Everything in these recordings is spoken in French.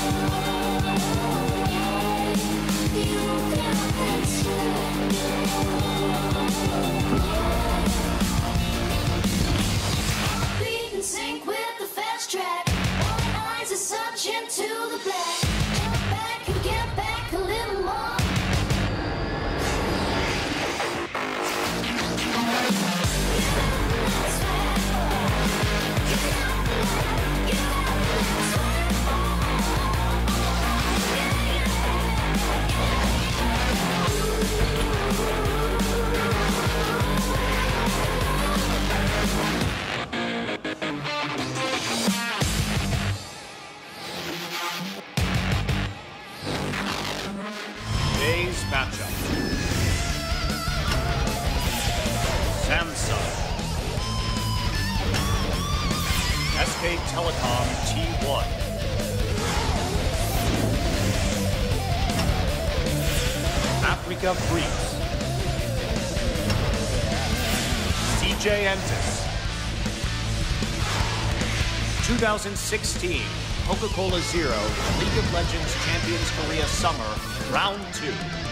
Today's matchup. Samsung. SK Telecom T1. Africa Freaks. CJ Entis. 2016 Coca-Cola Zero League of Legends Champions Korea Summer Round 2.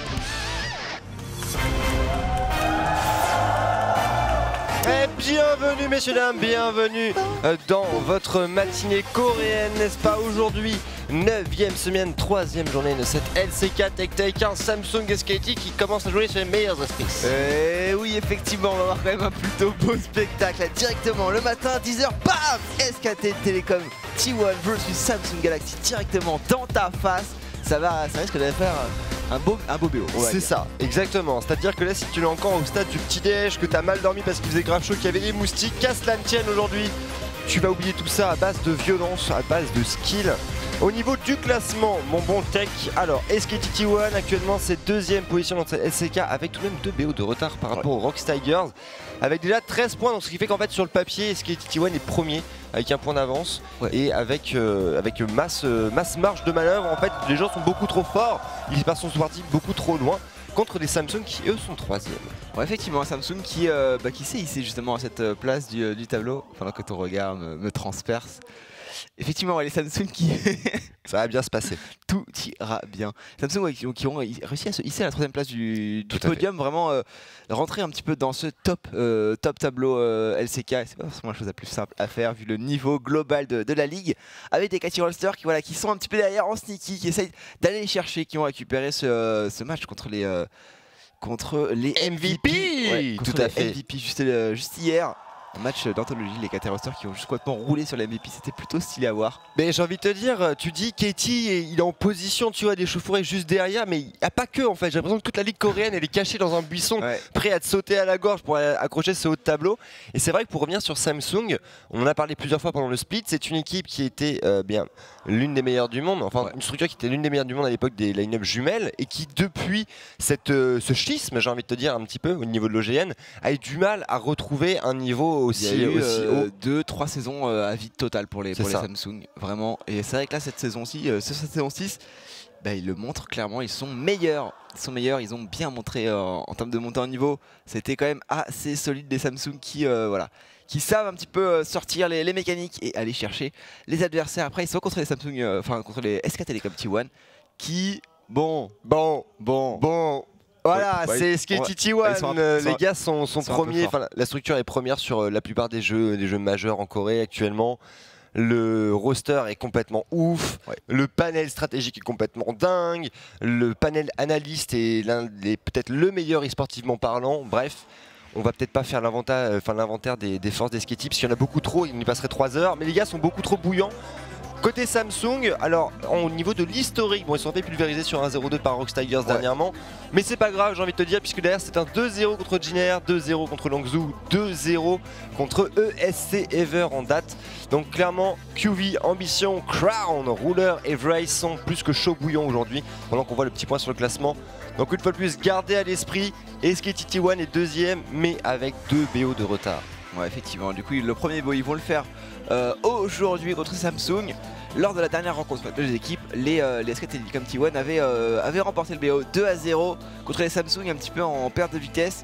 Et bienvenue messieurs dames, bienvenue dans votre matinée coréenne, n'est-ce pas? Aujourd'hui, 9e semaine, 3e journée de cette LCK Tech Tech 15 Samsung SKT qui commence la journée sur les meilleurs esprits. Oui, effectivement, on va avoir quand même un plutôt beau spectacle là, directement le matin à 10h, bam, SKT Telecom T1 versus Samsung Galaxy directement dans ta face. Ça risque de faire un beau BO. C'est ça, exactement. C'est-à-dire que là, si tu es encore au stade du petit-déj, que tu as mal dormi parce qu'il faisait grave chaud, qu'il y avait des moustiques, qu'à cela ne tienne aujourd'hui, tu vas oublier tout ça à base de violence, à base de skill. Au niveau du classement, mon bon Tech, alors SKT T1 actuellement c'est 2e position dans cette LCK avec tout de même 2 BO de retard par rapport aux Rox Tigers, avec déjà 13 points, donc ce qui fait qu'en fait sur le papier SKT T1 est premier avec un point d'avance et avec masse marge de manœuvre. En fait les gens sont beaucoup trop forts, ils sont partis beaucoup trop loin contre les Samsung qui eux sont 3e. Ouais, effectivement, un Samsung qui s'est hissé justement à cette place du tableau pendant que ton regard me transperce. Effectivement, les Samsung qui... Ça va bien se passer. Tout ira bien. Samsung qui ont réussi à se hisser à la 3e place du podium, vraiment rentrer un petit peu dans ce top tableau LCK. C'est pas forcément la chose la plus simple à faire vu le niveau global de la ligue. Avec des KT Rolsters qui sont un petit peu derrière en sneaky, qui essayent d'aller les chercher, qui ont récupéré ce match contre les MVP. Ouais, tout à fait. MVP juste hier. Un match d'anthologie, les KT Rosters qui ont juste complètement roulé sur la MVP, c'était plutôt stylé à voir. Mais j'ai envie de te dire, tu dis Katie, il est en position, tu vois, d'échauffourée juste derrière, mais il n'y a pas que en fait. J'ai l'impression que toute la ligue coréenne, elle est cachée dans un buisson, prêt à te sauter à la gorge pour accrocher ce haut de tableau. Et c'est vrai que pour revenir sur Samsung, on en a parlé plusieurs fois pendant le split, c'est une équipe qui était bien l'une des meilleures du monde, enfin une structure qui était l'une des meilleures du monde à l'époque des line-up jumelles, et qui depuis ce schisme, j'ai envie de te dire un petit peu au niveau de l'OGN, a eu du mal à retrouver un niveau aussi haut. 2-3 saisons à vide total pour les Samsung, vraiment. Et c'est vrai que là cette saison-ci, cette saison 6, ils le montrent clairement, ils sont meilleurs. Ils ont bien montré en termes de montée en niveau. C'était quand même assez solide des Samsung qui savent un petit peu sortir les mécaniques et aller chercher les adversaires. Après ils sont contre les Samsung, contre les SK Telecom T1 qui Voilà, c'est SKT T1, les gars sont premiers, la structure est première sur la plupart des jeux majeurs en Corée actuellement. Le roster est complètement ouf, le panel stratégique est complètement dingue, le panel analyste est peut-être le meilleur e-sportivement parlant, bref. On va peut-être pas faire l'inventaire des forces des SKT parce qu'il y en a beaucoup trop, il nous passerait 3 heures, mais les gars sont beaucoup trop bouillants. Côté Samsung, alors au niveau de l'historique, ils sont fait pulvériser sur un 0-2 par Rox Tigers dernièrement, mais c'est pas grave, j'ai envie de te dire, puisque derrière c'est un 2-0 contre Jiner, 2-0 contre Langzhou, 2-0 contre ESC Ever en date. Donc clairement QV, Ambition, Crown, Ruler et Vrace sont plus que chaud bouillon aujourd'hui, pendant qu'on voit le petit point sur le classement. Donc une fois de plus, gardez à l'esprit, SKT T1 est 2e, mais avec 2 BO de retard. Ouais, effectivement, du coup le premier BO ils vont le faire aujourd'hui contre Samsung. Lors de la dernière rencontre entre les deux équipes, les SK Telecom T1 avaient remporté le BO 2-0 contre les Samsung, un petit peu en perte de vitesse.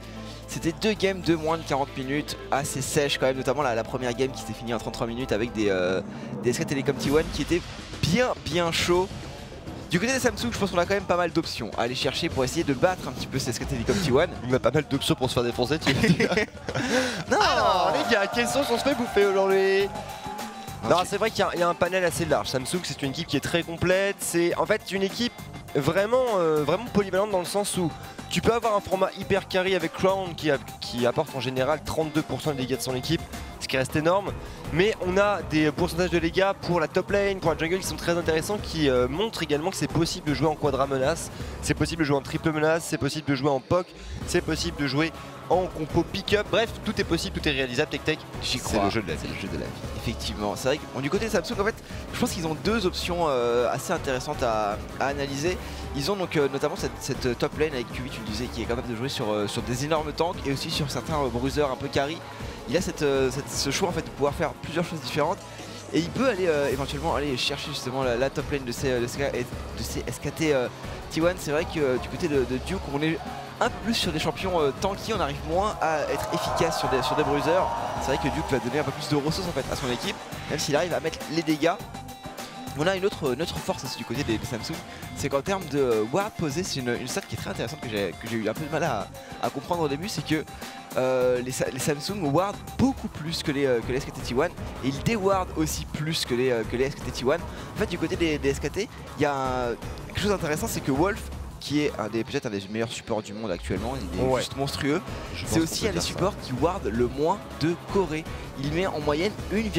C'était 2 games de moins de 40 minutes, assez sèches quand même, notamment la première game qui s'est finie en 33 minutes avec des SK Telecom T1 qui étaient bien chauds. Du côté des Samsung, je pense qu'on a quand même pas mal d'options à aller chercher pour essayer de battre un petit peu ces SK Telecom T1. On a pas mal d'options pour se faire défoncer, tu veux dire. Non, alors, les gars, quelle sauce on se fait bouffer aujourd'hui? Non, c'est vrai qu'il y a un panel assez large. Samsung, c'est une équipe qui est très complète. C'est en fait une équipe vraiment polyvalente dans le sens où tu peux avoir un format hyper carry avec Crown qui apporte en général 32% de dégâts de son équipe, ce qui reste énorme. Mais on a des pourcentages de dégâts pour la top lane, pour la jungle qui sont très intéressants, qui montrent également que c'est possible de jouer en quadra menace, c'est possible de jouer en triple menace, c'est possible de jouer en POC, c'est possible de jouer en compo pick-up. Bref, tout est possible, tout est réalisable. Tech, j'y crois. C'est le jeu de la vie. Effectivement, c'est vrai que du côté de Samsung, en fait, je pense qu'ils ont 2 options assez intéressantes à analyser. Ils ont donc notamment cette top lane avec QB, tu le disais, qui est capable de jouer sur des énormes tanks et aussi sur certains bruisers un peu carry. Il a ce choix en fait de pouvoir faire plusieurs choses différentes et il peut aller éventuellement aller chercher justement la top lane de ces SKT T1. C'est vrai que du côté de Duke, on est un peu plus sur des champions tanky, on arrive moins à être efficace sur des bruisers. C'est vrai que Duke va donner un peu plus de ressources en fait à son équipe, même s'il arrive à mettre les dégâts. On a une autre force aussi du côté des Samsung, c'est qu'en termes de ward posé, c'est une stat qui est très intéressante que j'ai eu un peu de mal à comprendre au début, c'est que les Samsung ward beaucoup plus que les SKT T1 et ils déward aussi plus que les SKT T1. En fait, du côté des SKT, il y a quelque chose d'intéressant, c'est que Wolf, qui est peut-être un des meilleurs supports du monde actuellement, il est juste monstrueux. C'est aussi un des supports qui ward le moins de Corée. Il met en moyenne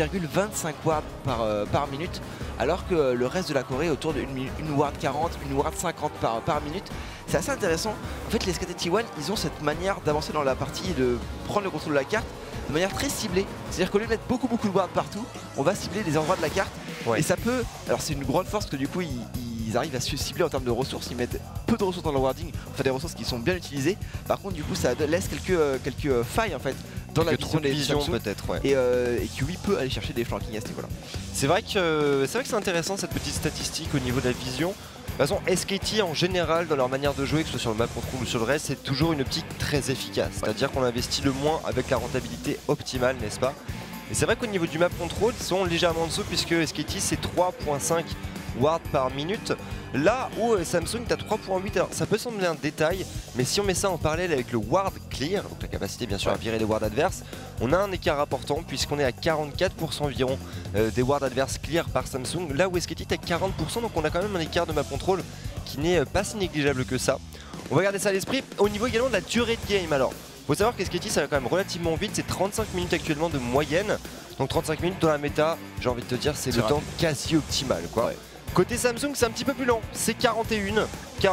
1,25 ward par minute, alors que le reste de la Corée est autour d'une ward 40, une ward 50 par minute. C'est assez intéressant. En fait, les SKT T1, ils ont cette manière d'avancer dans la partie et de prendre le contrôle de la carte de manière très ciblée. C'est-à-dire qu'au lieu de mettre beaucoup de ward partout, on va cibler des endroits de la carte. Et ça peut... Alors c'est une grande force parce que du coup, ils arrivent à se cibler en termes de ressources, ils mettent peu de ressources dans le warding, enfin des ressources qui sont bien utilisées. Par contre du coup ça laisse quelques failles en fait dans la vision peut-être, et QB peut aller chercher des flankings à ce niveau là. C'est vrai que c'est intéressant cette petite statistique au niveau de la vision. De toute façon, SKT en général dans leur manière de jouer, que ce soit sur le map control ou sur le reste, c'est toujours une optique très efficace. C'est-à-dire qu'on investit le moins avec la rentabilité optimale, n'est-ce pas? Et c'est vrai qu'au niveau du map control, ils sont légèrement en dessous puisque SKT c'est 3.5 ward par minute, là où Samsung est à 3.8. Alors ça peut sembler un détail, mais si on met ça en parallèle avec le ward clear, donc la capacité bien sûr à virer les wards adverses, on a un écart important puisqu'on est à 44% environ des wards adverses clear par Samsung, là où SKT est à 40%, donc on a quand même un écart de map control qui n'est pas si négligeable que ça. On va garder ça à l'esprit. Au niveau également de la durée de game, alors faut savoir que SKT ça va quand même relativement vite, c'est 35 minutes actuellement de moyenne, donc 35 minutes dans la méta, j'ai envie de te dire c'est le temps quasi optimal quoi. Côté Samsung, c'est un petit peu plus lent, c'est 41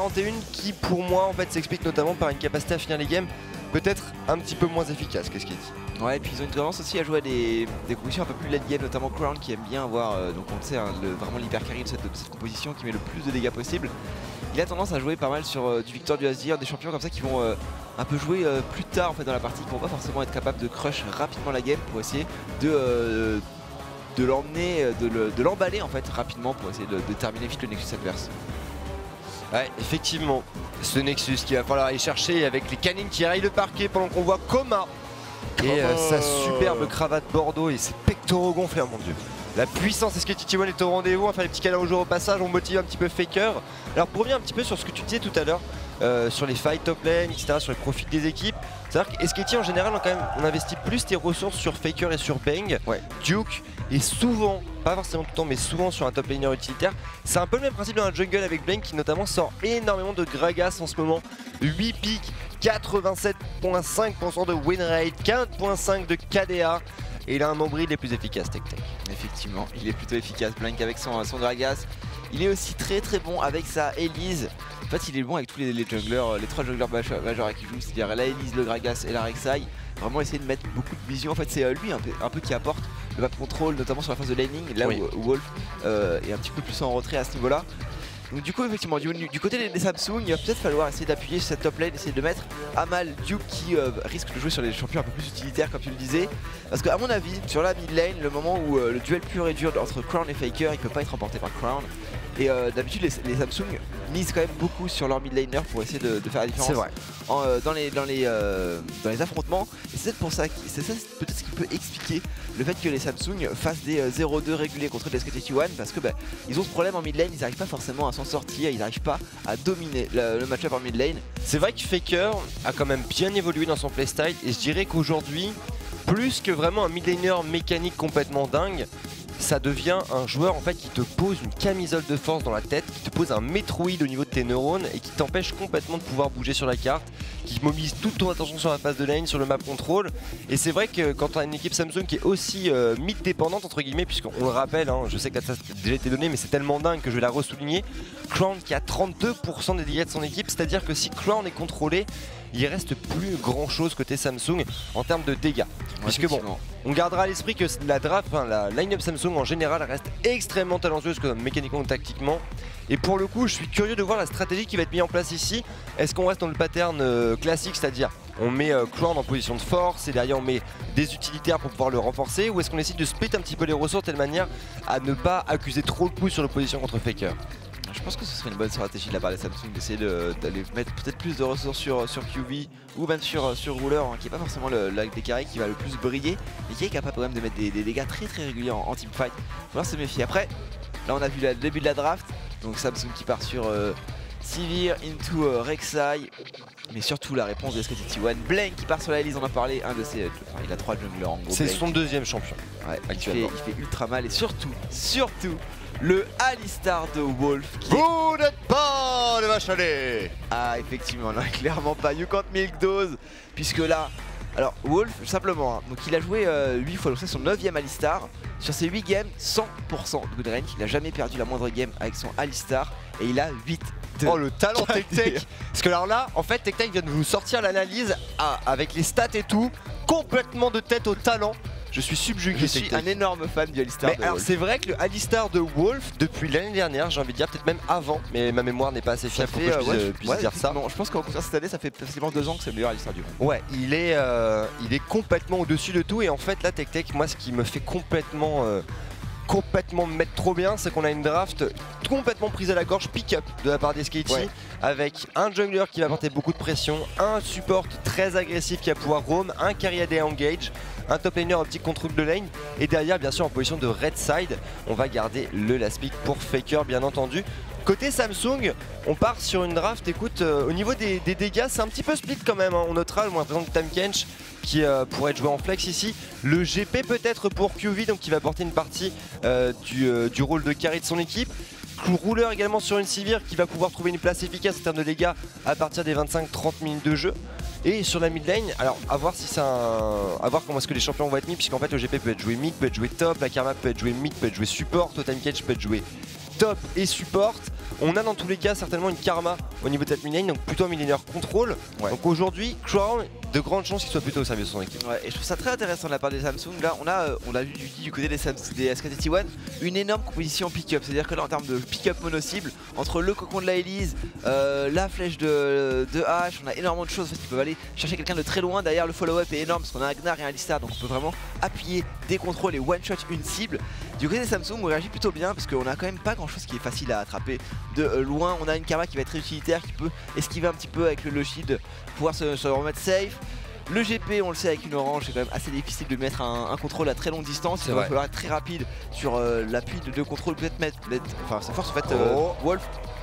qui pour moi en fait s'explique notamment par une capacité à finir les games peut-être un petit peu moins efficace que SKT. Ouais, et puis ils ont une tendance aussi à jouer à des compositions un peu plus late game, notamment Crown qui aime bien avoir, donc on le sait, hein, vraiment l'hyper carry de cette composition qui met le plus de dégâts possible. Il a tendance à jouer pas mal sur du Victor, du Azir, des champions comme ça qui vont un peu jouer plus tard en fait dans la partie, qui vont pas forcément être capables de crush rapidement la game pour essayer de l'emmener, de l'emballer en fait rapidement pour essayer de terminer vite le Nexus adverse. Ouais, effectivement, ce Nexus qu'il va falloir aller chercher avec les canines qui rayent le parquet pendant qu'on voit Coma et sa superbe cravate bordeaux et ses pectoraux gonflés, oh mon dieu. La puissance, est-ce que TT1 est au rendez-vous? On va faire les petits câlins au jour au passage, on motive un petit peu Faker. Alors pour revenir un petit peu sur ce que tu disais tout à l'heure, sur les fights top lane, etc., sur les profils des équipes, c'est-à-dire que SKT en général on investit plus tes ressources sur Faker et sur Bang. Duke est souvent, pas forcément tout le temps, mais souvent sur un top laner utilitaire. C'est un peu le même principe dans la jungle avec Bang qui notamment sort énormément de Gragas en ce moment. 8 pics, 87.5% de win rate, 4.5 de KDA. Et il a un nombril les plus efficaces, Tech. Effectivement, il est plutôt efficace, Blank avec son Gragas. Il est aussi très bon avec sa Elise. En fait, il est bon avec tous les junglers, les 3 junglers majeurs qui jouent, c'est-à-dire la Elise, le Gragas et la Rek'Sai. Vraiment essayer de mettre beaucoup de vision. En fait, c'est lui un peu qui apporte le map control, notamment sur la phase de laning, là où Wolf est un petit peu plus en retrait à ce niveau-là. Donc du coup effectivement du côté des Samsung, il va peut-être falloir essayer d'appuyer sur cette top lane, essayer de mettre à mal Duke qui risque de jouer sur les champions un peu plus utilitaires comme tu le disais. Parce qu'à mon avis, sur la mid lane, le moment où le duel pur et dur entre Crown et Faker, il peut pas être remporté par Crown. Et d'habitude les Samsung misent quand même beaucoup sur leur mid laner pour essayer de faire la différence dans les affrontements. Et c'est pour ça, c'est ça peut-être ce qui peut expliquer le fait que les Samsung fassent des 0-2 réguliers contre les SKT1 parce que ils ont ce problème en mid lane, ils n'arrivent pas forcément à s'en sortir, ils n'arrivent pas à dominer le match-up en mid lane. C'est vrai que Faker a quand même bien évolué dans son playstyle et je dirais qu'aujourd'hui, plus que vraiment un mid laner mécanique complètement dingue, ça devient un joueur en fait qui te pose une camisole de force dans la tête, qui te pose un Metroid au niveau de tes neurones et qui t'empêche complètement de pouvoir bouger sur la carte, qui mobilise toute ton attention sur la phase de lane, sur le map control. Et c'est vrai que quand on a une équipe Samsung qui est aussi mid dépendante entre guillemets, puisqu'on le rappelle, je sais que ça a déjà été donné mais c'est tellement dingue que je vais la ressouligner, Crown qui a 32% des dégâts de son équipe, c'est-à-dire que si Crown est contrôlé, il reste plus grand chose côté Samsung en termes de dégâts. Puisque bon, on gardera à l'esprit que la line-up Samsung en général reste extrêmement talentueuse mécaniquement ou tactiquement. Et pour le coup, je suis curieux de voir la stratégie qui va être mise en place ici. Est-ce qu'on reste dans le pattern classique, c'est-à-dire on met Crown en position de force et derrière on met des utilitaires pour pouvoir le renforcer, ou est-ce qu'on essaie de split un petit peu les ressources de telle manière à ne pas accuser trop le coup sur l'opposition contre Faker? Je pense que ce serait une bonne stratégie de la part des Samsung d'essayer d'aller mettre peut-être plus de ressources sur QB ou même sur Ruler, qui n'est pas forcément le des carrés qui va le plus briller, mais qui est capable quand même de mettre des dégâts très réguliers en teamfight. Il va falloir se méfier. Après, là on a vu le début de la draft, donc Samsung qui part sur Sivir into Rek'Sai, mais surtout la réponse de SKT1. Blank qui part sur la Elise, on en a parlé, il a 3 junglers en gros. C'est son deuxième champion. Ouais, actuellement. Il fait ultra mal et surtout le Alistar de Wolf qui vous n'êtes pas les vaches à lait. Ah effectivement, non, clairement pas You Can't Milk Dose, puisque là, alors Wolf simplement, donc il a joué 8 fois, donc c'est son 9ème Alistar. Sur ses 8 games, 100% de good range, il a jamais perdu la moindre game avec son Alistar et il a 8 de... Oh le talent TechTech. Parce que alors là, en fait TechTech vient de vous sortir l'analyse avec les stats et tout, complètement de tête au talent. Je suis subjugué. Je suis un énorme fan du Alistar de Wolf. Alors c'est vrai que le Alistar de Wolf, depuis l'année dernière, j'ai envie de dire, peut-être même avant, mais ma mémoire n'est pas assez fiable pour que je puisse dire ça. Non, je pense qu'en concert cette année, ça fait facilement 2 ans que c'est le meilleur Alistar du monde. Ouais, il est complètement au-dessus de tout, et en fait là, TechTech, moi ce qui me fait complètement me mettre trop bien, c'est qu'on a une draft complètement prise à la gorge, pick-up de la part des SKT, avec un jungler qui va apporter beaucoup de pression, un support très agressif qui va pouvoir roam, un carry AD engage, un top laner optique contrôle de lane, et derrière bien sûr en position de red side, on va garder le last pick pour Faker bien entendu. Côté Samsung, on part sur une draft, écoute, au niveau des dégâts, c'est un petit peu split quand même, On notera le moins présent de Tahm Kench qui pourrait être joué en flex ici. Le GP peut-être pour QV, donc qui va porter une partie du rôle de carry de son équipe. Ruler également sur une Sivir qui va pouvoir trouver une place efficace en termes de dégâts à partir des 25-30 minutes de jeu. Et sur la mid lane, alors à voir si c'est à voir comment est-ce que les champions vont être mis, puisqu'en fait le GP peut être joué mid, peut être joué top, la Karma peut être joué mid, peut être joué support, Tahm Kench peut être joué top et support. On a dans tous les cas certainement une Karma au niveau de cette mid lane, donc plutôt un mid laner contrôle. Donc aujourd'hui, Crown, de grandes chances qu'il soit plutôt au service de son équipe. Ouais, et je trouve ça très intéressant de la part des Samsung. Là, on a vu du côté des SKT1 une énorme composition pick-up. C'est-à-dire que là, en termes de pick-up mono-cible, entre le cocon de la Elise, la flèche de H, on a énormément de choses. En fait, ils peuvent aller chercher quelqu'un de très loin. Derrière, le follow-up est énorme parce qu'on a un Gnar et un Alistar, donc on peut vraiment appuyer des contrôles et one-shot une cible. Du côté des Samsung, on réagit plutôt bien parce qu'on a quand même pas grand-chose qui est facile à attraper de loin. On a une Karma qui va être très utilitaire, qui peut esquiver un petit peu avec le shield, pouvoir se remettre safe. Le GP, on le sait, avec une orange, c'est quand même assez difficile de mettre un contrôle à très longue distance. Il va falloir être très rapide sur l'appui de 2 contrôles, peut-être enfin sa force en fait Wolf.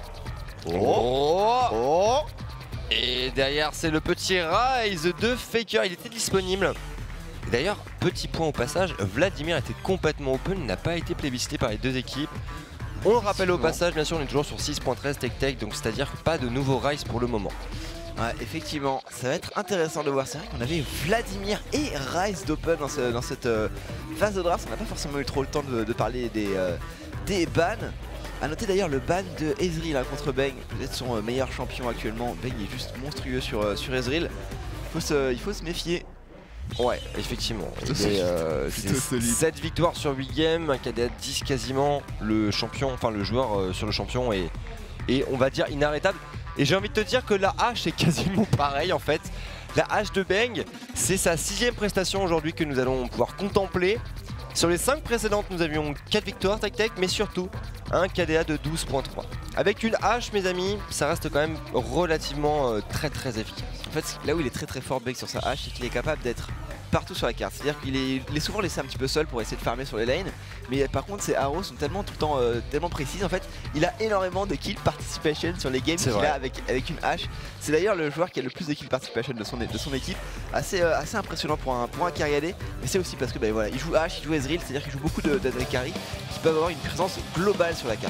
Et derrière c'est le petit Rise de Faker, il était disponible. D'ailleurs, petit point au passage, Vladimir était complètement open, n'a pas été plébiscité par les deux équipes. On le rappelle au passage, bien sûr on est toujours sur 6.13 TechTech, donc c'est-à-dire pas de nouveau Rise pour le moment. Ouais, effectivement, ça va être intéressant de voir. C'est vrai qu'on avait Vladimir et Rise d'open dans cette phase de draft. On n'a pas forcément eu trop le temps de parler des bans. A noter d'ailleurs le ban de Ezreal contre Bang, peut-être son meilleur champion actuellement. Bang est juste monstrueux sur Ezreal. Il faut se méfier. Ouais, effectivement. C'est 7 victoires sur 8 games, un KD à 10 quasiment. Le champion, enfin le joueur sur le champion est on va dire inarrêtable. Et j'ai envie de te dire que la hache est quasiment pareil en fait. La hache de Bang, c'est sa 6ème prestation aujourd'hui que nous allons pouvoir contempler. Sur les 5 précédentes, nous avions 4 victoires Tech, mais surtout un KDA de 12.3. Avec une hache, mes amis, ça reste quand même relativement très efficace. En fait, là où il est très fort Beck sur sa hache, c'est qu'il est capable d'être partout sur la carte. C'est-à-dire qu'il est souvent laissé un petit peu seul pour essayer de farmer sur les lanes, mais par contre ses arrows sont tellement tout le temps tellement précises. En fait, il a énormément de kill participation sur les games qu'il a avec une hache. C'est d'ailleurs le joueur qui a le plus de kill participation de son équipe. Assez impressionnant pour un carry AD, mais c'est aussi parce que voilà, il joue hache, il joue Ezreal, c'est-à-dire qu'il joue beaucoup d'AD carry qui peuvent avoir une présence globale sur la carte.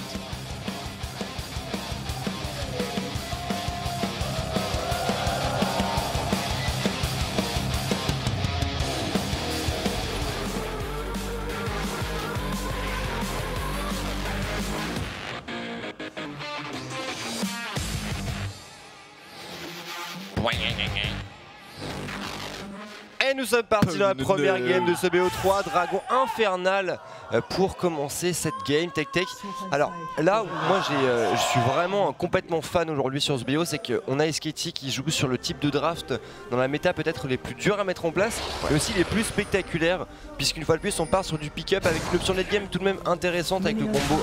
Et nous sommes partis dans la première game de ce BO3, Dragon Infernal pour commencer cette game Tech. Alors là où moi je suis vraiment complètement fan aujourd'hui sur ce BO, c'est qu'on a SKT qui joue sur le type de draft dans la méta peut-être les plus durs à mettre en place, mais aussi les plus spectaculaires, puisqu'une fois de plus on part sur du pick-up avec une option late game tout de même intéressante avec le combo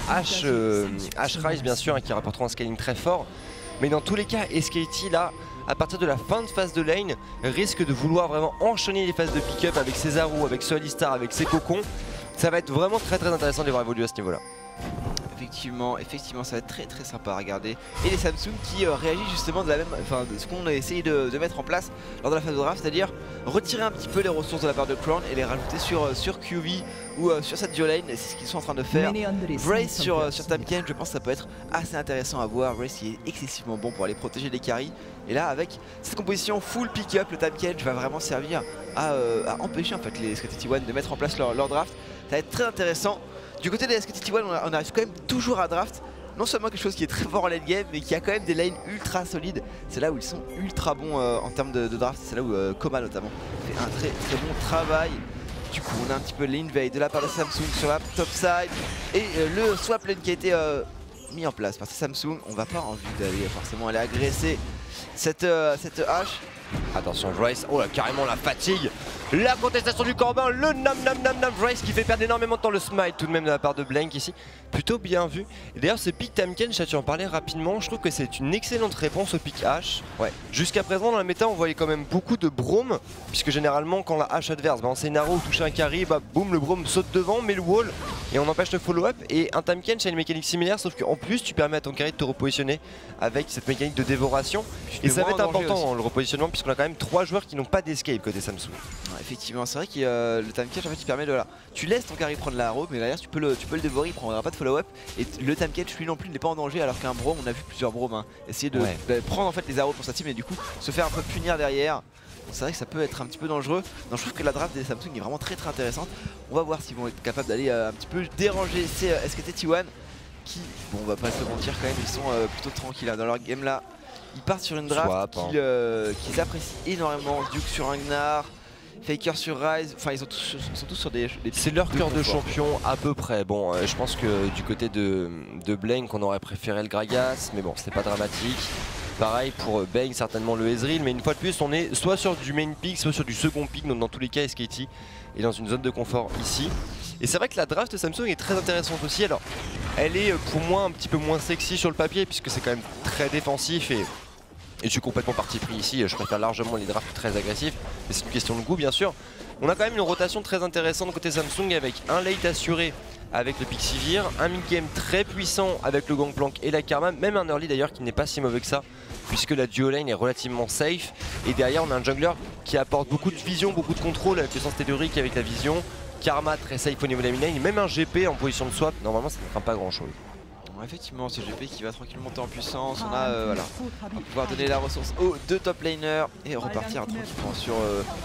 H-Rise bien sûr, qui rapportera un scaling très fort. Mais dans tous les cas, SKT là, à partir de la fin de phase de lane, risque de vouloir vraiment enchaîner les phases de pick-up avec ses Arrows, avec ce Alistar, avec ses cocons. Ça va être vraiment très intéressant de les voir évoluer à ce niveau-là. Effectivement, ça va être très sympa à regarder. Et les Samsung qui réagissent justement de la même, de ce qu'on a essayé de mettre en place lors de la phase de draft, c'est-à-dire retirer un petit peu les ressources de la part de Crown et les rajouter sur QV ou sur cette duo lane. C'est ce qu'ils sont en train de faire. Brace sur Tampkench, je pense que ça peut être assez intéressant à voir. Brace qui est excessivement bon pour aller protéger les carries. Et là, avec cette composition full pick-up, le Tampkench va vraiment servir à empêcher en fait les SKT1 de mettre en place leur draft. Ça va être très intéressant. Du côté des SKT1, on arrive quand même toujours à draft. Non seulement quelque chose qui est très fort en late game, mais qui a quand même des lanes ultra solides. C'est là où ils sont ultra bons en termes de draft. C'est là où Koma notamment fait un très bon travail. Du coup, on a un petit peu l'invade de la part de Samsung sur la top side. Et le swap lane qui a été mis en place par Samsung. On va pas envie d'aller forcément aller agresser cette hache. Attention Vrace, oh là carrément la fatigue, la contestation du Corbin, le nam Vrace qui fait perdre énormément de temps, le smite tout de même de la part de Blank ici, plutôt bien vu. Et d'ailleurs ce pick Tampkench, tu en parlais rapidement, je trouve que c'est une excellente réponse au pick H. Jusqu'à présent dans la méta on voyait quand même beaucoup de Braum, puisque généralement quand la H adverse, c'est une arrow touche un carry, boum le Braum saute devant, met le wall et on empêche le follow-up. Et un Tampkench a une mécanique similaire, sauf qu'en plus tu permets à ton carry de te repositionner avec cette mécanique de dévoration. Et ça va être important le repositionnement, puisqu'on a quand même 3 joueurs qui n'ont pas d'escape côté Samsung. Effectivement, c'est vrai que le Tampkench en fait il permet de tu laisses ton carry prendre la arrow, mais derrière tu peux le dévorer, il prendra pas de follow-up. Et le Tampkench lui non plus n'est pas en danger, alors qu'un Braum, on a vu plusieurs Braum essayer de prendre en fait les arrows pour sa team et du coup se faire un peu punir derrière. C'est vrai que ça peut être un petit peu dangereux. Non, je trouve que la draft des Samsung est vraiment très intéressante. On va voir s'ils vont être capables d'aller un petit peu déranger ces SKT1 qui, bon on va pas se mentir quand même, ils sont plutôt tranquilles dans leur game là. Ils partent sur une draft qu'ils apprécient énormément. Duke sur un Gnar, Faker sur Rise, enfin ils sont tous sur des c'est leur cœur de champion à peu près. Bon je pense que du côté de Blank on aurait préféré le Gragas, mais bon c'est pas dramatique. Pareil pour Bang, certainement le Ezreal, mais une fois de plus on est soit sur du main pick, soit sur du second pick, donc dans tous les cas SKT est dans une zone de confort ici. Et c'est vrai que la draft de Samsung est très intéressante aussi. Alors elle est pour moi un petit peu moins sexy sur le papier, puisque c'est quand même très défensif et je suis complètement parti pris ici. Je préfère largement les drafts très agressifs, mais c'est une question de goût bien sûr. On a quand même une rotation très intéressante côté Samsung avec un late assuré avec le Pixivir, un mid-game très puissant avec le Gangplank et la Karma, même un early d'ailleurs qui n'est pas si mauvais que ça, puisque la duo lane est relativement safe. Et derrière on a un jungler qui apporte beaucoup de vision, beaucoup de contrôle avec le sens tellurique, avec la vision. Karma très safe au niveau de la mid-lane, même un GP en position de swap, normalement ça ne craint pas grand chose. Effectivement, ce GP qui va tranquillement monter en puissance, on a on va pouvoir donner la ressource aux 2 top laners et repartir tranquillement sur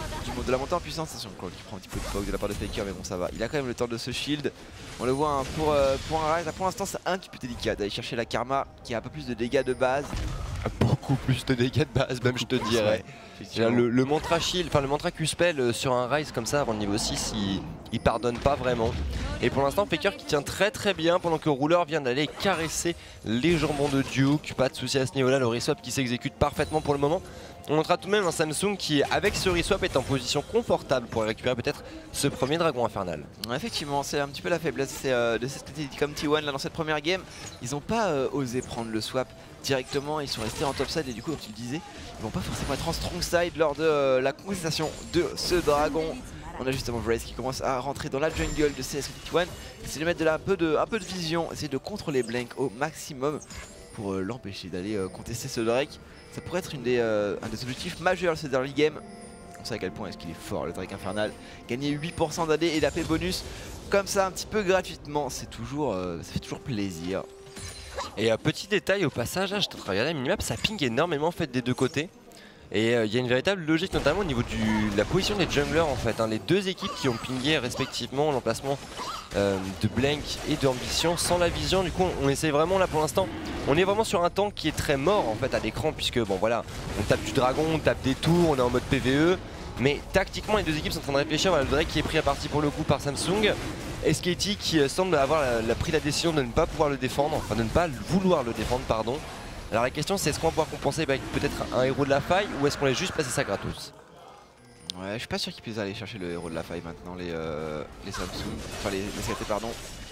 de la montée en puissance. C'est sur Claude qui prend un petit peu de poke de la part de Faker, mais bon ça va, il a quand même le temps de se shield. On le voit pour un Rise, pour l'instant c'est un petit peu délicat d'aller chercher la Karma qui a un peu plus de dégâts de base. Beaucoup plus de dégâts de base même je te dirais. Le mantra shield, enfin le mantra Q-spell sur un Rise comme ça avant le niveau 6 il pardonne pas vraiment. Et pour l'instant Faker qui tient très bien pendant que Ruler vient d'aller caresser les jambons de Duke. Pas de souci à ce niveau là, le reswap qui s'exécute parfaitement pour le moment. On montrera tout de même un Samsung qui avec ce reswap est en position confortable pour récupérer peut-être ce premier dragon infernal. Ouais, effectivement c'est un petit peu la faiblesse de cette petite comme T1 là dans cette première game. Ils n'ont pas osé prendre le swap directement, ils sont restés en top side et du coup comme tu le disais, ils vont pas forcément être en strong side lors de la contestation de ce dragon. On a justement Vrace qui commence à rentrer dans la jungle de CS51, essayer de mettre un peu de vision, essayer de contrôler Blank au maximum pour l'empêcher d'aller contester ce Drake. Ça pourrait être un des objectifs majeurs de cette early game. On sait à quel point est-ce qu'il est fort le Drake infernal. Gagner 8% d'AD et d'AP bonus comme ça un petit peu gratuitement, c'est toujours, ça fait toujours plaisir. Et petit détail au passage, là, je te regarde la minimap, ça ping énormément en fait des deux côtés. Et il y a une véritable logique notamment au niveau de la position des junglers en fait. Les deux équipes qui ont pingé respectivement l'emplacement de Blank et de Ambition sans la vision. Du coup on essaie vraiment là pour l'instant. On est vraiment sur un tank qui est très mort en fait à l'écran puisque bon voilà, on tape du dragon, on tape des tours, on est en mode PVE. Mais tactiquement les deux équipes sont en train de réfléchir. Voilà, le Drake qui est pris à partie pour le coup par Samsung. SKT qui semble avoir pris la décision de ne pas pouvoir le défendre, enfin de ne pas vouloir le défendre pardon. Alors la question c'est est-ce qu'on va pouvoir compenser avec peut-être un héros de la faille ou est-ce qu'on laisse juste passer ça gratos? Ouais, je suis pas sûr qu'ils puissent aller chercher le héros de la faille maintenant, les Samsung, enfin les SKT pardon.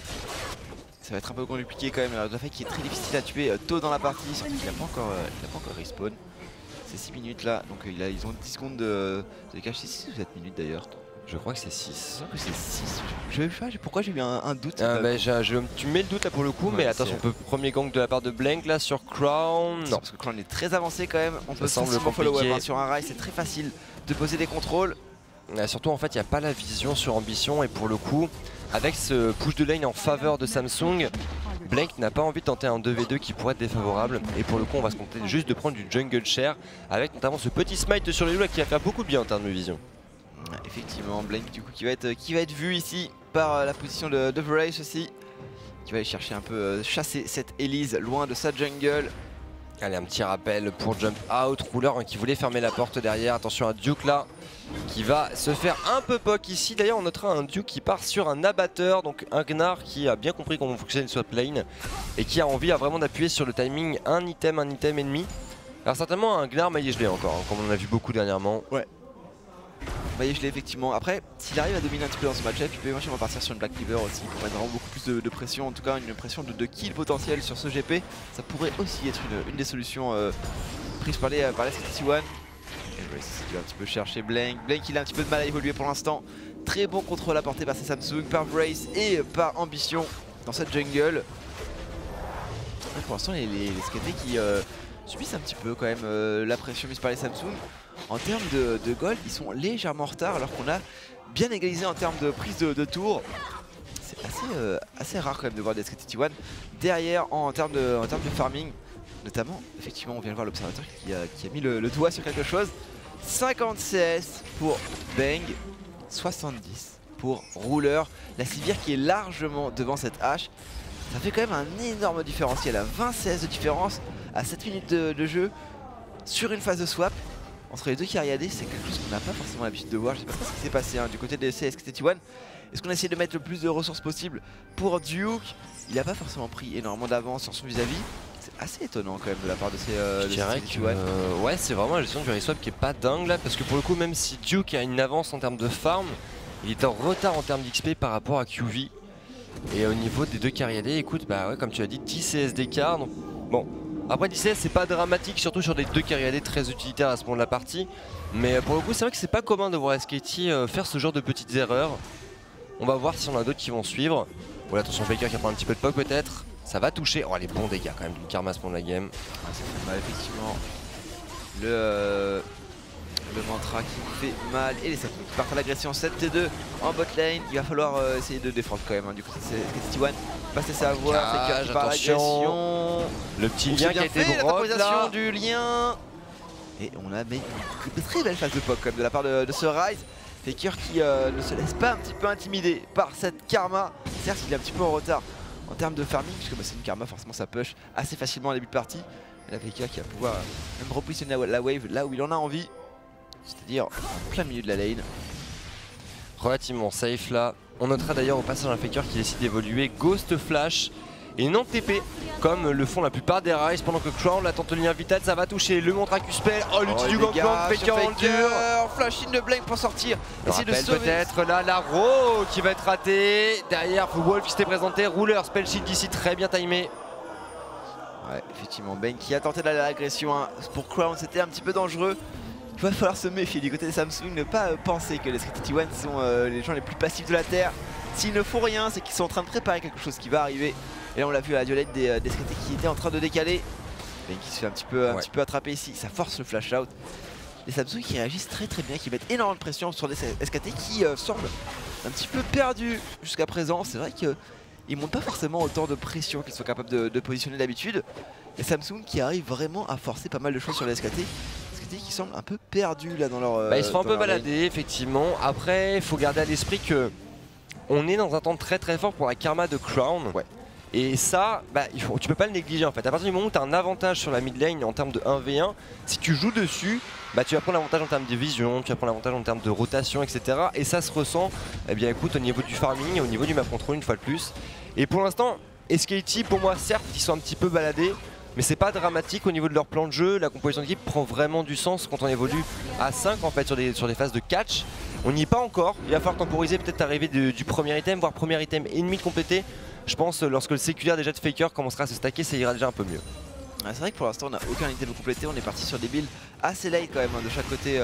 Ça va être un peu compliqué quand même, le héros de la faille qui est très difficile à tuer tôt dans la partie, surtout qu'il n'a pas encore respawn. C'est 6 minutes là, donc ils ont 10 secondes de cache, c'est 6 ou 7 minutes d'ailleurs. Je crois que c'est 6. Je crois que c'est 6. Pourquoi j'ai eu un doute tu mets le doute là pour le coup, ouais, mais attention, premier gank de la part de Blank là sur Crown. Non, parce que Crown est très avancé quand même. On peut facilement follow up sur un rail, c'est très facile de poser des contrôles. Surtout en fait, il n'y a pas la vision sur Ambition et pour le coup, avec ce push de lane en faveur de Samsung, Blank n'a pas envie de tenter un 2v2 qui pourrait être défavorable. Et pour le coup, on va se contenter juste de prendre du jungle share avec notamment ce petit smite sur les loups qui va faire beaucoup de bien en termes de vision. Effectivement, Blank du coup qui va être vu ici par la position de Vrace aussi, qui va aller chercher un peu chasser cette Elise loin de sa jungle. Allez, un petit rappel pour jump out, Ruler qui voulait fermer la porte derrière. Attention à Duke là qui va se faire un peu poke ici. D'ailleurs on notera un Duke qui part sur un abatteur, donc un Gnar qui a bien compris comment fonctionne une swap lane et qui a envie vraiment d'appuyer sur le timing un item ennemi. Alors certainement un Gnar maillé gelé encore, comme on en a vu beaucoup dernièrement. Ouais. Maillé gelé effectivement. Après, s'il arrive à dominer un petit peu dans ce match-up, il peut éventuellement partir sur une Black Cleaver aussi pour mettre vraiment beaucoup plus de pression, en tout cas une pression de kill potentiel sur ce GP. Ça pourrait aussi être une des solutions prises par les SKT1. Il va un petit peu chercher Blank. Blank il a un petit peu de mal à évoluer pour l'instant. Très bon contrôle apporté par ses Samsung, par Vrace et par Ambition dans cette jungle. Et pour l'instant les SKT qui subissent un petit peu quand même la pression mise par les Samsung. En termes de gold, ils sont légèrement en retard alors qu'on a bien égalisé en termes de prise de tour. C'est assez rare quand même de voir des SKT1 derrière en termes de farming. Notamment, effectivement, on vient de voir l'observateur qui a mis le doigt sur quelque chose. 50 CS pour Bang, 70 pour Ruler. La Sivir qui est largement devant cette hache. Ça fait quand même un énorme différentiel à 20 CS de différence à 7 minutes de jeu sur une phase de swap. Entre les deux carry AD, c'est quelque chose qu'on n'a pas forcément l'habitude de voir. Je sais pas ce qui s'est passé du côté des SKT1. Est-ce qu'on a essayé de mettre le plus de ressources possible pour Duke? Il n'a pas forcément pris énormément d'avance sur son vis-à-vis. C'est assez étonnant quand même de la part de ces SKT1. Ouais, c'est vraiment la gestion du reswap qui est pas dingue là, parce que pour le coup, même si Duke a une avance en termes de farm, il est en retard en termes d'XP par rapport à QV. Et au niveau des deux carry AD, écoute, bah ouais, comme tu as dit, 10 CS d'écart. Donc bon. Après 10 CS c'est pas dramatique, surtout sur des deux carry AD très utilitaires à ce moment de la partie. Mais pour le coup c'est vrai que c'est pas commun de voir SKT faire ce genre de petites erreurs. On va voir si on a d'autres qui vont suivre. Voilà, attention Faker qui prend un petit peu de poke peut-être. Ça va toucher. Oh les bons dégâts quand même du karma à ce moment de la game. Ah, ça fait mal effectivement. Le mantra qui fait mal et les Samsung qui partent à l'agression 7T2 en bot lane. Il va falloir essayer de défendre quand même du coup c'est SKT1. Pas se laisser avoir, Faker qui part à l'agression. Le petit lien qui a été broke là. Du lien. Et on a mis une très belle phase de poke quand même de la part de ce Ryze. Faker qui ne se laisse pas un petit peu intimider par cette karma. Certes il est un petit peu en retard en termes de farming puisque c'est une karma, forcément ça push assez facilement à début de partie. Et la Faker qui va pouvoir même repositionner la wave là où il en a envie. C'est-à-dire en plein milieu de la lane. Relativement safe là. On notera d'ailleurs au passage un Faker qui décide d'évoluer Ghost Flash et non TP comme le font la plupart des Rise pendant que Crown la tente lien vital, ça va toucher le montre à Q-Spell. Oh l'outil du Gangplank, Faker en dur. Flash in de Blank pour sortir. Essayer de sauver peut-être là la Ro qui va être ratée. Derrière Wolf qui s'était présenté, Ruler, Spell Shield d'ici très bien timé. Ouais, effectivement, Ben qui a tenté d'aller à l'agression hein. Pour Crown, c'était un petit peu dangereux. Il va falloir se méfier du côté de Samsung, ne pas penser que les Street 81 sont les gens les plus passifs de la Terre. S'ils ne font rien, c'est qu'ils sont en train de préparer quelque chose qui va arriver. Et là on l'a vu à la violette des Street qui était en train de décaler. Ben qui se fait un petit peu attraper ici, ça force le flash out. Les Samsung qui réagissent très bien, qui mettent énormément de pression sur les SKT qui semblent un petit peu perdus jusqu'à présent. C'est vrai que ils montent pas forcément autant de pression qu'ils sont capables de positionner d'habitude. Et Samsung qui arrive vraiment à forcer pas mal de choses sur les SKT. SKT qui semblent un peu perdus là dans leur... ils se font un peu balader effectivement. Après il faut garder à l'esprit que on est dans un temps très fort pour la karma de Crown. Et ça, tu peux pas le négliger en fait. À partir du moment où tu as un avantage sur la mid lane en termes de 1v1, si tu joues dessus, tu vas prendre l'avantage en termes de vision, tu vas prendre l'avantage en termes de rotation, etc. Et ça se ressent, au niveau du farming, au niveau du map control une fois de plus. Et pour l'instant, SKT pour moi, certes, ils sont un petit peu baladés, mais c'est pas dramatique au niveau de leur plan de jeu. La composition d'équipe prend vraiment du sens quand on évolue à 5 en fait sur des phases de catch. On n'y est pas encore, il va falloir temporiser peut-être l'arrivée du premier item, voire premier item ennemi complété. Je pense lorsque le séculaire déjà de Faker commencera à se stacker, ça ira déjà un peu mieux. C'est vrai que pour l'instant on n'a aucun item complété, on est parti sur des builds assez late quand même de chaque côté,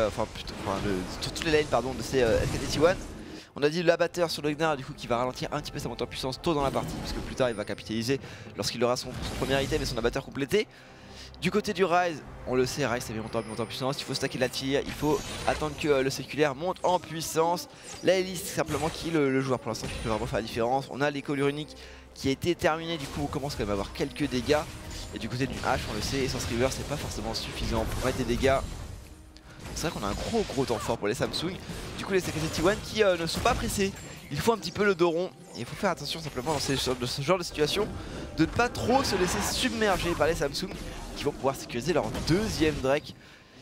sur toutes les lanes pardon, de ces SKT1. On a dit l'abatteur sur le Gnar du coup qui va ralentir un petit peu sa montée en puissance tôt dans la partie, puisque plus tard il va capitaliser lorsqu'il aura son premier item et son abatteur complété. Du côté du Rise, on le sait, Rise ça vient monter en puissance, il faut stacker la tire, il faut attendre que le séculaire monte en puissance. La Elise simplement qui est le joueur pour l'instant qui peut vraiment faire la différence. On a l'école runique qui a été terminé, du coup on commence quand même à avoir quelques dégâts. Et du côté du H, on le sait, Essence River c'est pas forcément suffisant pour mettre des dégâts. C'est vrai qu'on a un gros temps fort pour les Samsung. Du coup les SKT1 qui ne sont pas pressés. Il faut un petit peu le dos rond et il faut faire attention simplement dans ce genre de situation de ne pas trop se laisser submerger par les Samsung qui vont pouvoir sécuriser leur deuxième Drake.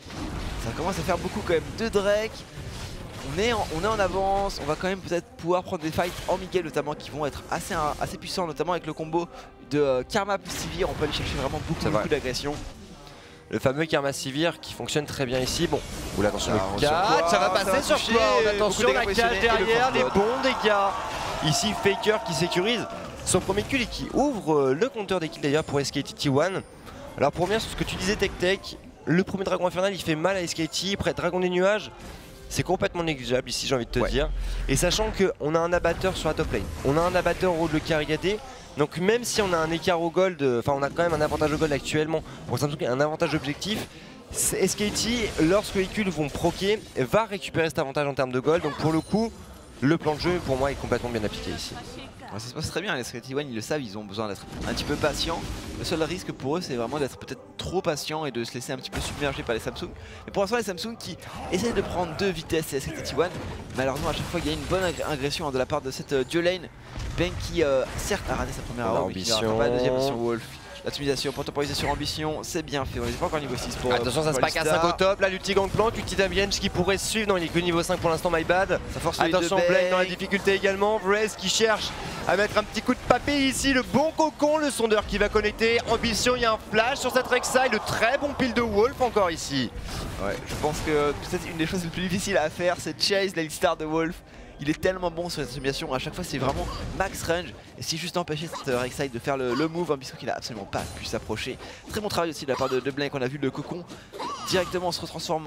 Ça commence à faire beaucoup quand même de Drake. On est en avance, on va quand même peut-être pouvoir prendre des fights en Miguel notamment qui vont être assez puissants, notamment avec le combo de Karma plus Sivir. On peut aller chercher vraiment beaucoup d'agression. Le fameux Karma Sivir qui fonctionne très bien ici. Bon, oula, attention, le catch, ça va passer sur Cloud. Attention, la cage derrière, les bons dégâts. Ici, Faker qui sécurise son premier kill et qui ouvre le compteur des kills d'ailleurs pour SKT1. Alors, pour revenir sur ce que tu disais, Tech, le premier dragon infernal il fait mal à SKT. Après, dragon des nuages, c'est complètement négligeable ici, j'ai envie de te dire. Et sachant qu'on a un abatteur sur la top lane, on a un abatteur au haut de le carry. Donc même si on a un écart au gold, enfin on a quand même un avantage au gold actuellement, pour Samsung un avantage objectif, SKT lorsque les véhicules vont proquer va récupérer cet avantage en termes de gold. Donc pour le coup, le plan de jeu pour moi est complètement bien appliqué ici. Ça se passe très bien, les SKT1 ils le savent, ils ont besoin d'être un petit peu patients. Le seul risque pour eux c'est vraiment d'être peut-être trop patient et de se laisser un petit peu submerger par les Samsung. Et pour l'instant les Samsung qui essayent de prendre deux vitesses et SKT1, malheureusement à chaque fois il y a une bonne agression de la part de cette duo lane. Ben qui certes a raté sa première arme, mais qui n'aura pas la deuxième mission Wolf. L'optimisation pour temporiser sur ambition, c'est bien fait. On n'est pas encore niveau 6 pour. Attention, ça se passe à 5 au top. Là, l'ulti Gangplank, l'ulti Damiench qui pourrait suivre. Non, il est que niveau 5 pour l'instant, my bad. Ça force. Attention, Blake dans la difficulté également. Vrez qui cherche à mettre un petit coup de papé ici. Le bon cocon, le sondeur qui va connecter. Ambition, il y a un flash sur cette Rek'Sai. Le très bon pile de Wolf encore ici. Ouais, je pense que peut-être une des choses les plus difficiles à faire, c'est chase la star de Wolf. Il est tellement bon sur cette simulation, à chaque fois c'est vraiment max range. Et c'est juste empêcher cette Rek'Sai de faire le move, puisqu'il qu'il a absolument pas pu s'approcher. Très bon travail aussi de la part de Blank, on a vu le cocon directement se retransforme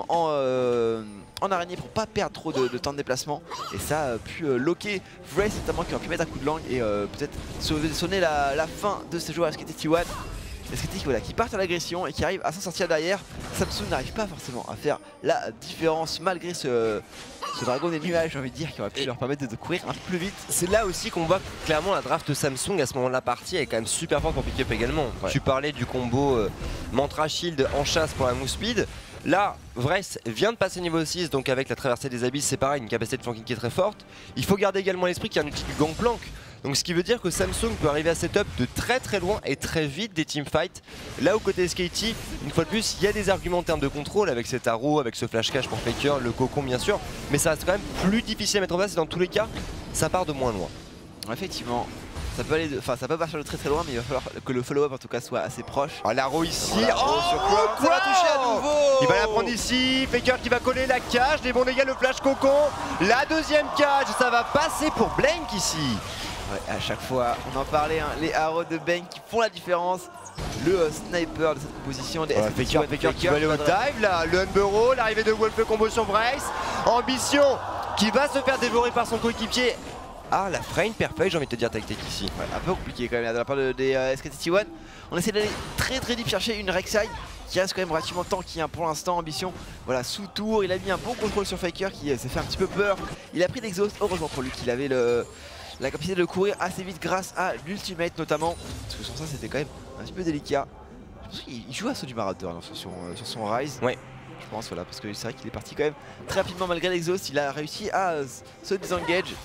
en araignée pour pas perdre trop de temps de déplacement. Et ça a pu loquer Vrez notamment qui aurait pu mettre un coup de langue et peut-être sonner la fin de ces joueurs SKT1. SKT qui partent à l'agression et qui arrivent à s'en sortir derrière. Samsung n'arrive pas forcément à faire la différence malgré ce dragon des nuages, j'ai envie de dire, qui aurait pu leur permettre de courir un peu plus vite. C'est là aussi qu'on voit clairement la draft Samsung à ce moment de la partie est quand même super forte pour pick-up également. Tu parlais du combo Mantra Shield en chasse pour la move speed. Là, Vress vient de passer niveau 6, donc avec la traversée des abysses, c'est pareil, une capacité de flanking qui est très forte. Il faut garder également à l'esprit qu'il y a un outil du Gangplank. Donc ce qui veut dire que Samsung peut arriver à setup de très loin et très vite des teamfights. Là où côté SKT, une fois de plus, il y a des arguments en termes de contrôle avec cet arrow, avec ce flash cache pour Faker, le cocon bien sûr. Mais ça reste quand même plus difficile à mettre en place et dans tous les cas, ça part de moins loin. Effectivement. Ça peut aller, enfin ça peut partir de très très loin, mais il va falloir que le follow-up en tout cas soit assez proche. Oh l'arrow ici, voilà, sur quoi ça va toucher à nouveau. Il va la prendre ici, Faker qui va coller la cage, les bons dégâts, le flash cocon, la deuxième cage, ça va passer pour Blank ici. Ouais, à chaque fois, on en parlait, hein, les arrows de Bang qui font la différence. Le sniper de cette position, des Faker qui va aller au dive là, le Unburrow, l'arrivée de Wolf, le combo sur Brace, Ambition qui va se faire dévorer par son coéquipier. Ah, la frame perfect, j'ai envie de te dire tactique ici. Ouais, un peu compliqué quand même de la part des SKT1. On essaie d'aller très deep chercher une Rek'Sai qui reste quand même relativement tanky hein, pour l'instant. Ambition, voilà, sous tour, il a mis un bon contrôle sur Faker qui s'est fait un petit peu peur. Il a pris l'exhaust, heureusement pour lui qu'il avait la capacité de courir assez vite grâce à l'ultimate notamment. Parce que sans ça c'était quand même un petit peu délicat. Je pense qu'il joue à saut du Marathon sur son Rise. Ouais. Je pense voilà, parce que c'est vrai qu'il est parti quand même très rapidement malgré l'exhaust. Il a réussi à se disengage.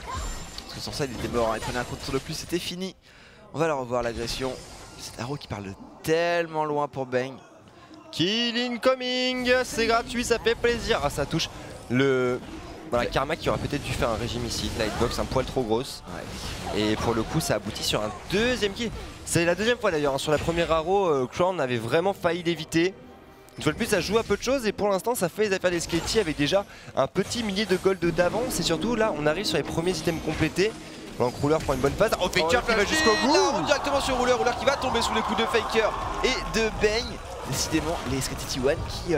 Parce que sans ça il était mort, hein. Il prenait un contre de plus, c'était fini. On va la revoir l'agression. C'est Arrow qui parle de tellement loin pour Bang. Kill incoming, c'est gratuit, ça fait plaisir. Ah ça touche le... Voilà, Karma qui aurait peut-être dû faire un régime ici, la hitbox un poil trop grosse. Ouais. Et pour le coup ça aboutit sur un deuxième kill. C'est la deuxième fois d'ailleurs, hein. Sur la première Arrow, Crown avait vraiment failli l'éviter. Une fois de plus ça joue à peu de choses et pour l'instant ça fait les affaires des Sketty avec déjà un petit millier de gold d'avance. Et surtout là on arrive sur les premiers items complétés. Donc Ruler prend une bonne phase. Oh Faker qui va jusqu'au bout. Directement sur Ruler qui va tomber sous les coups de Faker et de Bang. Décidément les SKT1 qui...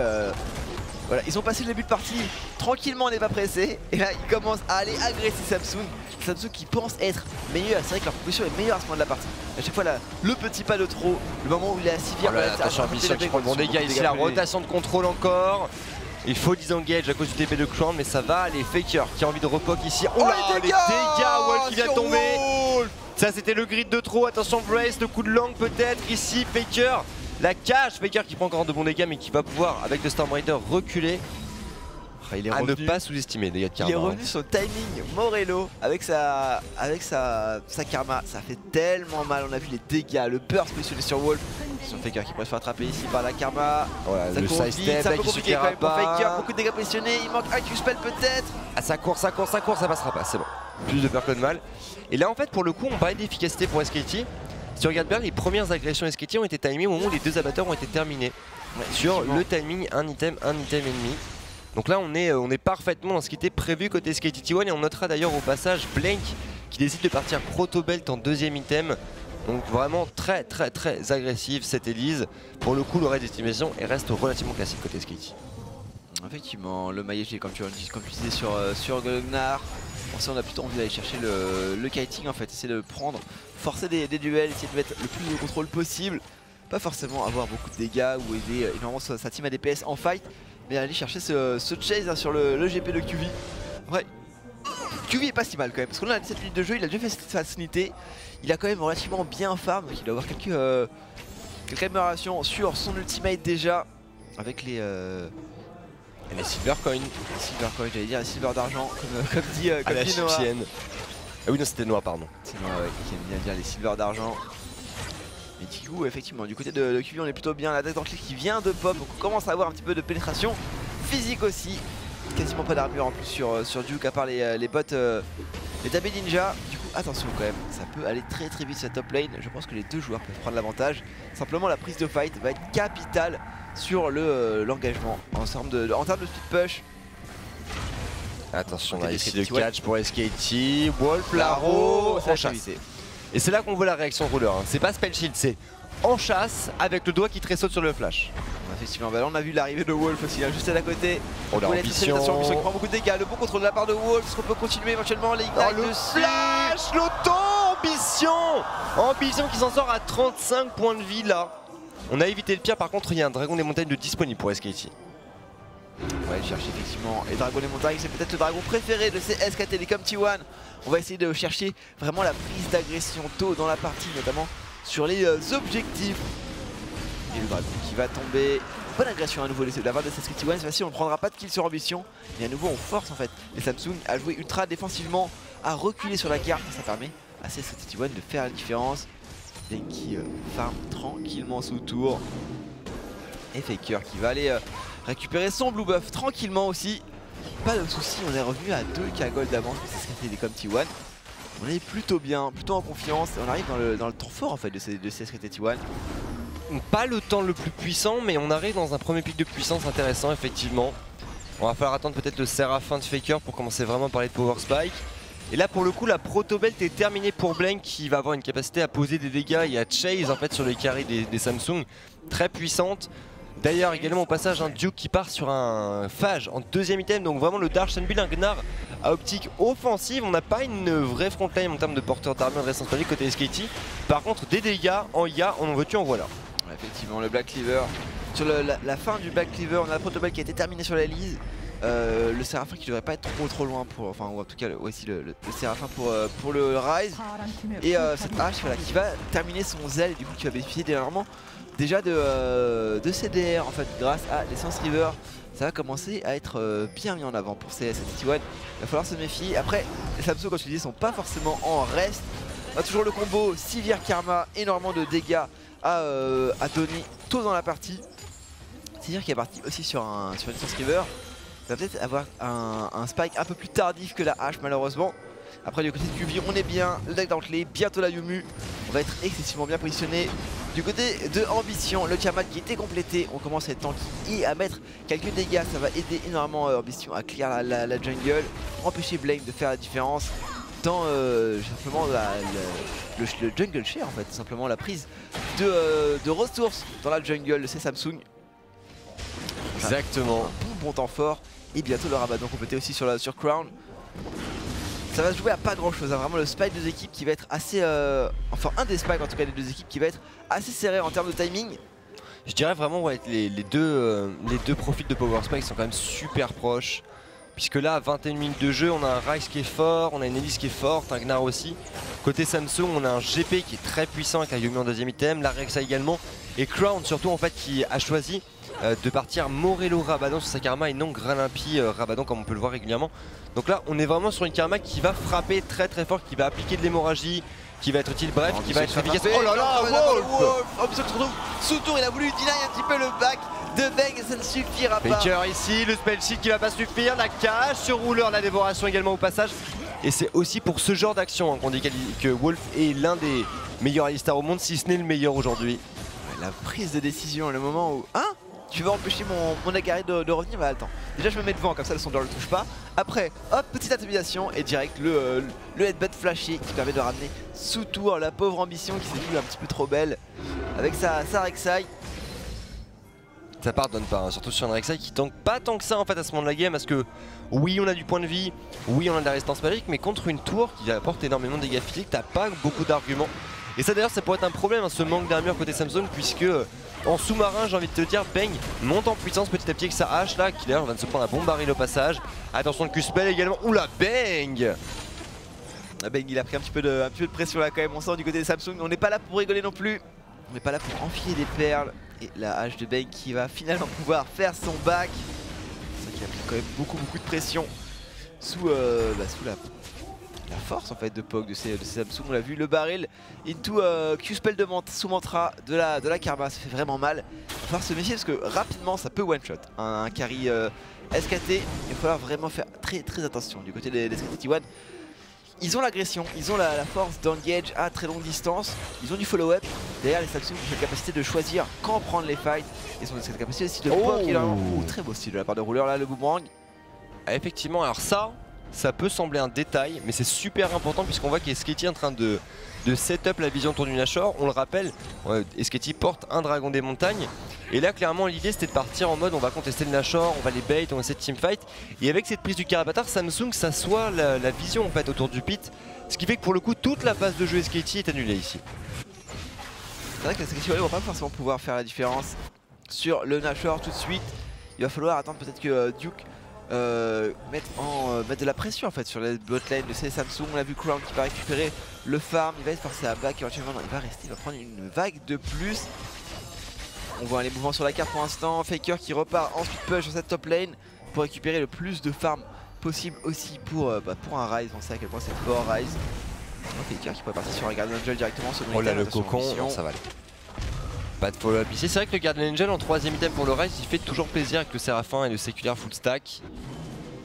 Voilà, ils ont passé le début de partie tranquillement, on n'est pas pressé. Et là, ils commencent à aller agresser Samsung. Samsung qui pense être meilleur. C'est vrai que leur position est meilleure à ce moment de la partie. À chaque fois, là, le petit pas de trop, le moment où il est à 6 vire. Attention, Ambition qui prend le bon dégât ici. La rotation de contrôle encore. Il faut disengage à cause du TP de Crown, mais ça va aller. Faker qui a envie de repoke ici. Oh là, les dégâts Wolf qui vient de tomber. Ça, c'était le grid de trop. Attention, Brace, le coup de langue peut-être. Ici, Faker. La cage, Faker qui prend encore de bons dégâts mais qui va pouvoir avec le Storm Raider reculer. Il est revenu, ne pas sous-estimer les dégâts de Karma. Il est revenu sur timing Morello avec sa Karma. Ça fait tellement mal, on a vu les dégâts, le burst positionné sur Wolf. Sur Faker qui pourrait se faire attraper ici par la Karma. Voilà, le side step, c'est un peu compliqué quand même pour Faker, beaucoup de dégâts positionnés, il manque un Q-spell peut-être. Ah, ça court, ça passera pas, c'est bon. Plus de peur que de mal. Et là en fait pour le coup on parlait d'efficacité pour SKT. Si tu regardes bien, les premières agressions SKT ont été timées au moment où les deux abatteurs ont été terminés. Ouais, sur le timing, un item ennemi. Donc là on est parfaitement dans ce qui était prévu côté SKT1 et on notera d'ailleurs au passage Blank qui décide de partir proto-belt en deuxième item. Donc vraiment très agressive cette Elise. Pour le coup le reste d'estimation reste relativement classique côté SKT. Effectivement, le maillet comme tu disais sur Gnar. On a plutôt envie d'aller chercher le kiting en fait, essayer de prendre, forcer des duels, essayer de mettre le plus de contrôle possible. Pas forcément avoir beaucoup de dégâts ou aider énormément sa team à DPS en fight, mais aller chercher ce chase hein, sur le GP de QV. Ouais, QV est pas si mal quand même, parce qu'on a 17 minutes de jeu, il a déjà fait cette facilité. Il a quand même relativement bien farm, donc il doit avoir quelques améliorations sur son ultimate déjà, avec les silver coins. J'allais dire les silver d'argent, comme dit Noah. Ah oui, non, c'était Noah, pardon. C'est Noah, ouais, qui aime bien dire les silver d'argent. Mais du coup, effectivement, du côté de QV, on est plutôt bien. La tête d'enclic qui vient de pop, donc on commence à avoir un petit peu de pénétration physique aussi. Quasiment pas d'armure en plus sur Duke, à part les bots, les tabés ninja. Du coup, attention quand même, ça peut aller très vite cette top lane. Je pense que les deux joueurs peuvent prendre l'avantage. Simplement, la prise de fight va être capitale sur l'engagement en termes de speed push. Attention, là, ici le catch pour SKT, Wolf, Laro, en chasse. Et c'est là qu'on voit la réaction Ruler, hein. C'est pas spell shield, c'est en chasse avec le doigt qui tressaute sur le flash. Effectivement, bah là on a vu l'arrivée de Wolf aussi, hein, juste à côté. Oh, l'ambition qui prend beaucoup de dégâts, le bon contrôle de la part de Wolf. Est-ce qu'on peut continuer éventuellement les ignite le flash, l'auto, Ambition qui s'en sort à 35 points de vie là. On a évité le pire, par contre il y a un dragon des montagnes de disponible pour SKT. Ouais, il cherche effectivement. Et Dragon des montagnes, c'est peut-être le dragon préféré de ces SK Telecom T1. On va essayer de chercher vraiment la prise d'agression tôt dans la partie, notamment sur les objectifs. Et le dragon qui va tomber. Bonne agression à nouveau de la part de SK T1. C'est facile, on ne prendra pas de kill sur ambition. Et à nouveau, on force en fait les Samsung à jouer ultra défensivement, à reculer sur la carte. Ça permet à SK T1 de faire la différence. Et qui farm tranquillement sous tour. Et Faker qui va aller récupérer son blue buff tranquillement aussi. pas de soucis, on est revenu à 2K gold d'avance, c'est ce qu'a fait des comme T1. On est plutôt bien, plutôt en confiance, et on arrive dans le temps fort en fait de CSKT T1. Pas le temps le plus puissant, mais on arrive dans un premier pic de puissance intéressant effectivement. On va falloir attendre peut-être le Séraphin de Faker pour commencer vraiment à parler de Power Spike. Et là pour le coup la proto belt est terminée pour Blank qui va avoir une capacité à poser des dégâts et à chase en fait sur les carries des Samsung très puissante. D'ailleurs également au passage un Duke qui part sur un Phage en deuxième item, donc vraiment le Dark Build, un Gnar à optique offensive. On n'a pas une vraie frontline en termes de porteur d'armure de résistance magique côté SKT. Par contre des dégâts en IA, en veux-tu en voilà. Ouais, effectivement le Black Cleaver, sur la fin du Black Cleaver on a la proto belt qui a été terminée sur la Lise. Le Séraphin qui devrait pas être trop loin pour, enfin ou en tout cas aussi le Séraphin pour le Rise. Et cette hache voilà, qui va terminer son zèle, du coup qui va bénéficier dernièrement déjà de CDR en fait grâce à l'Essence River. Ça va commencer à être bien mis en avant pour ces T1. Il va falloir se méfier. Après les Samsung comme je te disais sont pas forcément en reste. On a toujours le combo Sivir Karma, énormément de dégâts à donner tôt dans la partie. C'est-à-dire qu'il est parti aussi sur une Essence River. Il va peut-être avoir un spike un peu plus tardif que la hache malheureusement. Après du côté de QB on est bien, le deck d'Antley, bientôt la Yumu. On va être excessivement bien positionné. Du côté de Ambition, le Tiamat qui était complété, on commence à être tanky et à mettre quelques dégâts. Ça va aider énormément Ambition à clear la jungle, empêcher Blame de faire la différence dans simplement le jungle share en fait, tout simplement la prise de ressources dans la jungle de ces Samsung. Exactement. Un bon temps fort. Et bientôt le Rabadon complété aussi sur Crown. Ça va se jouer à pas grand chose, hein. Vraiment le spike des équipes qui va être assez... enfin un des spikes en tout cas des deux équipes qui va être assez serré en termes de timing. Je dirais vraiment ouais, les deux profils de Power Spike sont quand même super proches. Puisque là à 21 minutes de jeu on a un Ryze qui est fort, on a une Elise qui est forte, un Gnar aussi. Côté Samsung on a un GP qui est très puissant avec un Yuumi en deuxième item, la Rexa également. Et Crown surtout en fait qui a choisi de partir Morello Rabadon sur sa Karma et non Gralimpi Rabadon comme on peut le voir régulièrement. Donc là on est vraiment sur une Karma qui va frapper très fort, qui va appliquer de l'hémorragie, qui va être utile, bref, qui va être efficace. Oh là là, Wolf Ambition qui se retrouve sous tour, il a voulu deny un petit peu le back de Bang, ça ne suffira pas. Faker ici, le spell shield qui va pas suffire, la cage sur rouleur, la dévoration également au passage. Et c'est aussi pour ce genre d'action hein, qu'on dit que Wolf est l'un des meilleurs Alistar au monde, si ce n'est le meilleur aujourd'hui. La prise de décision, le moment où... Hein, tu vas empêcher mon Akari de revenir? Bah attends, déjà je me mets devant comme ça le sondeur ne le touche pas. Après, hop, petite intimidation et direct le headbutt flashé qui permet de ramener sous tour la pauvre Ambition qui s'est vue un petit peu trop belle avec sa Rek'Sai. Ça pardonne pas, hein, surtout sur un Rek'Sai qui tank pas tant que ça en fait à ce moment de la game parce que oui on a du point de vie, oui on a de la résistance magique, mais contre une tour qui apporte énormément de dégâts physiques, t'as pas beaucoup d'arguments. Et ça d'ailleurs ça pourrait être un problème hein, ce manque d'armure côté Samsung puisque en sous-marin j'ai envie de te dire Bang monte en puissance petit à petit avec sa hache là qui d'ailleurs va se prendre un bon baril au passage. Attention le Q-spell également, oula Bang. Bang il a pris un petit peu de pression là quand même, on sent du côté des Samsung, on n'est pas là pour rigoler non plus. On n'est pas là pour enfiler des perles. Et la hache de Bang qui va finalement pouvoir faire son back. C'est vrai qu'il a pris quand même beaucoup de pression sous la force en fait de Pog de ces Samsung. On l'a vu, le barrel into Q-spell sous mantra de la Karma, ça fait vraiment mal. Il va falloir se méfier parce que rapidement ça peut one shot un carry SKT. Il va falloir vraiment faire très attention du côté des SKT T1. Ils ont l'agression, ils ont la force d'engage à très longue distance, ils ont du follow-up. Derrière les Samsung ont cette capacité de choisir quand prendre les fights. Ils ont cette capacité aussi de poke. Très beau style de la part de rouleur là, le boomerang. Ah, effectivement, alors ça peut sembler un détail, mais c'est super important puisqu'on voit qu'Esketi est en train de setup la vision autour du Nashor. On le rappelle, Esketi porte un dragon des montagnes. Et là clairement l'idée c'était de partir en mode on va contester le Nashor, on va les bait, on va essayer de teamfight. Et avec cette prise du Karabatar, Samsung s'assoit la vision en fait autour du pit. Ce qui fait que pour le coup toute la phase de jeu Esketi est annulée ici. C'est vrai que Esketi ne va pas forcément pouvoir faire la différence sur le Nashor tout de suite. Il va falloir attendre peut-être que Duke mettre de la pression en fait sur la botlane de ces Samsung. On a vu Crown qui va récupérer le farm, il va être forcé à back éventuellement, il va rester, il va prendre une vague de plus. On voit les mouvements sur la carte pour l'instant, Faker qui repart ensuite push sur cette top lane pour récupérer le plus de farm possible aussi pour un Ryze. On sait à quel point c'est fort Ryze. Faker qui pourrait partir sur un Guardian Angel directement sur oh là le cocon, non, ça va aller. Pas de follow-up ici, c'est vrai que le Guardian Angel en troisième item pour le Ryze il fait toujours plaisir avec le Séraphin et le séculaire full stack.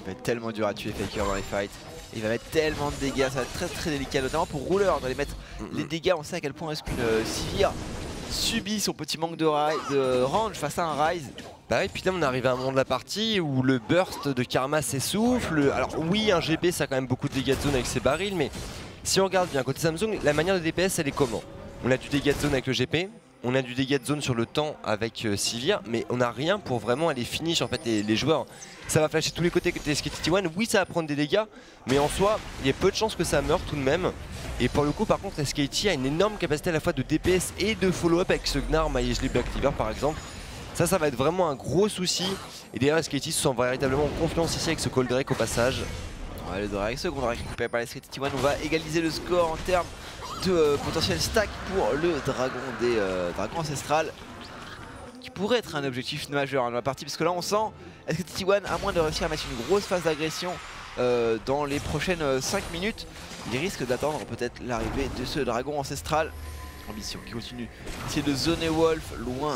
Il va être tellement dur à tuer Faker dans les fights. Il va mettre tellement de dégâts, ça va être très délicat, notamment pour Ruler, on doit les mettre les dégâts. On sait à quel point est-ce qu'une Sivir subit son petit manque de range face à un Ryze. Bah oui, puis là on arrive à un moment de la partie où le burst de Karma s'essouffle. Alors oui, un GP ça a quand même beaucoup de dégâts de zone avec ses barils, mais si on regarde bien côté Samsung, la manière de DPS elle est comment? On a du dégât de zone avec le GP, on a du dégât de zone sur le temps avec Sivir, mais on n'a rien pour vraiment aller finish en fait les joueurs. Ça va flasher tous les côtés côté SKT1, oui ça va prendre des dégâts, mais en soi il y a peu de chances que ça meure tout de même. Et pour le coup par contre SKT a une énorme capacité à la fois de DPS et de follow-up avec ce Gnar, Maiesley, Black Cleaver par exemple. Ça va être vraiment un gros souci. Et d'ailleurs SKT se sent véritablement en confiance ici avec ce Cold Drake au passage. Ouais, le Drake, second Drake récupéré par les SKT1, on va égaliser le score en termes de potentiel stack pour le dragon des dragons ancestrales, qui pourrait être un objectif majeur dans la partie, parce que là on sent SKT1, à moins de réussir à mettre une grosse phase d'agression dans les prochaines 5 minutes, il risque d'attendre peut-être l'arrivée de ce dragon ancestral. Ambition qui continue d'essayer de zoner Wolf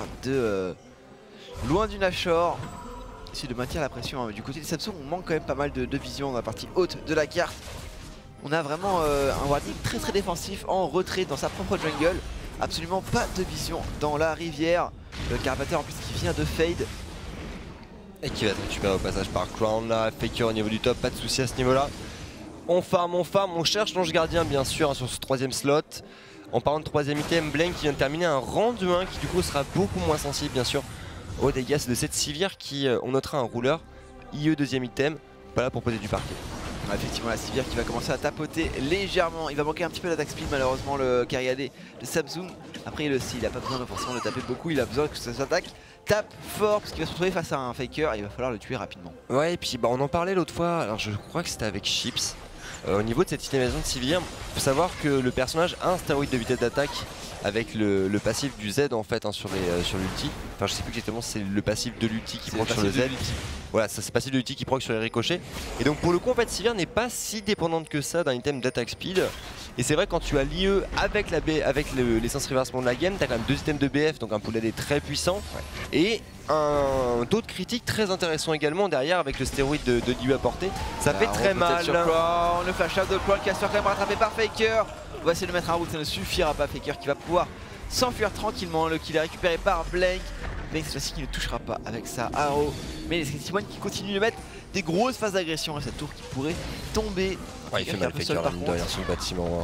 loin du Nashor, essayer de maintenir la pression. Du côté de Samsung, on manque quand même pas mal de vision dans la partie haute de la carte. On a vraiment un Warning très défensif en retrait dans sa propre jungle. Absolument pas de vision dans la rivière. Le Carpatheur en plus qui vient de fade. Et qui va être récupéré au passage par Crown là. Faker au niveau du top, pas de souci à ce niveau là. On farm, on cherche l'ange gardien bien sûr hein, sur ce 3ème slot. En parlant de 3ème item, Blank qui vient de terminer un rang de 1 qui du coup sera beaucoup moins sensible bien sûr aux dégâts de cette Sivir qui on notera un rouleur. IE 2ème item, pas là pour poser du parquet. Ouais, effectivement la Sivir qui va commencer à tapoter légèrement. Il va manquer un petit peu d'attaque speed malheureusement le Cariadé de Samsung. Après il a pas besoin de forcément de taper beaucoup, il a besoin que ça s'attaque. Tape fort parce qu'il va se retrouver face à un Faker et il va falloir le tuer rapidement. Ouais et puis bah, on en parlait l'autre fois, alors je crois que c'était avec Chips. Au niveau de cette itérisation de Sivir, il faut savoir que le personnage a un stéroïde de vitesse d'attaque avec le passif du Z en fait hein, sur l'ulti. Enfin je sais plus exactement si c'est le passif de l'ulti qui proc sur le Z. Voilà, ça c'est passif de l'ulti qui proc sur les ricochets. Et donc pour le coup en fait Sivir n'est pas si dépendante que ça d'un item d'attaque speed. Et c'est vrai quand tu as l'IE avec l'essence reversement de la game, tu as quand même 2 items de BF, donc un pool AD très puissant. Et un taux de critique très intéressant également derrière avec le stéroïde de l'IE apporté. Ça fait très mal. Le flash out de Crown qui va se faire quand même rattraper par Faker. On va essayer de mettre un route, ça ne suffira pas. Faker qui va pouvoir s'enfuir tranquillement. Le kill est récupéré par Blank. Blank cette fois-ci qui ne touchera pas avec sa arrow. Mais les SKT1 qui continuent de mettre des grosses phases d'agression. Et cette tour qui pourrait tomber. Ouais, il fait mal Faker là, mine de rien sur le bâtiment. Hein.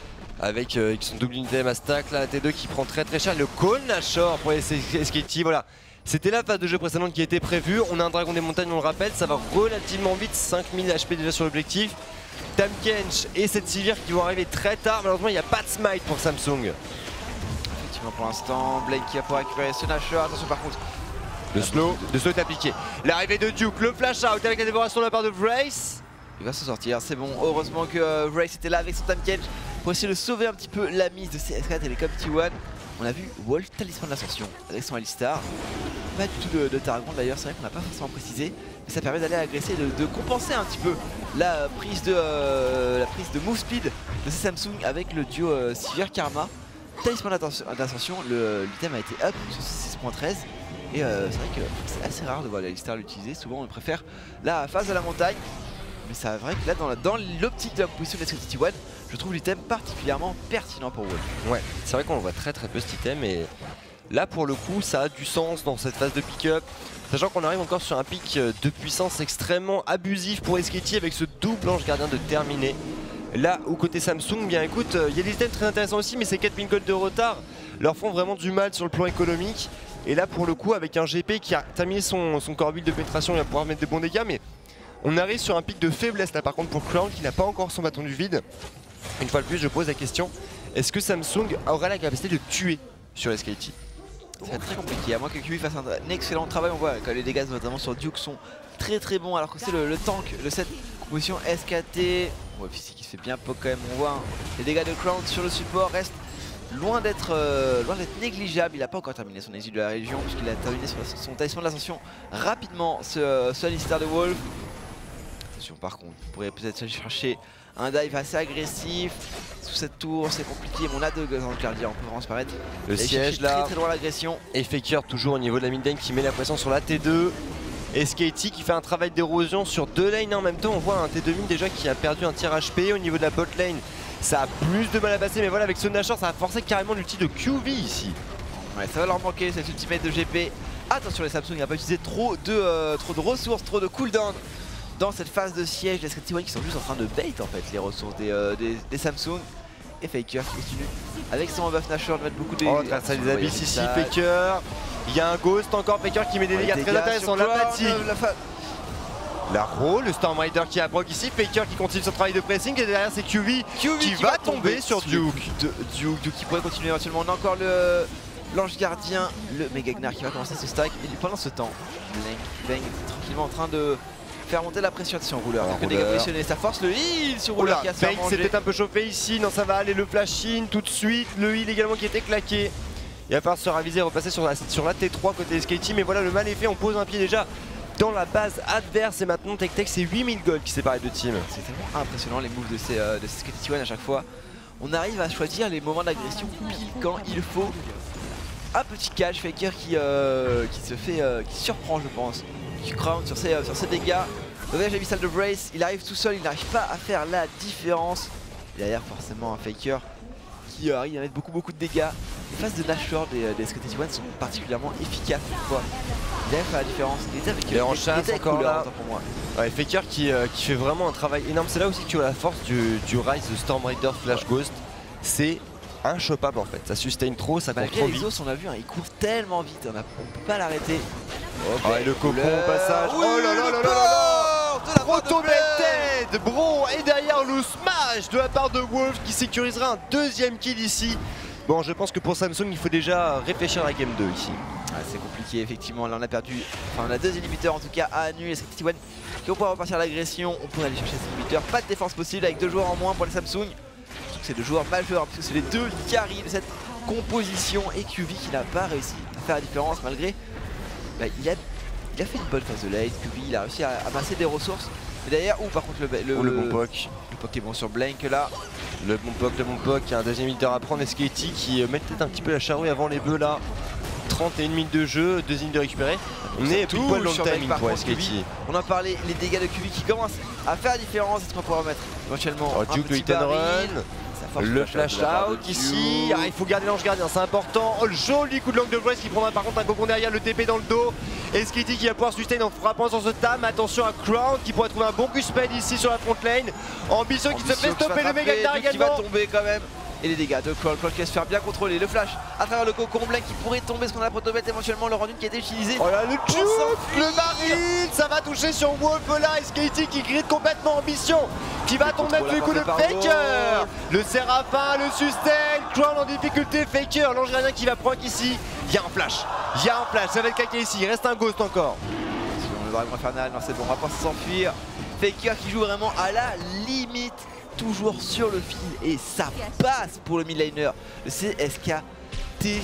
Avec son double item à stack, là, T2 qui prend très cher. Le call Nashor pour les SKT, voilà. C'était la phase de jeu précédente qui était prévue. On a un dragon des montagnes, on le rappelle, ça va relativement vite. 5000 HP déjà sur l'objectif. Tahm-Kench et cette Sivir qui vont arriver très tard. Malheureusement, il n'y a pas de smite pour Samsung. Effectivement, pour l'instant, Blake qui va pouvoir récupérer ce Nashor. Attention par contre. Le slow est appliqué. L'arrivée de Duke, le flash out avec la dévoration de la part de Vrace. Il va s'en sortir, c'est bon. Heureusement que Vrace était là avec son Tahm-Kench pour essayer de sauver un petit peu la mise de CS4 Telecom T1. On a vu Wolf, talisman de l'ascension avec son Alistar. Pas du tout de Targon d'ailleurs, c'est vrai qu'on n'a pas forcément précisé. Mais ça permet d'aller agresser, de compenser un petit peu la prise de move speed de ces Samsung avec le duo Sivir Karma. Talisman d'ascension, l'item a été up sur 6.13. Et c'est vrai que c'est assez rare de voir l'Alistar l'utiliser. Souvent on préfère la phase de la montagne. Mais c'est vrai que là dans l'optique de la position de SKT1, je trouve l'item particulièrement pertinent pour Wolf. Ouais, c'est vrai qu'on le voit très peu cet item et là pour le coup ça a du sens dans cette phase de pick-up. Sachant qu'on arrive encore sur un pic de puissance extrêmement abusif pour SKT avec ce double ange gardien de terminé. Là où côté Samsung, bien écoute, il y a des items très intéressants aussi mais ces 4000 gold de retard leur font vraiment du mal sur le plan économique. Et là pour le coup avec un GP qui a terminé son core build de pénétration, il va pouvoir mettre de bons dégâts mais on arrive sur un pic de faiblesse là par contre pour Crown qui n'a pas encore son bâton du vide. Une fois de plus je pose la question, est-ce que Samsung aura la capacité de tuer sur SKT? Ça va être très compliqué, à moins que QI fasse un excellent travail. On voit que les dégâts notamment sur Duke sont très bons alors que c'est le tank de cette composition SKT. On voit Fizzy qui se fait bien poke quand même, on voit les dégâts de Crown sur le support restent loin d'être négligeables. Il n'a pas encore terminé son exil de la région puisqu'il a terminé sur son talisman de l'ascension rapidement ce Alistar de Wolf. Attention par contre, on pourrait peut-être aller chercher un dive assez agressif sous cette tour, c'est compliqué, mais on a deux anges gardiens, on peut vraiment se permettre. Le siège là, très loin l'agression. Et Faker toujours au niveau de la mid lane qui met la pression sur la T2. Et Sketty qui fait un travail d'érosion sur 2 lanes en même temps. On voit un T2000 déjà qui a perdu un tir HP au niveau de la bot lane. Ça a plus de mal à passer, mais voilà, avec ce Nashor, ça a forcé carrément l'ulti de QV ici. Ouais, ça va leur manquer cette ultimate de GP. Attention, les Samsung n'ont pas utilisé trop de ressources, trop de cooldown dans cette phase de siège. Les Sketty One qui sont juste en train de bait en fait les ressources des Samsung. Et Faker qui continue avec son buff Nashor de mettre beaucoup de... Oh, ça les abyss ici, Faker. Il y a un Ghost encore, Faker qui met des dégâts très intéressants. La fatigue. La roll, le Storm Rider qui approche ici, Faker qui continue son travail de pressing et derrière c'est QV qui va tomber sur Duke. Duke qui pourrait continuer éventuellement. On a encore l'ange gardien, le Mega Gnar qui va commencer ce stack. Et pendant ce temps, Bang est tranquillement en train de faire monter la pression sur rouleur. Donc dégâts positionnés, ça force le heal sur rouleur qui a Bang s'est peut-être un peu chauffé ici, non ça va aller, le flash in tout de suite, le heal également qui était claqué. Il va falloir se raviser, repasser sur la T3 côté Sketty, mais voilà le mal est fait, on pose un pied déjà dans la base adverse et maintenant Tech c'est 8000 gold qui sépare les deux teams. C'est tellement impressionnant les moves de ces Sketty One à chaque fois. On arrive à choisir les moments d'agression pile quand il faut. Un petit catch Faker qui surprend je pense, qui crown sur ses dégâts. J'ai mis salle de brace, il arrive tout seul, il n'arrive pas à faire la différence. Et derrière forcément un Faker qui arrive à mettre beaucoup de dégâts. Les phases de Nashor des Sketty One sont particulièrement efficaces cette fois. Il arrive à faire la différence. Il était avec en chasse encore là pour moi. Ouais, Faker qui fait vraiment un travail énorme. C'est là aussi que tu as la force du Rise de Storm Rider Flash Ghost. C'est inchopable en fait, ça sustain trop, ça compte trop vite. Les os, on a vu, hein, il court tellement vite, on peut pas l'arrêter. Oh, et le cocon au passage. Oui, oh là là là là, Proto-Belted Bro, et derrière le smash de la part de Wolf qui sécurisera un deuxième kill ici. Bon, je pense que pour Samsung, il faut déjà réfléchir à la game 2 ici. Ah, c'est compliqué, effectivement. Là, on a perdu. Enfin, on a 2 inhibiteurs en tout cas à annuler. Sketty One qui vont pouvoir repartir à l'agression. On pourrait aller chercher ces inhibiteurs. Pas de défense possible avec 2 joueurs en moins pour les Samsung. C'est 2 joueurs majeurs, parce que c'est les 2 carries de cette composition. Et QV qui n'a pas réussi à faire la différence malgré. Bah, il a fait une bonne phase de lane. QV, il a réussi à amasser des ressources. Mais derrière, par contre, le bon poke. Le poke est bon sur Blank là. Le bon poke, il y a un deuxième inhibiteur à prendre. Et Sketty qui met peut-être un petit peu la charrue avant les bœufs là. 31 minutes de jeu, 2 lignes de récupérer. On est tout poil dans le timing pour Sketty. On a parlé, les dégâts de QV qui commencent à faire la différence. Est-ce qu'on pourra remettre éventuellement un Duke de hit and run. Le flash out ici, il faut garder l'ange gardien, c'est important. Oh, le joli coup de langue de Brace qui prendra par contre un cocon derrière, le TP dans le dos. Et Sketty qui va pouvoir sustain en frappant sur ce tam. Attention à Crown qui pourrait trouver un bon Q-spell ici sur la front lane. Ambition qui se fait stopper, le Mega Gnar également. Qui va tomber quand même. Et les dégâts de Crown qui va se faire bien contrôler. Le flash à travers le cocon Blank qui pourrait tomber, ce qu'on a protobet éventuellement le rendu qui a été utilisé. Oh là le juke, le marine, ça va toucher sur Wolf là. Et Sketty qui grid complètement Ambition qui va tomber avec le coup de Faker. Le Séraphin, le sustain, Crown en difficulté, Faker, l'ange gardien qui va proc ici. Il y a un flash, ça va être claqué ici, il reste un ghost encore. Le dragon infernal, non c'est bon, on va pas s'enfuir. Faker qui joue vraiment à la limite. Toujours sur le fil et ça passe pour le midlaner. Le CSKT est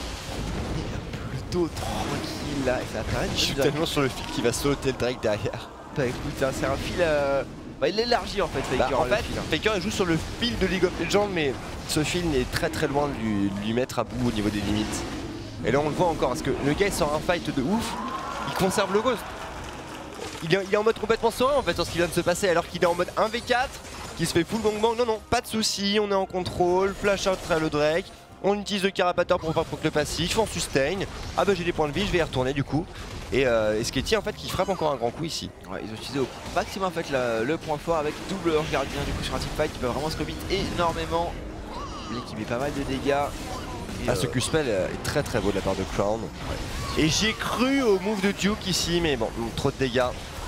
plutôt tranquille là et ça va permettre. Je suis tellement sur le fil qu'il va sauter le Drake derrière. Bah écoute, c'est un fil. Il élargit en fait Faker. Faker il joue sur le fil de League of Legends, mais ce fil est très loin de lui mettre à bout au niveau des limites. Et là on le voit encore parce que le gars il sort un fight de ouf, il conserve le ghost. Il est en mode complètement serein en fait sur ce qui vient de se passer alors qu'il est en mode 1v4. Qui se fait full bang bang, non, pas de soucis, on est en contrôle, flash out très le Drake, on utilise le carapateur pour faire proc le passif, on sustain, ah bah j'ai des points de vie, je vais y retourner du coup, et Sketty en fait qui frappe encore un grand coup ici. Ouais, ils ont utilisé au maximum en fait le point fort avec double ange gardien du coup sur un teamfight qui peut vraiment se commit énormément, qui met pas mal de dégâts. Et ce Q-spell est très beau de la part de Crown, ouais. Et j'ai cru au move de Duke ici, mais bon, trop de dégâts,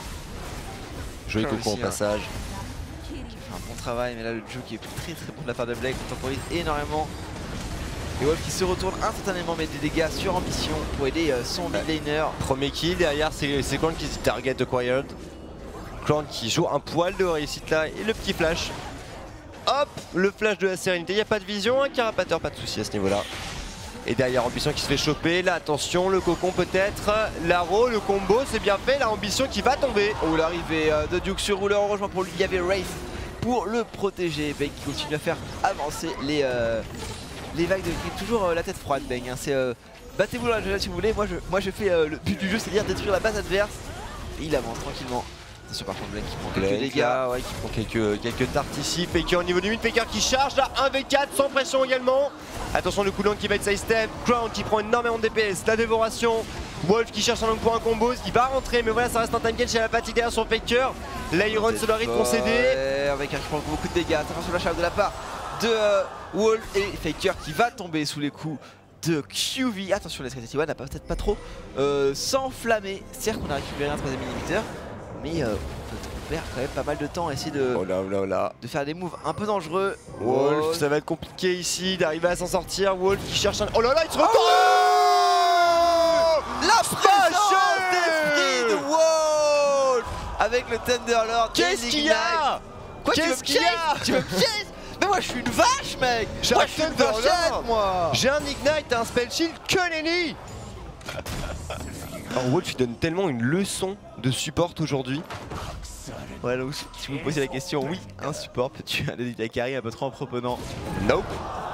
joli cocon au passage. Un bon travail, mais là le jeu qui est très bon de la part de Blake, on temporise énormément. Et Wolf qui se retourne instantanément, met des dégâts sur Ambition pour aider son midlaner. Premier kill, derrière c'est Crown qui dit target acquired. Crown qui joue un poil de réussite là, et le petit flash. Hop, le flash de la sérénité, il n'y a pas de vision, un carapateur, pas de souci à ce niveau là. Et derrière Ambition qui se fait choper, là attention, le cocon peut-être, l'arrow, le combo, c'est bien fait, la Ambition qui va tomber. Oh l'arrivée de Duke sur rouleur, heureusement pour lui, il y avait Wraith pour le protéger. Bang qui continue à faire avancer les vagues de grip. Toujours la tête froide Bang, hein. C'est battez-vous dans la jungle si vous voulez. Moi je fais le but du jeu, c'est-à-dire détruire la base adverse. Et il avance tranquillement. Attention par contre Blake qui prend quelques dégâts, ouais, qui prend quelques tartes ici. Faker au niveau du mid, Faker qui charge là, 1v4 sans pression également. Attention le cooldown qui va être side step, Crown qui prend énormément de DPS, la dévoration. Wolf qui cherche un long pour un combo, qui va rentrer, mais voilà ça reste un time kill chez la fatigue derrière son Faker. L'Iron se doit concéder. Avec un qui prend beaucoup de dégâts, attention la charge de la part de Wolf et Faker qui va tomber sous les coups de QV. Attention, l'Escatati-One n'a peut-être pas trop s'enflammer. Certes qu'on a récupéré un 3ème inhibiteur, mais on perd quand même pas mal de temps à essayer de, de faire des moves un peu dangereux. Wolf, ça va être compliqué ici d'arriver à s'en sortir. Wolf qui cherche un... Oh là là, il se retourne. La présence d'esprit de Wolf avec le Thunderlord. Qu'est-ce qu'il y a? Quoi, qu'est-ce qu'il y a? Tu me chase? Mais moi je suis une vache mec. Moi je suis une vachette moi. J'ai un Ignite et un Spell Shield que nenni. Alors Wolf il donne tellement une leçon de support aujourd'hui. Ouais là aussi, si vous me posez la question, oui, un support, peux-tu aller la carry un peu trop en proponent? Nope.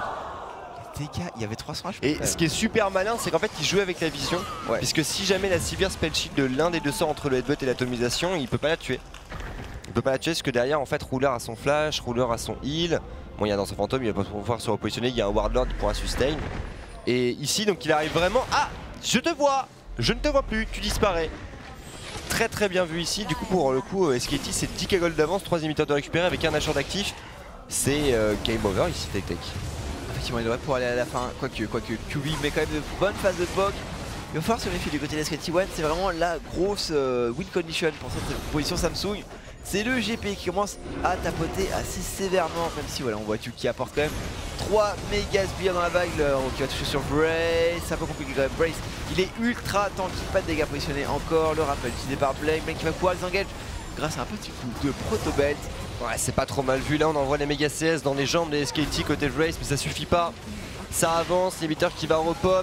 Dégâts, il y avait 300 HP. Et ce qui est super malin, c'est qu'en fait il joue avec la vision, puisque si jamais la Sivir Spell Shield de l'un des deux sorts entre le headbutt et l'atomisation, il peut pas la tuer. Il peut pas la tuer parce que derrière en fait Ruler a son flash, Ruler a son heal. Bon il y a dans son fantôme, il va pas pouvoir se repositionner, il y a un Wardlord qui pourra sustain. Et ici donc il arrive vraiment... Ah, je te vois, je ne te vois plus, tu disparais. Très très bien vu ici, du coup pour le coup SKT c'est 10k gold d'avance, 3 inhibiteurs de récupérer avec un Assured d'actif. C'est game over ici Tech Tech. Effectivement il devrait pouvoir aller à la fin, quoique QV met quand même de bonnes phases de poke. Il va falloir se méfier du côté de l'Escatati-One, c'est vraiment la grosse win condition pour cette position Samsung. C'est le GP qui commence à tapoter assez sévèrement, même si voilà on voit qui apporte quand même 3 méga sbires dans la vague, qui va toucher sur Brace, c'est un peu compliqué quand même. Brace il est ultra tanky, pas de dégâts positionnés encore, le rappel utilisé par Blake, qui va pouvoir les engage grâce à un petit coup de proto-belt. Ouais c'est pas trop mal vu, là on envoie les méga CS dans les jambes des SKT côté Brace, mais ça suffit pas. Ça avance, l'inhibiteur qui va repop,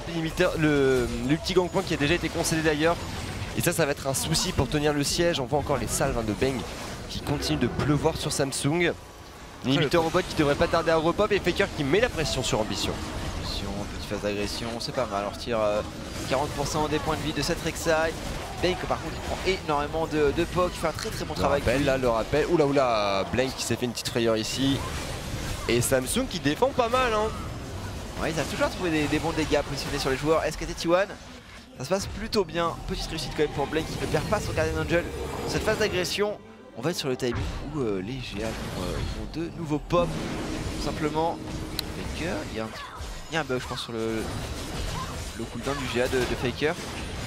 l'ulti Gangplank qui a déjà été concédé d'ailleurs. Et ça va être un souci pour tenir le siège, on voit encore les salves de Bang qui continue de pleuvoir sur Samsung. L'inhibiteur robot qui devrait pas tarder à repop et Faker qui met la pression sur Ambition. Petite phase d'agression, c'est pas mal. Alors tire 40% des points de vie de cette Rek'Sai. Blank par contre il prend énormément de poke, il fait un très bon travail. Là le rappel, oula Blank qui s'est fait une petite frayeur ici. Et Samsung qui défend pas mal hein. Ouais ils arrivent toujours à trouver des bons dégâts positionnés sur les joueurs. SKT-T1, ça se passe plutôt bien. Petite réussite quand même pour Blank qui ne perd pas son Guardian Angel. Cette phase d'agression, on va être sur le timing où les GA font de nouveaux pop. Tout simplement. Faker, il y a un bug je pense sur le cooldown du GA de Faker.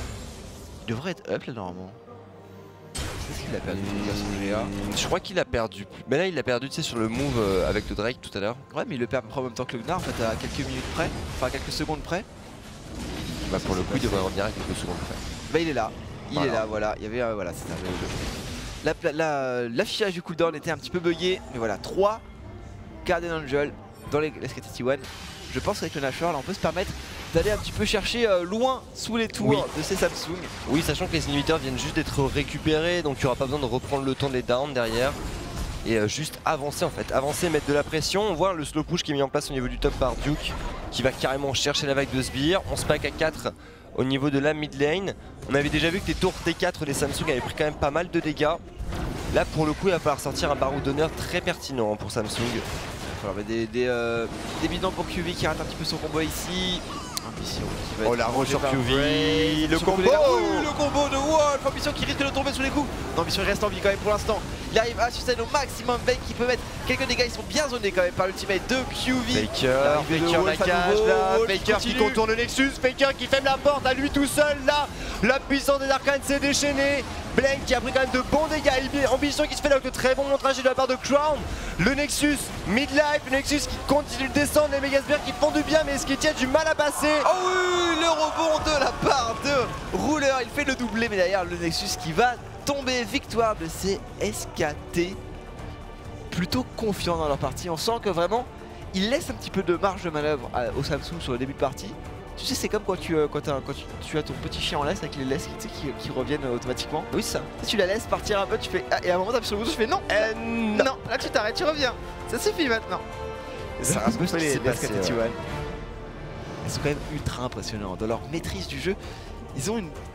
Il devrait être up là normalement. Qu'est-ce qu'il a perdu son GA? Je crois qu'il a perdu. Mais là il a perdu tu sais sur le move avec le Drake tout à l'heure. Ouais mais il le perd en même temps que le Gnar en fait à quelques minutes près. Enfin quelques secondes près. Bah pour le coup il devrait revenir à quelques secondes près. Bah il est là. Il est là voilà. Il y avait voilà c'est ça. L'affichage du cooldown était un petit peu buggé, mais voilà, 3 Guardian Angel dans l'Escatati-One. Je pense qu'avec le Nashor, là on peut se permettre d'aller un petit peu chercher loin sous les tours de ces Samsung. Oui, sachant que les inhibiteurs viennent juste d'être récupérés, donc il n'y aura pas besoin de reprendre le temps de les down derrière. Et juste avancer en fait, avancer, mettre de la pression. On voit le slow push qui est mis en place au niveau du top par Duke, qui va carrément chercher la vague de sbires. On se pack à 4 au niveau de la mid lane. On avait déjà vu que les tours T4 des Samsung avaient pris quand même pas mal de dégâts. Là pour le coup il va falloir sortir un barreau d'honneur très pertinent pour Samsung. Il va falloir des bidons pour QV qui rate un petit peu son combo ici. Ambition qui va la roche sur QV, le combo de Wolf. Ambition qui risque de tomber sous les coups. Non, Ambition il reste en vie quand même pour l'instant. Il arrive à sustain au maximum. Bang qui peut mettre quelques dégâts, ils sont bien zonés quand même par l'ultimate de QV. Faker la cage là, Faker qui contourne le Nexus, Faker qui ferme la porte à lui tout seul là. La puissance des arcanes s'est déchaînée. Blank qui a pris quand même de bons dégâts. Ambition qui se fait là avec de très bons montrages de la part de Crown. Le Nexus, midlife, le Nexus qui continue de descendre. Les Megasbires qui font du bien, mais SKT a du mal à passer. Oh oui, le rebond de la part de Ruler. Il fait le doublé, mais derrière le Nexus qui va tomber. Victoire de ces SKT. Plutôt confiants dans leur partie. On sent que vraiment, ils laissent un petit peu de marge de manœuvre au Samsung sur le début de partie. Tu sais, c'est comme quand tu as ton petit chien en laisse avec les laisses qui reviennent automatiquement. Oui, ça. Tu la laisses partir un peu, tu fais. Ah, et à un moment, tu appuies sur le bouton, tu fais non. Non, là tu t'arrêtes, tu reviens. Ça suffit maintenant. Ça reste un peu les Elles sont quand même ultra impressionnantes dans leur maîtrise du jeu. Ils ont une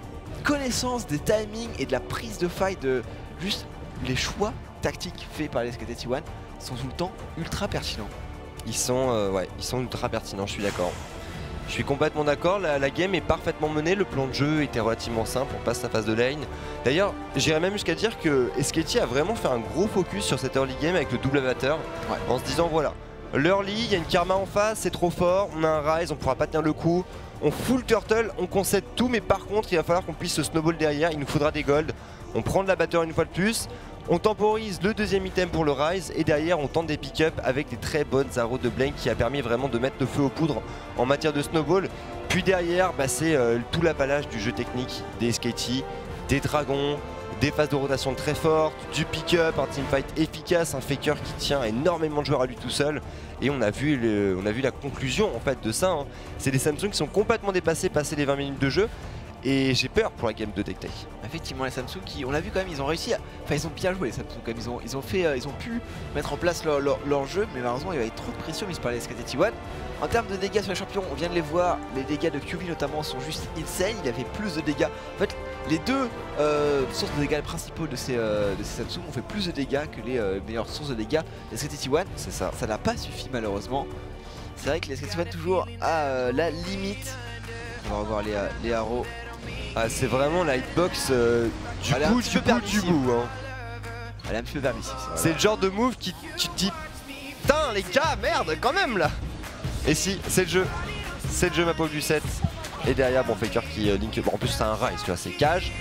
connaissance des timings et de la prise de fight, de juste les choix tactiques faits par les SKT T1 sont tout le temps ultra pertinents. Ils sont ultra pertinents, je suis d'accord. Je suis complètement d'accord, la game est parfaitement menée, le plan de jeu était relativement simple, on passe la phase de lane. D'ailleurs, j'irais même jusqu'à dire que SKT a vraiment fait un gros focus sur cette early game avec le double avatar, en se disant voilà, l'early, il y a une Karma en face, c'est trop fort, on a un Rise, on pourra pas tenir le coup, on full turtle, on concède tout, mais par contre il va falloir qu'on puisse se snowball derrière, il nous faudra des golds, on prend de la batteur une fois de plus. On temporise le deuxième item pour le Rise et derrière on tente des pick-up avec des très bonnes arrows de Blank qui a permis vraiment de mettre le feu aux poudres en matière de snowball. Puis derrière c'est tout l'appalage du jeu technique des SKT, des dragons, des phases de rotation très fortes, du pick-up, un teamfight efficace, un faker qui tient énormément de joueurs à lui tout seul. Et on a vu la conclusion en fait de ça. Hein. C'est des Samsung qui sont complètement dépassés, passés les 20 minutes de jeu. Et j'ai peur pour la game de TechTech. Effectivement, les Samsung qui, on l'a vu quand même, ils ont réussi, enfin ils ont bien joué les Samsung quand même, ils ont pu mettre en place leur jeu, mais malheureusement il y avait trop de pression mise par les SKT T1. En termes de dégâts sur les champions, on vient de les voir, les dégâts de QV notamment sont juste insane, il avait plus de dégâts. En fait, les deux sources de dégâts principaux de ces Samsung ont fait plus de dégâts que les meilleures sources de dégâts des SKT T1. C'est ça. Ça n'a pas suffi malheureusement. C'est vrai que les SKT T1 toujours à la limite. On va revoir les arrows. Ah, c'est vraiment la hitbox du bout. Hein. Elle est un petit peu permissive. C'est le genre de move qui tu te dis putain les gars, merde quand même là. Et si, c'est le jeu. C'est le jeu ma pauvre du 7. Et derrière, bon, Faker qui link. Bon, en plus, c'est un Rise, tu vois, c'est cage.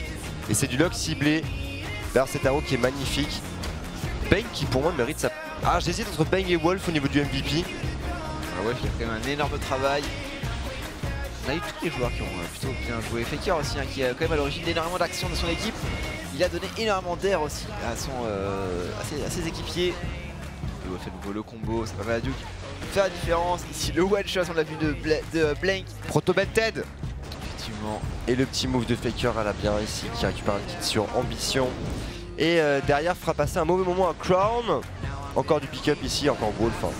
Et c'est du lock ciblé vers cet arrow qui est magnifique. Bang qui pour moi mérite sa. Ah, j'hésite entre Bang et Wolf au niveau du MVP. Ah ouais, il y a quand même un énorme travail. On a eu tous les joueurs qui ont plutôt bien joué. Faker aussi, hein, qui est quand même à l'origine d'énormément d'actions de son équipe. Il a donné énormément d'air aussi à ses équipiers. Il fait nouveau le combo, ça permet à Duke de faire la différence. Ici le one shot, on l'a vu de Blank. Proto-Belted. Effectivement. Et le petit move de Faker à la bien ici qui récupère un kit sur Ambition. Et derrière fera passer un mauvais moment à Crown. Encore du pick-up ici, encore Wolf. Hein.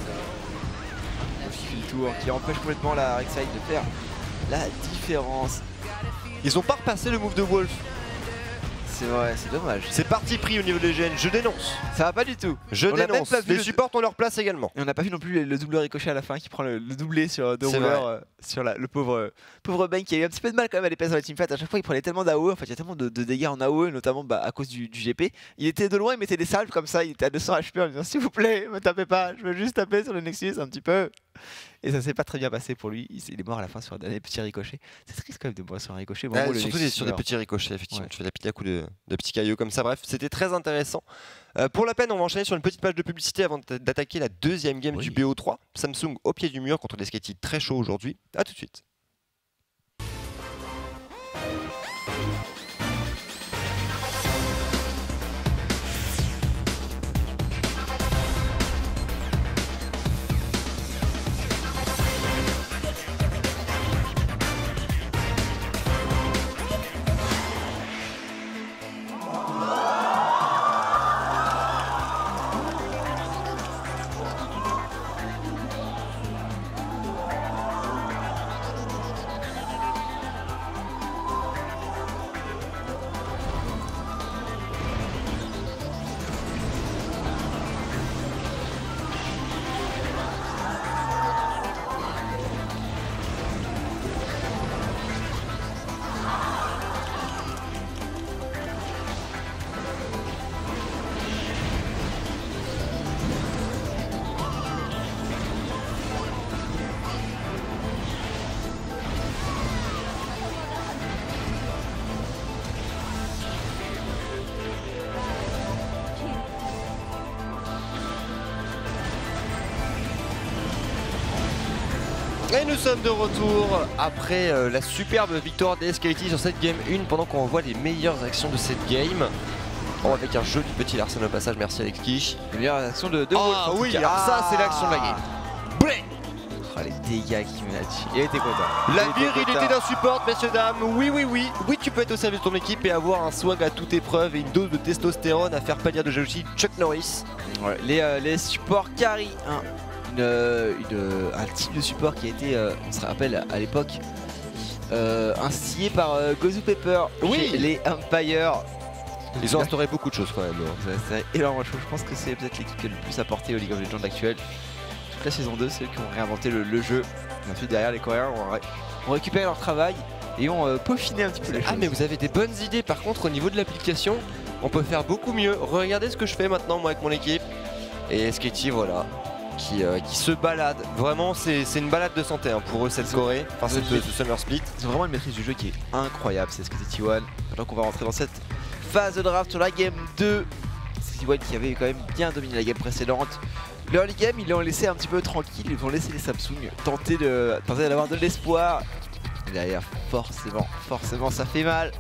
Le tour qui empêche complètement la Rek'Sai de faire la différence. Ils ont pas repassé le move de Wolf. C'est vrai, c'est dommage. C'est parti pris au niveau des GN, je dénonce. Ça va pas du tout. Je dénonce. Les supports ont leur place également. Et on n'a pas vu non plus le double ricochet à la fin qui prend le doublé sur deux rouleurs sur le pauvre Bang qui a eu un petit peu de mal quand même à les passer dans la teamfight. À chaque fois il prenait tellement d'AOE, en fait il y a tellement de dégâts en AOE, notamment à cause du GP. Il était de loin, il mettait des salves comme ça, il était à 200 HP en disant s'il vous plaît, me tapez pas, je veux juste taper sur le Nexus un petit peu. Et ça s'est pas très bien passé pour lui, il est mort à la fin sur un dernier petit ricochet. C'est triste quand même de mourir sur un ricochet. Surtout sur des petits ricochets, effectivement. Tu fais la petite coup de petits cailloux comme ça. Bref, c'était très intéressant. Pour la peine, on va enchaîner sur une petite page de publicité avant d'attaquer la deuxième game du BO3. Samsung au pied du mur contre les SKT très chaud aujourd'hui. A tout de suite. Et nous sommes de retour après la superbe victoire des SKT sur cette game 1 pendant qu'on revoit les meilleures actions de cette game. Oh, avec un joli petit Larsen au passage, merci Alex Kish. Les meilleures actions de Wolf. Ah oui, alors ça c'est l'action de la game. Blé les dégâts qu'il met là-dessus. Il était content. La virilité d'un support, messieurs dames. Oui, tu peux être au service de ton équipe et avoir un swag à toute épreuve et une dose de testostérone à faire pâlir de jalousie. Chuck Norris. Ouais, les supports carry, hein. Un type de support qui a été, on se rappelle à l'époque, instillé par Gozu Pepper. Oui, les Empire. Ils ont instauré beaucoup de choses quand même. C'est énorme, je pense que c'est peut-être l'équipe qui a le plus apporté au League of Legends actuel. Toute la saison 2, c'est eux qui ont réinventé le jeu. Et ensuite derrière les Coréens ont récupéré leur travail et ont peaufiné un petit peu les choses. Ah mais vous avez des bonnes idées par contre au niveau de l'application. On peut faire beaucoup mieux. Regardez ce que je fais maintenant moi avec mon équipe. Et Sketchy voilà. Qui se balade. Vraiment c'est une balade de santé hein, pour eux cette Corée. Enfin ce Summer Split. C'est vraiment une maîtrise du jeu qui est incroyable. C'est Sketchy One. Maintenant qu'on va rentrer dans cette phase de draft sur la game 2. Sketchy One qui avait quand même bien dominé la game précédente. Le early game, ils l'ont laissé un petit peu tranquille, ils ont laissé les Samsung tenter d'avoir de l'espoir. Et derrière, forcément, ça fait mal.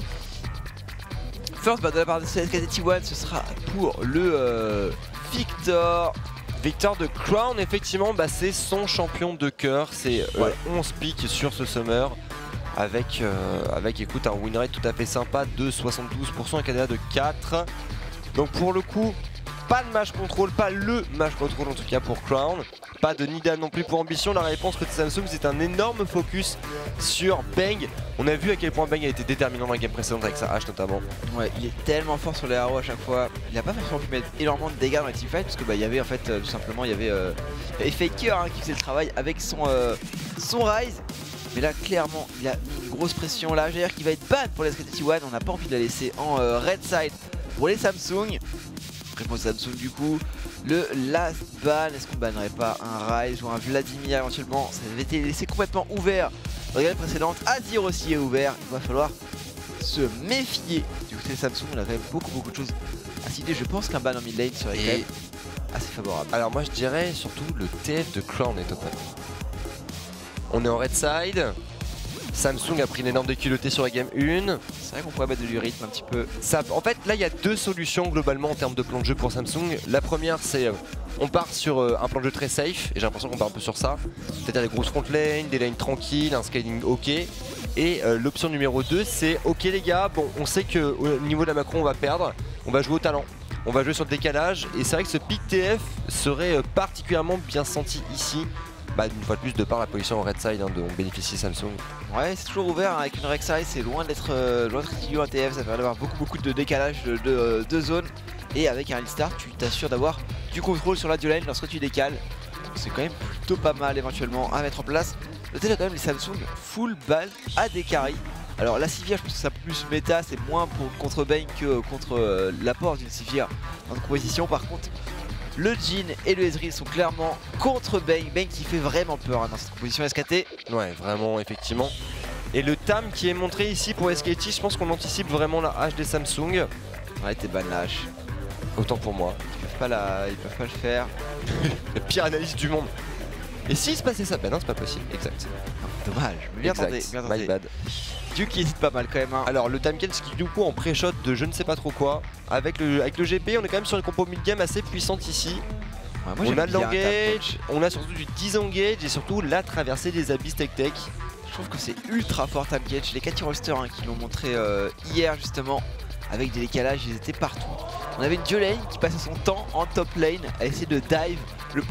First, de la part de T1, ce sera pour le Victor. Victor de Crown, effectivement, c'est son champion de cœur. C'est 11 pics sur ce summer. Avec écoute, un win rate tout à fait sympa de 72%, un KDA de 4. Donc pour le coup, pas de match control, pas le match control en tout cas pour Crown. Pas de Nida non plus pour Ambition. La réponse côté Samsung, c'est un énorme focus sur Bang. On a vu à quel point Bang a été déterminant dans la game précédente avec sa hache notamment. Ouais, il est tellement fort sur les arrows à chaque fois. Il a pas forcément pu mettre énormément de dégâts dans la teamfight parce que il y avait en fait tout simplement il y avait Faker hein, qui faisait le travail avec son Rise. Mais là clairement il y a une grosse pression. La AGR qui va être bad pour les SKT1. On n'a pas envie de la laisser en red side pour les Samsung. Réponse Samsung du coup. Le last ban, est-ce qu'on bannerait pas un Rise ou un Vladimir éventuellement? Ça avait été laissé complètement ouvert. Dans la game précédente, Azir aussi est ouvert. Il va falloir se méfier. Du côté Samsung, on a quand même beaucoup de choses à citer. Je pense qu'un ban en mid lane serait quand même assez favorable. Alors moi je dirais surtout le TF de Crown est open. On est en red side. Samsung a pris une énorme déculottée sur la game 1. C'est vrai qu'on pourrait mettre du rythme un petit peu. En fait là il y a deux solutions globalement en termes de plan de jeu pour Samsung. La première c'est on part sur un plan de jeu très safe et j'ai l'impression qu'on part un peu sur ça. C'est-à-dire des grosses front lanes, des lanes tranquilles, un scaling ok. Et l'option numéro 2 c'est ok les gars, bon on sait qu'au niveau de la macro on va perdre, on va jouer au talent. On va jouer sur le décalage et c'est vrai que ce pick TF serait particulièrement bien senti ici. Une fois de plus de par la position en red side dont bénéficie Samsung. Ouais c'est toujours ouvert hein, avec une red side, c'est loin d'être idiot un TF, ça permet d'avoir beaucoup de décalage de zone. Et avec un Alistar tu t'assures d'avoir du contrôle sur la dual lane lorsque tu décales. Donc c'est quand même plutôt pas mal éventuellement à mettre en place. Notez là quand même les Samsung full balle à des carries. Alors la Sivir je pense que c'est un peu plus méta, c'est moins contre Bane que contre l'apport d'une Sivir en composition. Par contre le Jhin et le Ezreal sont clairement contre Bang. Bang qui fait vraiment peur hein, dans cette composition SKT. Ouais, vraiment, effectivement. Et le Tam qui est montré ici pour SKT, je pense qu'on anticipe vraiment la hache des Samsung. Ouais, t'es ban la hache. Autant pour moi. Ils peuvent pas le faire. La pire analyse du monde. Et s'il se passait ça, non, c'est pas possible. Exact. Dommage, mais bien tenté. My bad. Duke qui hésite pas mal quand même hein. Alors le Tamkens qui du coup en pré-shot de je ne sais pas trop quoi. Avec le GP on est quand même sur une compo mid-game assez puissante ici. Ouais, moi, on a de l'engage, on a surtout du disengage et surtout la traversée des abysses tech. Je trouve que c'est ultra fort Tamkens. Les 4 rosters hein, qui l'ont montré hier justement. Avec des décalages ils étaient partout. On avait une dual lane qui passait son temps en top lane à essayer de dive le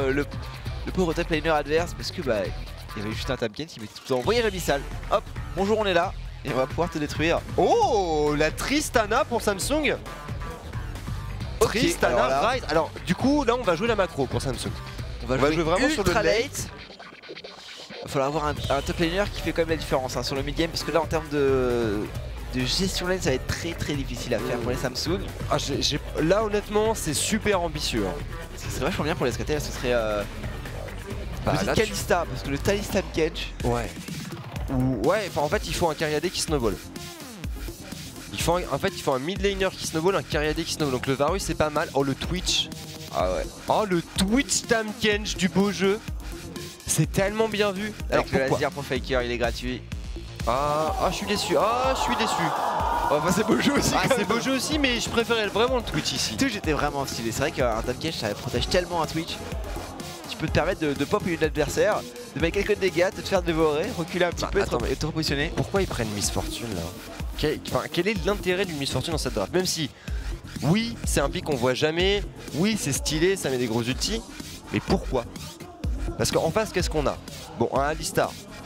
pauvre top laner adverse parce que il y avait juste un Tamkens qui mettait tout le temps voyage abyssal. Hop, bonjour on est là et on va pouvoir te détruire. Oh la Tristana pour Samsung. Okay, Tristana Rise. Alors du coup là on va jouer la macro pour Samsung. On va jouer vraiment sur le late. Il va falloir avoir un top laner qui fait quand même la différence hein, sur le mid game parce que là en termes de gestion lane ça va être très difficile à faire pour les Samsung. Là honnêtement c'est super ambitieux hein. C'est vachement bien pour les SKT là ce serait petite Kalista parce que le Talisman catch. Ouais. En fait il faut un carry AD qui snowball. En fait il faut un mid laner qui snowball, un carry AD qui snowball. Donc le Varus c'est pas mal. Oh le Twitch. Ah ouais. Oh le Twitch Tamkench du beau jeu. C'est tellement bien vu. Alors le laser pour Faker il est gratuit. Je suis déçu. Enfin c'est beau jeu aussi. C'est beau jeu aussi mais je préférais vraiment le Twitch ici. Twitch était vraiment stylé. C'est vrai qu'un Tamkench ça protège tellement un Twitch. Tu peux te permettre de pop une adversaire, de mettre quelques dégâts, de te faire dévorer, reculer un petit peu et te repositionner. Pourquoi ils prennent Miss Fortune là? Quel est l'intérêt d'une Miss Fortune dans cette draft? Même si, oui, c'est un pick qu'on voit jamais, oui, c'est stylé, ça met des gros ultis, mais pourquoi? Parce qu'en face, qu'est-ce qu'on a? Bon, un Alistar,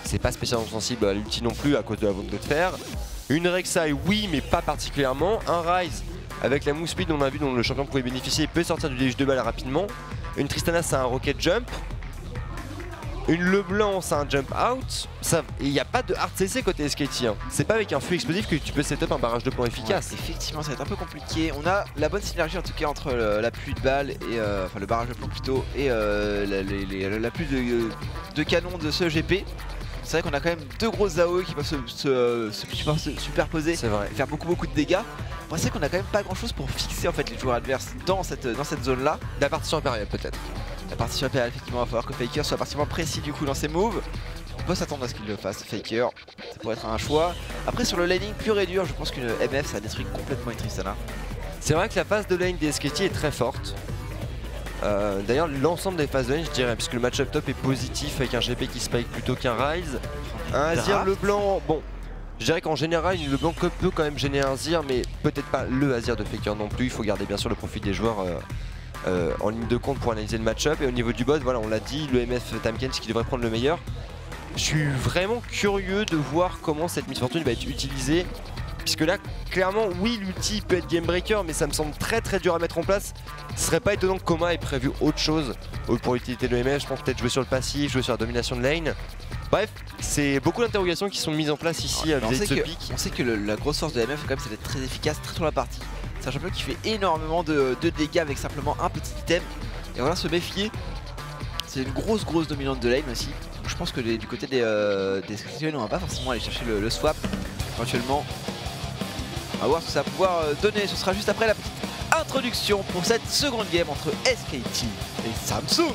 c'est pas spécialement sensible à l'ulti non plus à cause de la volonté de fer. Une Rek'Sai, oui, mais pas particulièrement. Un Ryze avec la move speed, on a vu, dont le champion pouvait bénéficier, il peut sortir du déluge de balles rapidement. Une Tristana, c'est un rocket jump. Une LeBlanc, c'est un jump out. Il n'y a pas de hard CC côté SKT. Hein. C'est pas avec un feu explosif que tu peux setup un barrage de plomb efficace. Ouais, effectivement, ça va être un peu compliqué. On a la bonne synergie en tout cas entre la pluie de balles et enfin le barrage de plomb plutôt et la pluie de canon de ce GP. C'est vrai qu'on a quand même deux grosses AOE qui peuvent se superposer et faire beaucoup de dégâts. Moi, c'est vrai qu'on a quand même pas grand chose pour fixer en fait les joueurs adverses dans cette zone là. La partition impériale peut-être. La partition impériale, effectivement, il va falloir que Faker soit particulièrement précis du coup dans ses moves. On peut s'attendre à ce qu'il le fasse, Faker. Ça pourrait être un choix. Après, sur le laning pur et dur, je pense qu'une MF ça détruit complètement une Tristana. C'est vrai que la phase de lane des SKT est très forte. D'ailleurs, l'ensemble des phases de lane, je dirais, puisque le match-up top est positif avec un GP qui spike plutôt qu'un Ryze. Un Azir LeBlanc, bon, je dirais qu'en général, le Blanc peut quand même gêner un Azir, mais peut-être pas le Azir de Faker non plus. Il faut garder bien sûr le profit des joueurs en ligne de compte pour analyser le match-up. Et au niveau du bot, voilà, on l'a dit, le MF Tamkens qui devrait prendre le meilleur. Je suis vraiment curieux de voir comment cette Miss Fortune va être utilisée. Puisque là, clairement, oui, l'ulti peut être game breaker, mais ça me semble très dur à mettre en place. Ce serait pas étonnant que Koma ait prévu autre chose pour l'utilité de l'EMF. Je pense peut-être jouer sur le passif, jouer sur la domination de lane. Bref, c'est beaucoup d'interrogations qui sont mises en place ici vis-à-vis de ce pic. On sait que la grosse force de l'EMF, quand même, c'est d'être très efficace très tôt dans la partie. C'est un champion qui fait énormément de dégâts avec simplement un petit item. Et voilà, se méfier. C'est une grosse dominante de lane aussi. Donc je pense que du côté des SKT, on va pas forcément aller chercher le swap éventuellement. On va voir ce que ça va pouvoir donner. Ce sera juste après la petite introduction pour cette seconde game entre SKT et Samsung.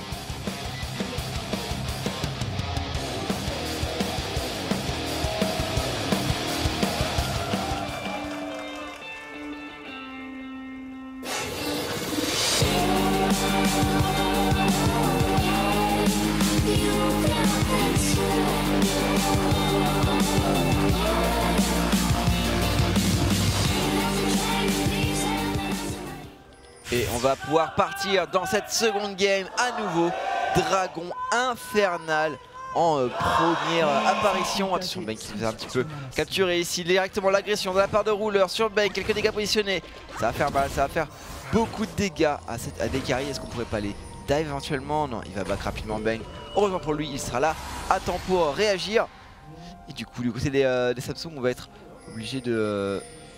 Et on va pouvoir partir dans cette seconde game à nouveau. Dragon infernal en première apparition. Attention, Bank qui se fait un petit peu capturer ici. Directement l'agression de la part de Ruler sur Bank. Quelques dégâts positionnés. Ça va faire mal, ça va faire beaucoup de dégâts à Dekari. Est-ce qu'on pourrait pas les dive éventuellement? Non, il va back rapidement Bank. Heureusement pour lui, il sera là à temps pour réagir. Et du coup, du côté des Samsung, on va être obligé de...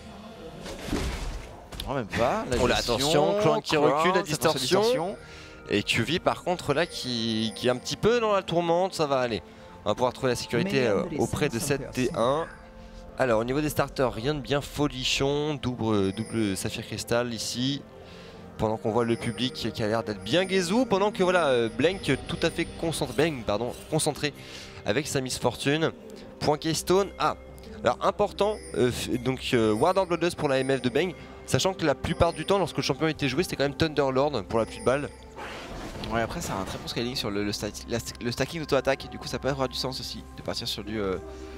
Non, même pas. Oh là, attention, Clank qui recule, la distorsion. Et QV par contre là qui est un petit peu dans la tourmente, ça va aller. On va pouvoir trouver la sécurité auprès de cette T1. Alors au niveau des starters, rien de bien folichon, double saphir cristal ici. Pendant qu'on voit le public qui a l'air d'être bien gazou, pendant que voilà, Blank tout à fait concentré avec sa Miss Fortune. Point Keystone, alors important, donc Ward Bloodlust pour la MF de Bang. Sachant que la plupart du temps, lorsque le champion était joué, c'était quand même Thunderlord pour la pluie de balles. Ouais, après, c'est un très bon scaling sur le stacking d'auto-attaque. Du coup, ça peut avoir du sens aussi de partir sur du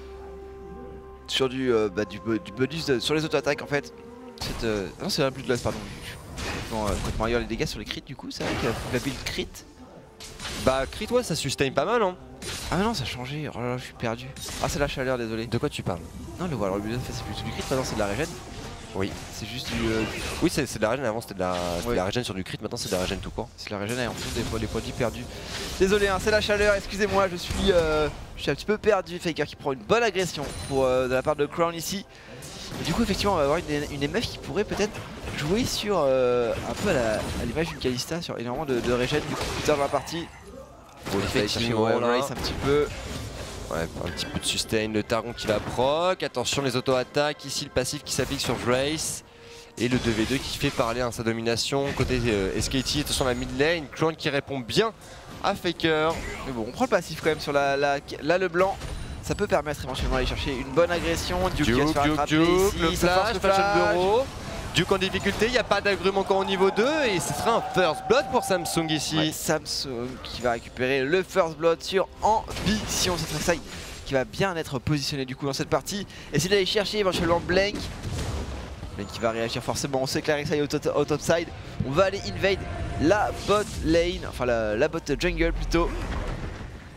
bonus sur les auto-attaques en fait. Non, c'est un plus de l'os, pardon. Complètement ailleurs les dégâts sur les crits, du coup, c'est vrai que la build crit. Bah, crit, ouais, ça sustain pas mal, hein. Ah, mais non, ça a changé. Oh là là, je suis perdu. Ah, c'est la chaleur, désolé. De quoi tu parles? Non, le voilà, le build c'est plutôt du crit, maintenant c'est de la régène. Oui, c'est juste oui, c'est de la régène. Avant c'était de la régène sur du crit, maintenant c'est de la régène tout court. C'est la régène et en plus des produits perdus. Désolé, hein, c'est la chaleur, excusez-moi, je suis un petit peu perdu. Faker qui prend une bonne agression de la part de Crown ici. Et du coup, effectivement, on va avoir une MF qui pourrait peut-être jouer sur un peu à l'image d'une Kalista, sur énormément de régène du coup plus tard dans la partie. Bon, il fait chercher Race un petit peu. Ouais, un petit peu de sustain, le Targon qui va proc, attention les auto-attaques, ici le passif qui s'applique sur Vrace. Et le 2v2 qui fait parler à sa domination côté SKT, attention la mid lane, Clank qui répond bien à Faker. Mais bon, on prend le passif quand même sur là le blanc. Ça peut permettre éventuellement d'aller chercher une bonne agression. Duke qui va se faire attraper ici, le flash, bureau. Duke en difficulté, il n'y a pas d'agrume encore au niveau 2 et ce sera un first blood pour Samsung ici. Ouais, Samsung qui va récupérer le first blood sur Ambition. C'est Rek'Sai qui va bien être positionné du coup dans cette partie. Essayer d'aller chercher éventuellement Blank. Blank qui va réagir forcément. On sait que la Rek'Sai est au top side. On va aller invade la bot lane, enfin la bot jungle plutôt.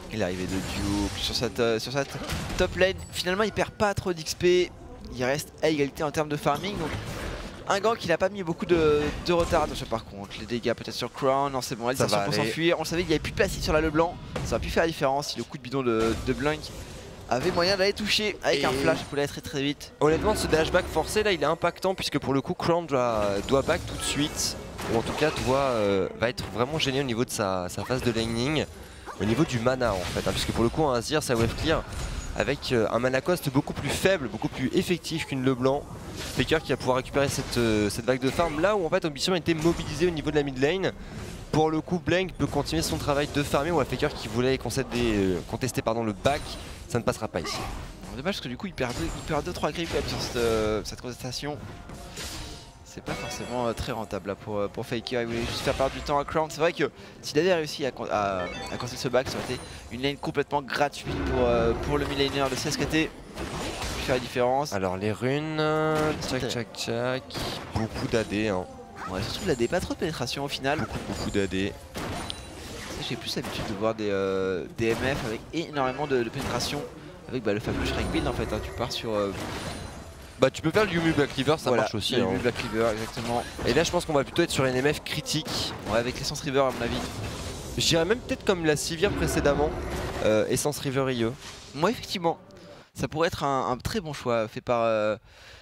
Et l'arrivée de Duke sur cette top lane. Finalement il perd pas trop d'XP. Il reste à égalité en termes de farming. Donc un gang qui n'a pas mis beaucoup de retard. Attention par contre, les dégâts peut-être sur Crown. Non c'est bon, Alisation pour s'enfuir. On le savait, il n'y avait plus de passif sur la Leblanc. Ça aurait pu faire la différence si le coup de bidon de Blink avait moyen d'aller toucher avec un flash pour aller très vite. Honnêtement ce dashback forcé là il est impactant puisque pour le coup Crown doit back tout de suite. Ou en tout cas va être vraiment gêné au niveau de sa phase de laning. Au niveau du mana en fait, hein, puisque pour le coup un Azir ça wave clear avec un mana cost beaucoup plus faible, beaucoup plus effectif qu'une Leblanc. Faker qui va pouvoir récupérer cette vague de farm là où en fait Ambition était mobilisé au niveau de la mid lane. Pour le coup Blank peut continuer son travail de farming ou Faker qui voulait contester le back, ça ne passera pas ici. Dommage parce que du coup il perd 2-3 creeps sur cette contestation. C'est pas forcément très rentable là pour Faker, il voulait juste faire perdre du temps à Crown. C'est vrai que s'il avait réussi à contester ce back, ça aurait été une lane complètement gratuite pour le mid-laner de CSKT. Faire la différence. Alors les runes, tchac, beaucoup d'AD. Hein. Ouais, surtout l'AD, pas trop de pénétration au final. Beaucoup d'AD. J'ai plus l'habitude de voir des MF avec énormément de pénétration. Avec le fameux Shrek build en fait, hein. Tu pars sur... tu peux faire le Yumu Black Cleaver, ça marche aussi. Le Yumu Black Cleaver, exactement. Et là je pense qu'on va plutôt être sur une MF critique. Ouais, avec l'Essence River à mon avis. Je dirais même peut-être comme la Sivir précédemment, Essence River IE. Moi effectivement, ça pourrait être un très bon choix fait par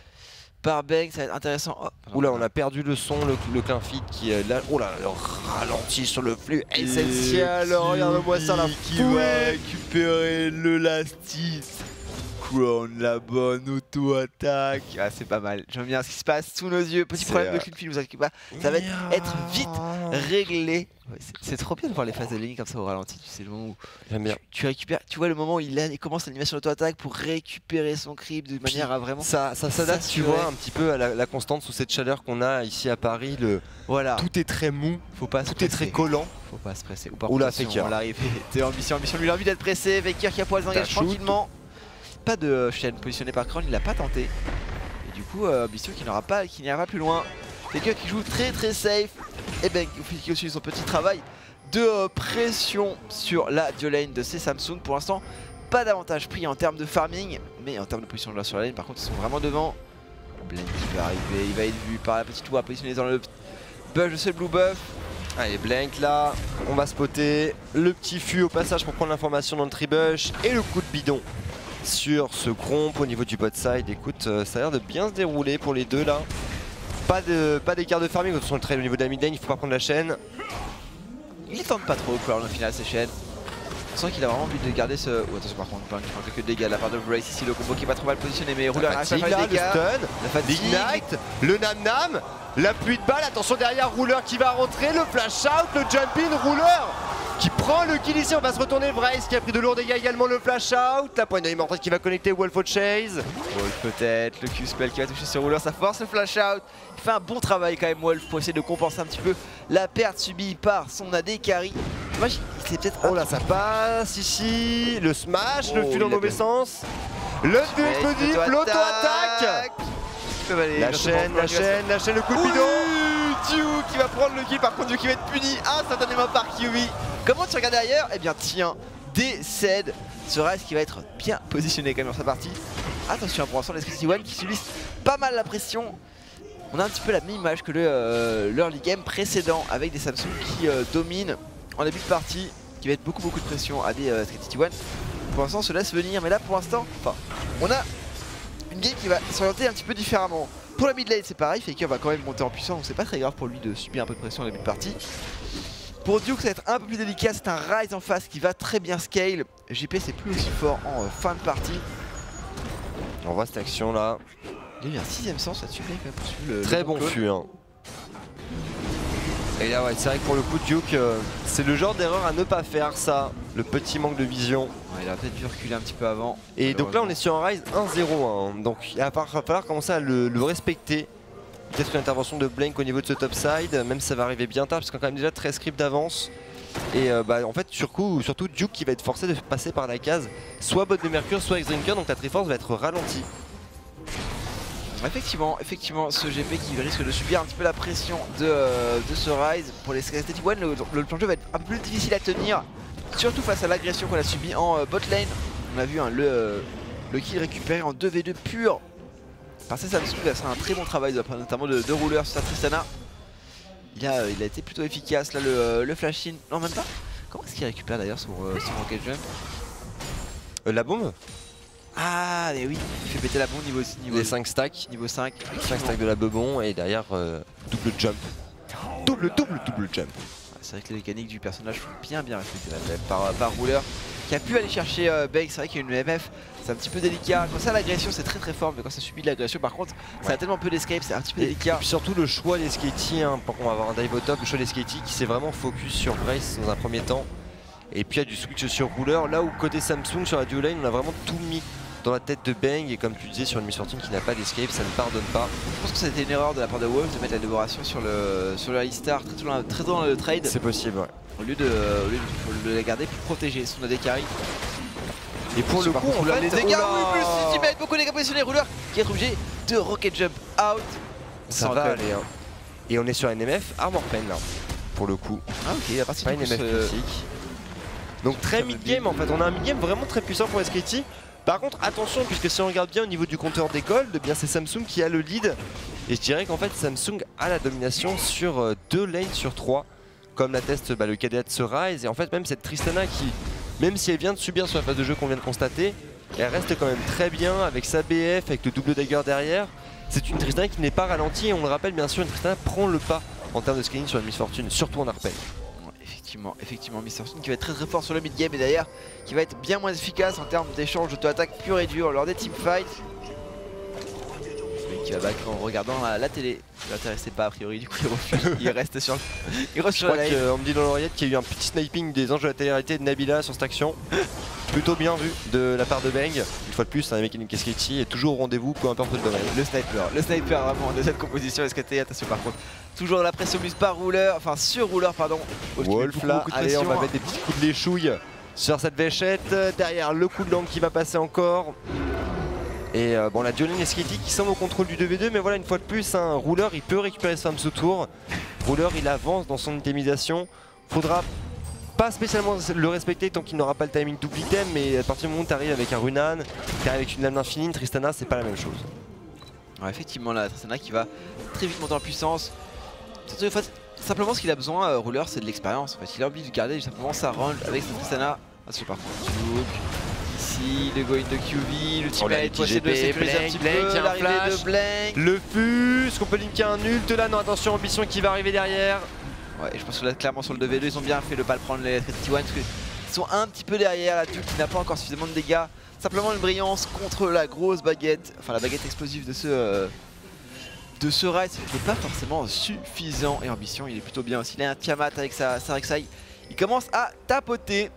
Bang, ça va être intéressant. Oh, oula, on a perdu le son, le clean feed qui est là. Oh là, ralenti sur le flux essentiel. Regarde-moi ça, la qui va récupérer le Lastis. Crown, la bonne auto-attaque. Ah, c'est pas mal. J'aime bien ce qui se passe sous nos yeux. Petit problème de clean feed, vous inquiétez pas. Ça va être vite réglé. Ouais, c'est trop bien de voir les phases de ligne comme ça au ralenti. Tu sais, le moment où tu récupères. Tu vois le moment où il commence l'animation d'auto-attaque pour récupérer son creep de manière à vraiment. Ça s'adapte, tu vois, un petit peu à la constante sous cette chaleur qu'on a ici à Paris. Voilà. Tout est très mou, tout est très collant. Faut pas se presser. Oula, Faker. On l'arrive. T'es ambition lui a envie d'être pressé. Faker qui a poil s'engage tranquillement. Pas de chaîne positionnée par Crown, il l'a pas tenté. Et du coup, Ambition qui n'ira pas plus loin. Faker qui joue très safe. Et ben qui aussi son petit travail de pression sur la duo lane de ces Samsung. Pour l'instant, pas d'avantage pris en termes de farming, mais en termes de position de sur la lane, par contre, ils sont vraiment devant. Blink qui va arriver, il va être vu par la petite tour à positionner dans le buff, le seul blue buff. Allez, Blank là, on va spotter le petit fût au passage pour prendre l'information dans le tribush et le coup de bidon sur ce Gromp au niveau du bot side. Écoute, ça a l'air de bien se dérouler pour les deux là. Pas d'écart de farming sur le trade au niveau de la mid lane, il faut pas prendre la chaîne. Il tente pas trop Crown au final ces chaînes. On sent qu'il a vraiment envie de garder ce... Oh, attention par contre, Blink qui prend quelques dégâts de la part de Brace ici, le combo qui est pas trop mal positionné, mais Ruler arrive à faire des dégâts. Le stun, l'ignite, le nam-nam, la pluie de balles, attention derrière Ruler qui va rentrer, le flash out, le jump in, Ruler qui prend le kill ici, on va se retourner, Brace qui a pris de lourds dégâts également, le flash out, la pointe d'immortalité qui va connecter Wolf au chase. Wolf peut-être, le Q-spell qui va toucher sur Ruler, ça force le flash out. Il fait un bon travail quand même Wolf pour essayer de compenser un petit peu la perte subie par son AD carry. Moi, il s'est peut-être... Oh là, ça passe ici, le smash, le fût dans le mauvais sens, le dip, l'auto-attaque. La chaîne, le coup de bidon. Duke qui va prendre le kill, par contre Duke qui va être puni instantanément par Kiwi. Comment tu regardes derrière? Eh bien tiens, décède. Ce Ryze qui va être bien positionné quand même dans sa partie. Attention pour l'instant les SKT1 qui subissent pas mal la pression. On a un petit peu la même image que l'early game précédent avec des Samsung qui dominent en début de partie, qui va être beaucoup de pression à des SKT1. Pour l'instant on se laisse venir, mais là pour l'instant, on a une game qui va s'orienter un petit peu différemment. Pour la mid lane c'est pareil, Faker va quand même monter en puissance, donc c'est pas très grave pour lui de subir un peu de pression en début de partie. Pour Duke ça va être un peu plus délicat, c'est un Ryze en face qui va très bien scale. JP c'est plus aussi fort en fin de partie. On voit cette action là. Il y a eu un 6ème sens là-dessus, le très bon fût hein. Et là ouais, c'est vrai que pour le coup Duke, c'est le genre d'erreur à ne pas faire ça, le petit manque de vision. Ouais, il a peut-être dû reculer un petit peu avant. Et donc là on est sur un Ryze 1-0, hein. Donc il va falloir commencer à le respecter. Peut-être une intervention de Blank au niveau de ce top side, même si ça va arriver bien tard, parce qu'on a quand même déjà 13 creeps d'avance. Et en fait surtout Duke qui va être forcé de passer par la case, soit bot de Mercure, soit X-Drinker, donc la Triforce va être ralentie. Effectivement, ce GP qui risque de subir un petit peu la pression de ce Ryze. Pour les SKT1, le plan de jeu va être un peu plus difficile à tenir. surtout face à l'agression qu'on a subie en bot lane. On a vu hein, le kill récupéré en 2v2 pur par ces Samsung. C'est un très bon travail notamment de rouleur sur sa Tristana. Il a été plutôt efficace là le flash in. Non même pas. Comment est-ce qu'il récupère d'ailleurs son rocket jump? La bombe. Ah mais oui, il fait péter la bombe niveau les 5 stacks. Niveau 5. 5 stacks de la bebon et derrière double jump. Double jump. C'est vrai que les mécaniques du personnage sont bien respectées par rouleur qui a pu aller chercher Bang. C'est vrai qu'il y a une MF, c'est un petit peu délicat. Quand ça l'agression c'est très fort, mais quand ça subit de l'agression par contre ça a tellement peu d'escape, c'est un petit peu délicat. Et puis surtout le choix des Sketty, hein, on va avoir un dive au top, le choix des Sketty qui s'est vraiment focus sur Grace dans un premier temps. Et puis il y a du switch sur rouleur, là où côté Samsung sur la duo lane on a vraiment tout mis dans la tête de Bang, et comme tu disais sur une Miss Fortune qui n'a pas d'escape, ça ne pardonne pas. Je pense que c'était une erreur de la part de Wolves de mettre la dévoration sur le Alistar très tôt dans le trade. C'est possible, ouais. Au lieu de la garder pour protéger son AD carry. Et pour le coup, on a les dégâts, oui, plus 6 mètres, beaucoup de dégâts positionnés, rouleur qui est obligé de rocket jump out. Ça va aller, hein. Et on est sur NMF Armor Pen là, pour le coup. Ah ok, à partir pas une NMF critique. Donc très mid-game en fait, on a un mid-game vraiment très puissant pour SKT. Par contre attention, puisque si on regarde bien au niveau du compteur des golds, bien c'est Samsung qui a le lead. Et je dirais qu'en fait Samsung a la domination sur 2 lanes sur 3. Comme l'atteste le cadet de ce Rise. Et en fait même cette Tristana qui, même si elle vient de subir sur la phase de jeu qu'on vient de constater, elle reste quand même très bien avec sa BF, avec le double dagger derrière. C'est une Tristana qui n'est pas ralentie et on le rappelle bien sûr, une Tristana prend le pas en termes de scaling sur une Miss Fortune, surtout en Arpen. Effectivement, Miss Fortune qui va être très fort sur le mid game et d'ailleurs qui va être bien moins efficace en termes d'échange d'auto-attaque pur et dur lors des teamfights. Mais qui va back en regardant la télé. Il l'intéressait pas a priori, du coup il refuse, il reste sur la Je crois qu'on me dit dans l'oreillette qu'il y a eu un petit sniping des anges de la télé-réalité de Nabila sur cette action. Plutôt bien vu de la part de Bang. Une fois de plus, un mécanique SKT est toujours au rendez-vous, peu importe le domaine. Le sniper vraiment de cette composition SKT, attention par contre. Toujours la pression mise par rouleur, enfin sur rouleur pardon. Wolf là, allez on va mettre des petits coups de l'échouille sur cette véchette. Derrière le coup de langue qui va passer encore. Et bon la duo lane SKT qui semble au contrôle du 2v2, mais voilà une fois de plus, un rouleur il peut récupérer ce fameux tour. Rouleur il avance dans son itemisation. Faudra pas spécialement le respecter tant qu'il n'aura pas le timing double item, mais à partir du moment où tu arrives avec un Runan, tu arrives avec une lame infinie, Tristana c'est pas la même chose. Ouais, effectivement la Tristana qui va très vite monter en puissance. Simplement ce qu'il a besoin, rouleur, c'est de l'expérience. En fait, il a envie de garder simplement sa range avec sa Tristana. Ah, c'est par contre ici, le going de QV, le teammate pour essayer de sécuriser un petit peu, l'arrivée de Blank. Le fus, est-ce qu'on peut linker un ult là? Non, attention, Ambition qui va arriver derrière. Ouais, je pense que là clairement sur le 2v2 ils ont bien fait de pas le prendre les T1 parce qu'ils sont un petit peu derrière la Duke qui n'a pas encore suffisamment de dégâts. Simplement une brillance contre la grosse baguette, enfin la baguette explosive de ce Rise qui n'est pas forcément suffisant. Et Ambition il est plutôt bien aussi, il a un Tiamat avec sa Rek'Sai. Il commence à tapoter.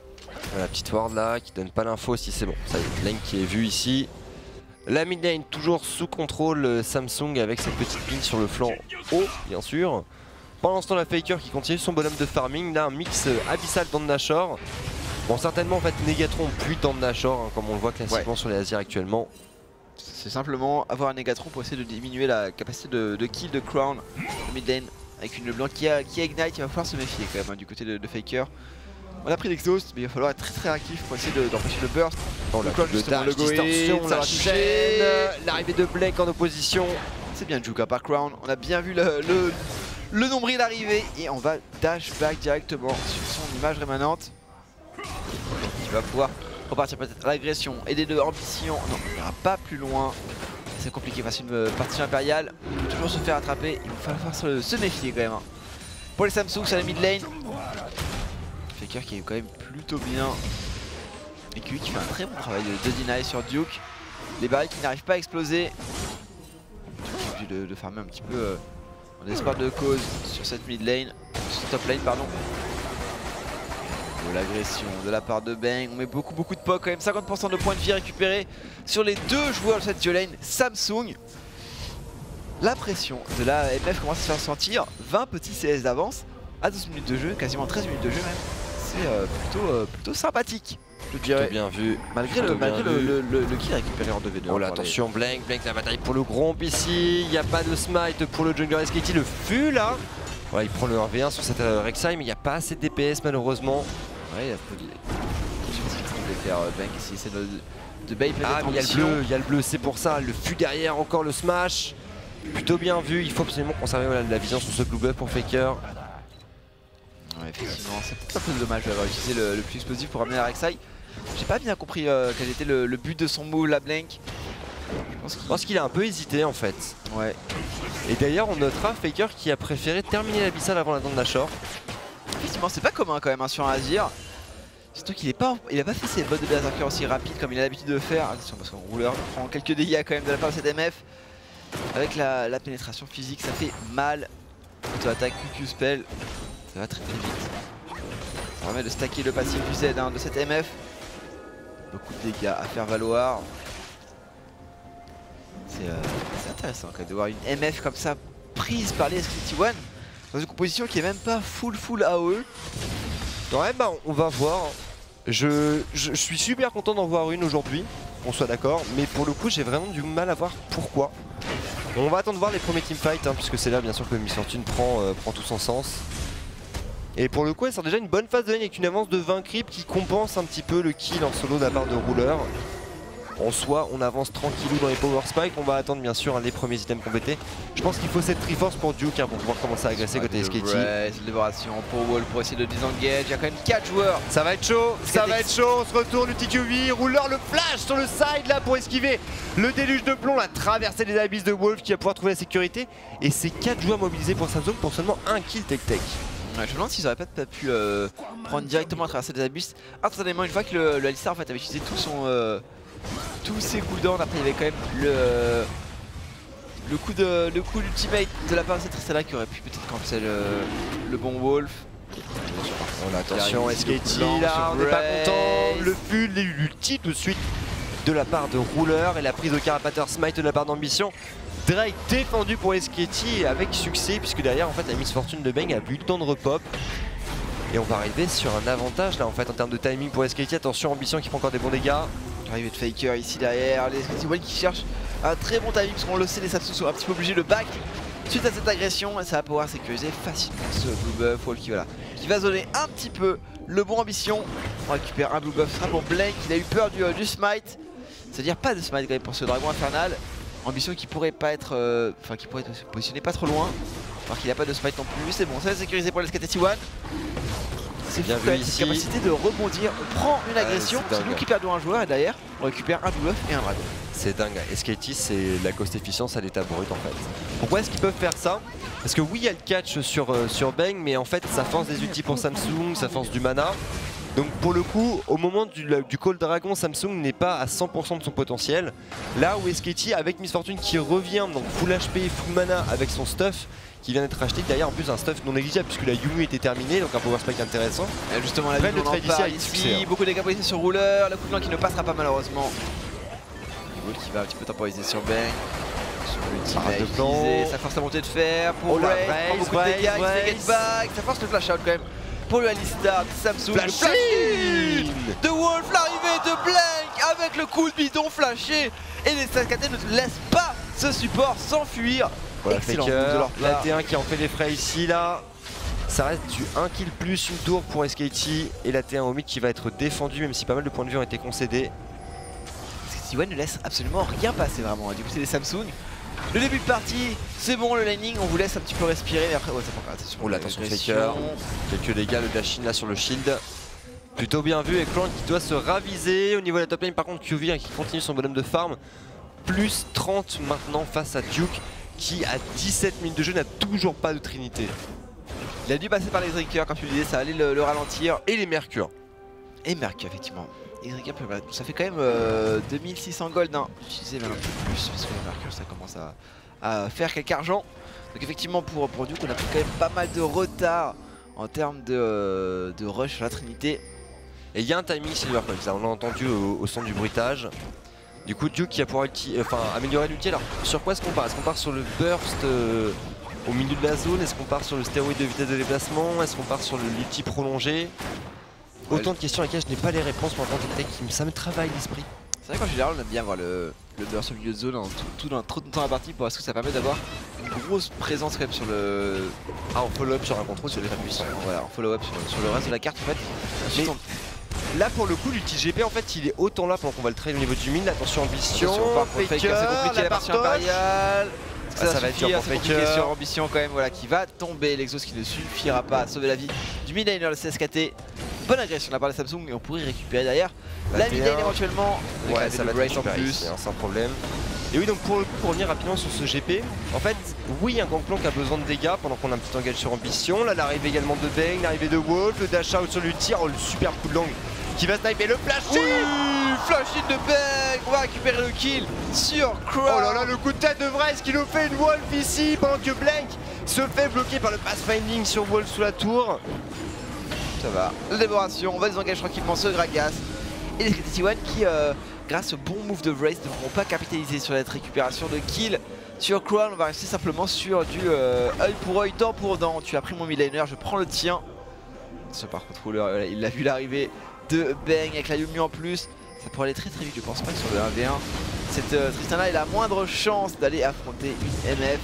La petite ward là qui donne pas l'info si c'est bon. Ça y est, lane qui est vue ici. La mid lane toujours sous contrôle Samsung avec cette petite ping sur le flanc haut bien sûr. Pendant ce temps la Faker qui continue son bonhomme de farming, là un mix abyssal dans Nashor. Bon certainement en fait Negatron puis dans Nashor hein, comme on le voit classiquement sur les Azirs actuellement. C'est simplement avoir un Negatron pour essayer de diminuer la capacité de kill de Crown de mid lane. Avec une blanc qui a Ignite, il va falloir se méfier quand même hein, du côté de Faker. On a pris l'exhaust mais il va falloir être très réactif pour essayer d'empêcher le burst. Bon, le dash, distorsion, la chaîne, l'arrivée de Blake en opposition. C'est bien Juka par Crown, on a bien vu le nombril arriver et on va dash back directement sur son image rémanente. Il va pouvoir repartir peut-être à l'agression, aider de Ambition. Non, il n'ira pas plus loin. C'est compliqué face à une partie impériale. Il peut toujours se faire attraper, il va falloir se méfier quand même. Hein. Pour les Samsung sur la mid lane. Faker qui est quand même plutôt bien. Et QI qui fait un très bon travail de deny sur Duke. Les barils qui n'arrivent pas à exploser. Duke est obligé de farmer un petit peu en espoir de cause sur cette mid lane, sur cette top lane pardon. De l'agression de la part de Bang, on met beaucoup de pocs quand même, 50% de points de vie récupérés sur les deux joueurs de cette duo lane Samsung. La pression de la MF commence à se faire sentir, 20 petits CS d'avance à 12 minutes de jeu, quasiment 13 minutes de jeu même. C'est plutôt sympathique. Je dirais. Plutôt bien vu. Malgré le kill récupéré en 2v2. Oh là, attention, Blank la bataille pour le Gromp ici. Il n'y a pas de smite pour le jungler SKT. Le fût là. Ouais, il prend le 1v1 sur cette Rek'Sai, mais il n'y a pas assez de DPS malheureusement. Ouais, je pense qu'il voulait faire Bank si c'est de bait peut-être. Ah, mais il y a le bleu, c'est pour ça. Le fût derrière, encore le smash. Plutôt bien vu, il faut absolument conserver la vision sur ce blue buff pour Faker. Ouais, effectivement, c'est peut-être un peu dommage d'avoir utilisé le plus explosif pour ramener la Rek'Sai. J'ai pas bien compris quel était le but de son move, la Blank. Je pense qu'il a un peu hésité en fait. Ouais. Et d'ailleurs, on notera Faker qui a préféré terminer l'abyssal avant la dent de Nashor. Effectivement, c'est pas commun quand même hein, sur un Azir. Surtout qu'il a pas fait ses bots de berserker aussi rapides comme il a l'habitude de faire. Attention parce qu'en rouleur prend quelques dégâts quand même de la part de cette MF. Avec la pénétration physique, ça fait mal. Auto-attaque, QQ spell, ça va très très vite. Ça permet de stacker le passif du Z hein, de cette MF. Beaucoup de dégâts à faire valoir. C'est intéressant quand même de voir une MF comme ça prise par les SKT1 dans une composition qui est même pas full AOE. Ouais bah on va voir. Je suis super content d'en voir une aujourd'hui, qu'on soit d'accord, mais pour le coup j'ai vraiment du mal à voir pourquoi. On va attendre voir les premiers teamfights hein, puisque c'est là bien sûr que Miss Fortune prend tout son sens. Et pour le coup elle sort déjà une bonne phase de lane avec une avance de 20 creeps qui compense un petit peu le kill en solo de la part de Ruler. En soi, on avance tranquillou dans les power spikes. On va attendre bien sûr les premiers items complétés. Je pense qu'il faut cette triforce pour Duke hein, pour pouvoir commencer à agresser côté SKT. Ouais, c'est libération pour Wolf pour essayer de disengage. Il y a quand même 4 joueurs. Ça va être chaud, ça va être chaud. On se retourne, le TQV. Rouleur le flash sur le side là pour esquiver le déluge de plomb. La traversée des abysses de Wolf qui va pouvoir trouver la sécurité. Et c'est 4 joueurs mobilisés pour Samsung pour seulement un kill tech. Ouais, je me demande s'ils auraient pas pu prendre directement à traverser des abysses instantanément une fois que le Alistar en fait avait utilisé tous ses cooldowns. Après il y avait quand même le coup d'ultimate de la part de cette Tristana qui aurait pu peut-être cancel le bon Wolf. Attention SKT là, on n'est pas content. Le full, l'ulti tout de suite de la part de Ruler et la prise de Carapateur Smite de la part d'Ambition. Drake défendu pour SKT avec succès puisque derrière en fait la Miss Fortune de Bang a eu le temps de repop. Et on va arriver sur un avantage là en fait en termes de timing pour SKT. Attention Ambition qui prend encore des bons dégâts. Arrivée de Faker ici derrière, les SKT1 qui cherchent un très bon timing parce qu'on le sait, les Samsung sont un petit peu obligés de back suite à cette agression et ça va pouvoir sécuriser facilement ce blue buff. Wolf qui va zoner un petit peu le bon Ambition. On récupère un blue buff, ce sera pour Blank, il a eu peur du smite. C'est-à-dire pas de smite quand même pour ce dragon infernal. Ambition qui pourrait pas être, qui pourrait être positionné pas trop loin. Alors qu'il n'a pas de smite non plus, c'est bon, ça va sécuriser pour les SKT1. C'est bien vu ici. Cette capacité de rebondir, on prend une agression, c'est nous qui perdons un joueur et derrière on récupère un blue buff et un dragon. C'est dingue, SKT c'est la cost efficience à l'état brut en fait. Pourquoi est-ce qu'ils peuvent faire ça? Parce que oui il y a le catch sur Bang mais en fait ça force des ultis pour Samsung, ça force du mana. Donc pour le coup, au moment du call dragon, Samsung n'est pas à 100% de son potentiel. Là où SKT avec Miss Fortune qui revient, donc full HP, full mana avec son stuff qui vient d'être acheté, derrière en plus un stuff non négligeable puisque la Yumu était terminée, donc un power spike intéressant. Et justement la Yumu on en parle ici, beaucoup de dégâts posés sur Ruler, le coup de main qui ne passera pas malheureusement. Wolf qui va un petit peu temporiser sur Bang. Sur l'ultimate, ça force la montée de fer pour Ray, prend beaucoup de dégâts, il fait get back, ça force le flash out quand même. Pour le Alistar, Samsung, le flash de Wolf, l'arrivée de Blank avec le coup de bidon flashé. Et les SKT ne laissent pas ce support s'enfuir. Voilà, Faker, la T1 qui en fait des frais ici là. Ça reste du 1 kill plus une tour pour SKT et la T1 au mid qui va être défendue même si pas mal de points de vue ont été concédés. SKT1 ne laisse absolument rien passer vraiment, du coup c'est les Samsung. Le début de partie, c'est bon le laning, on vous laisse un petit peu respirer mais après ça prend attention. Oh là, attention Faker, quelques dégâts, le dash in là sur le shield. Plutôt bien vu et Clank qui doit se raviser. Au niveau de la top lane par contre QV qui continue son bonhomme de farm. Plus 30 maintenant face à Duke qui à 17 minutes de jeu n'a toujours pas de trinité. Il a dû passer par les Drinkers comme tu le disais, ça allait le ralentir. Et les Mercure. Et Mercure effectivement. Ça fait quand même 2600 gold, hein. J'utilisais même un peu plus parce que le Mercure ça commence à faire quelques argent. Donc effectivement pour Duke on a pris quand même pas mal de retard en termes de rush sur la Trinité. Et il y a un timing Silver Coil, on l'a entendu au son du bruitage. Du coup Duke qui va pouvoir améliorer l'ulti. Alors sur quoi est-ce qu'on part? Est-ce qu'on part sur le burst au milieu de la zone? Est-ce qu'on part sur le stéroïde de vitesse de déplacement? Est-ce qu'on part sur l'ulti prolongé? Autant de questions à lesquelles je n'ai pas les réponses pour en tant que tech, ça me travaille l'esprit. C'est vrai qu'en général on aime bien voir le burst au milieu de zone tout dans trop de temps à la partie parce que ça permet d'avoir une grosse présence quand même sur le... en follow-up sur un contrôle sur les puissants. Voilà, en follow-up sur le reste de la carte en fait. Mais là pour le coup l'UTGP en fait il est autant là pendant qu'on va le trade au niveau du mid. Attention ambition, Faker, c'est compliqué la partie impériale. Ça va être dur pour Faker. Sur ambition quand même, voilà, qui va tomber. L'exos qui ne suffira pas à sauver la vie du mid laner, le CSKT. Bonne agression de la part de Samsung et on pourrait récupérer derrière la mid lane éventuellement. Ouais, ça va être en plus, sans problème. Et oui, donc pour revenir rapidement sur ce GP, en fait, oui, un Gangplank a besoin de dégâts pendant qu'on a un petit engage sur ambition. Là, l'arrivée également de Bang, l'arrivée de Wolf, le dash out sur l'ulti, oh, le super coup de langue qui va sniper le flash. Oui, flash hit de Bang, on va récupérer le kill sur Crow. Oh là là, le coup de tête de Vraise qui nous fait une Wolf ici pendant que Blank se fait bloquer par le pathfinding sur Wolf sous la tour. Ça va, la dévoration, on va désengager tranquillement ce Gragas et les T1 qui, grâce au bon move de Vraise, ne pourront pas capitaliser sur cette récupération de kill sur Crown. On va rester simplement sur du œil pour œil, dent pour dent. Tu as pris mon midlaner, je prends le tien. Ce par contre, Ruler, il a vu l'arrivée de Bang avec la Yumi en plus. Ça pourrait aller très vite, je pense pas que sur le 1v1 cette Tristana a la moindre chance d'aller affronter une MF.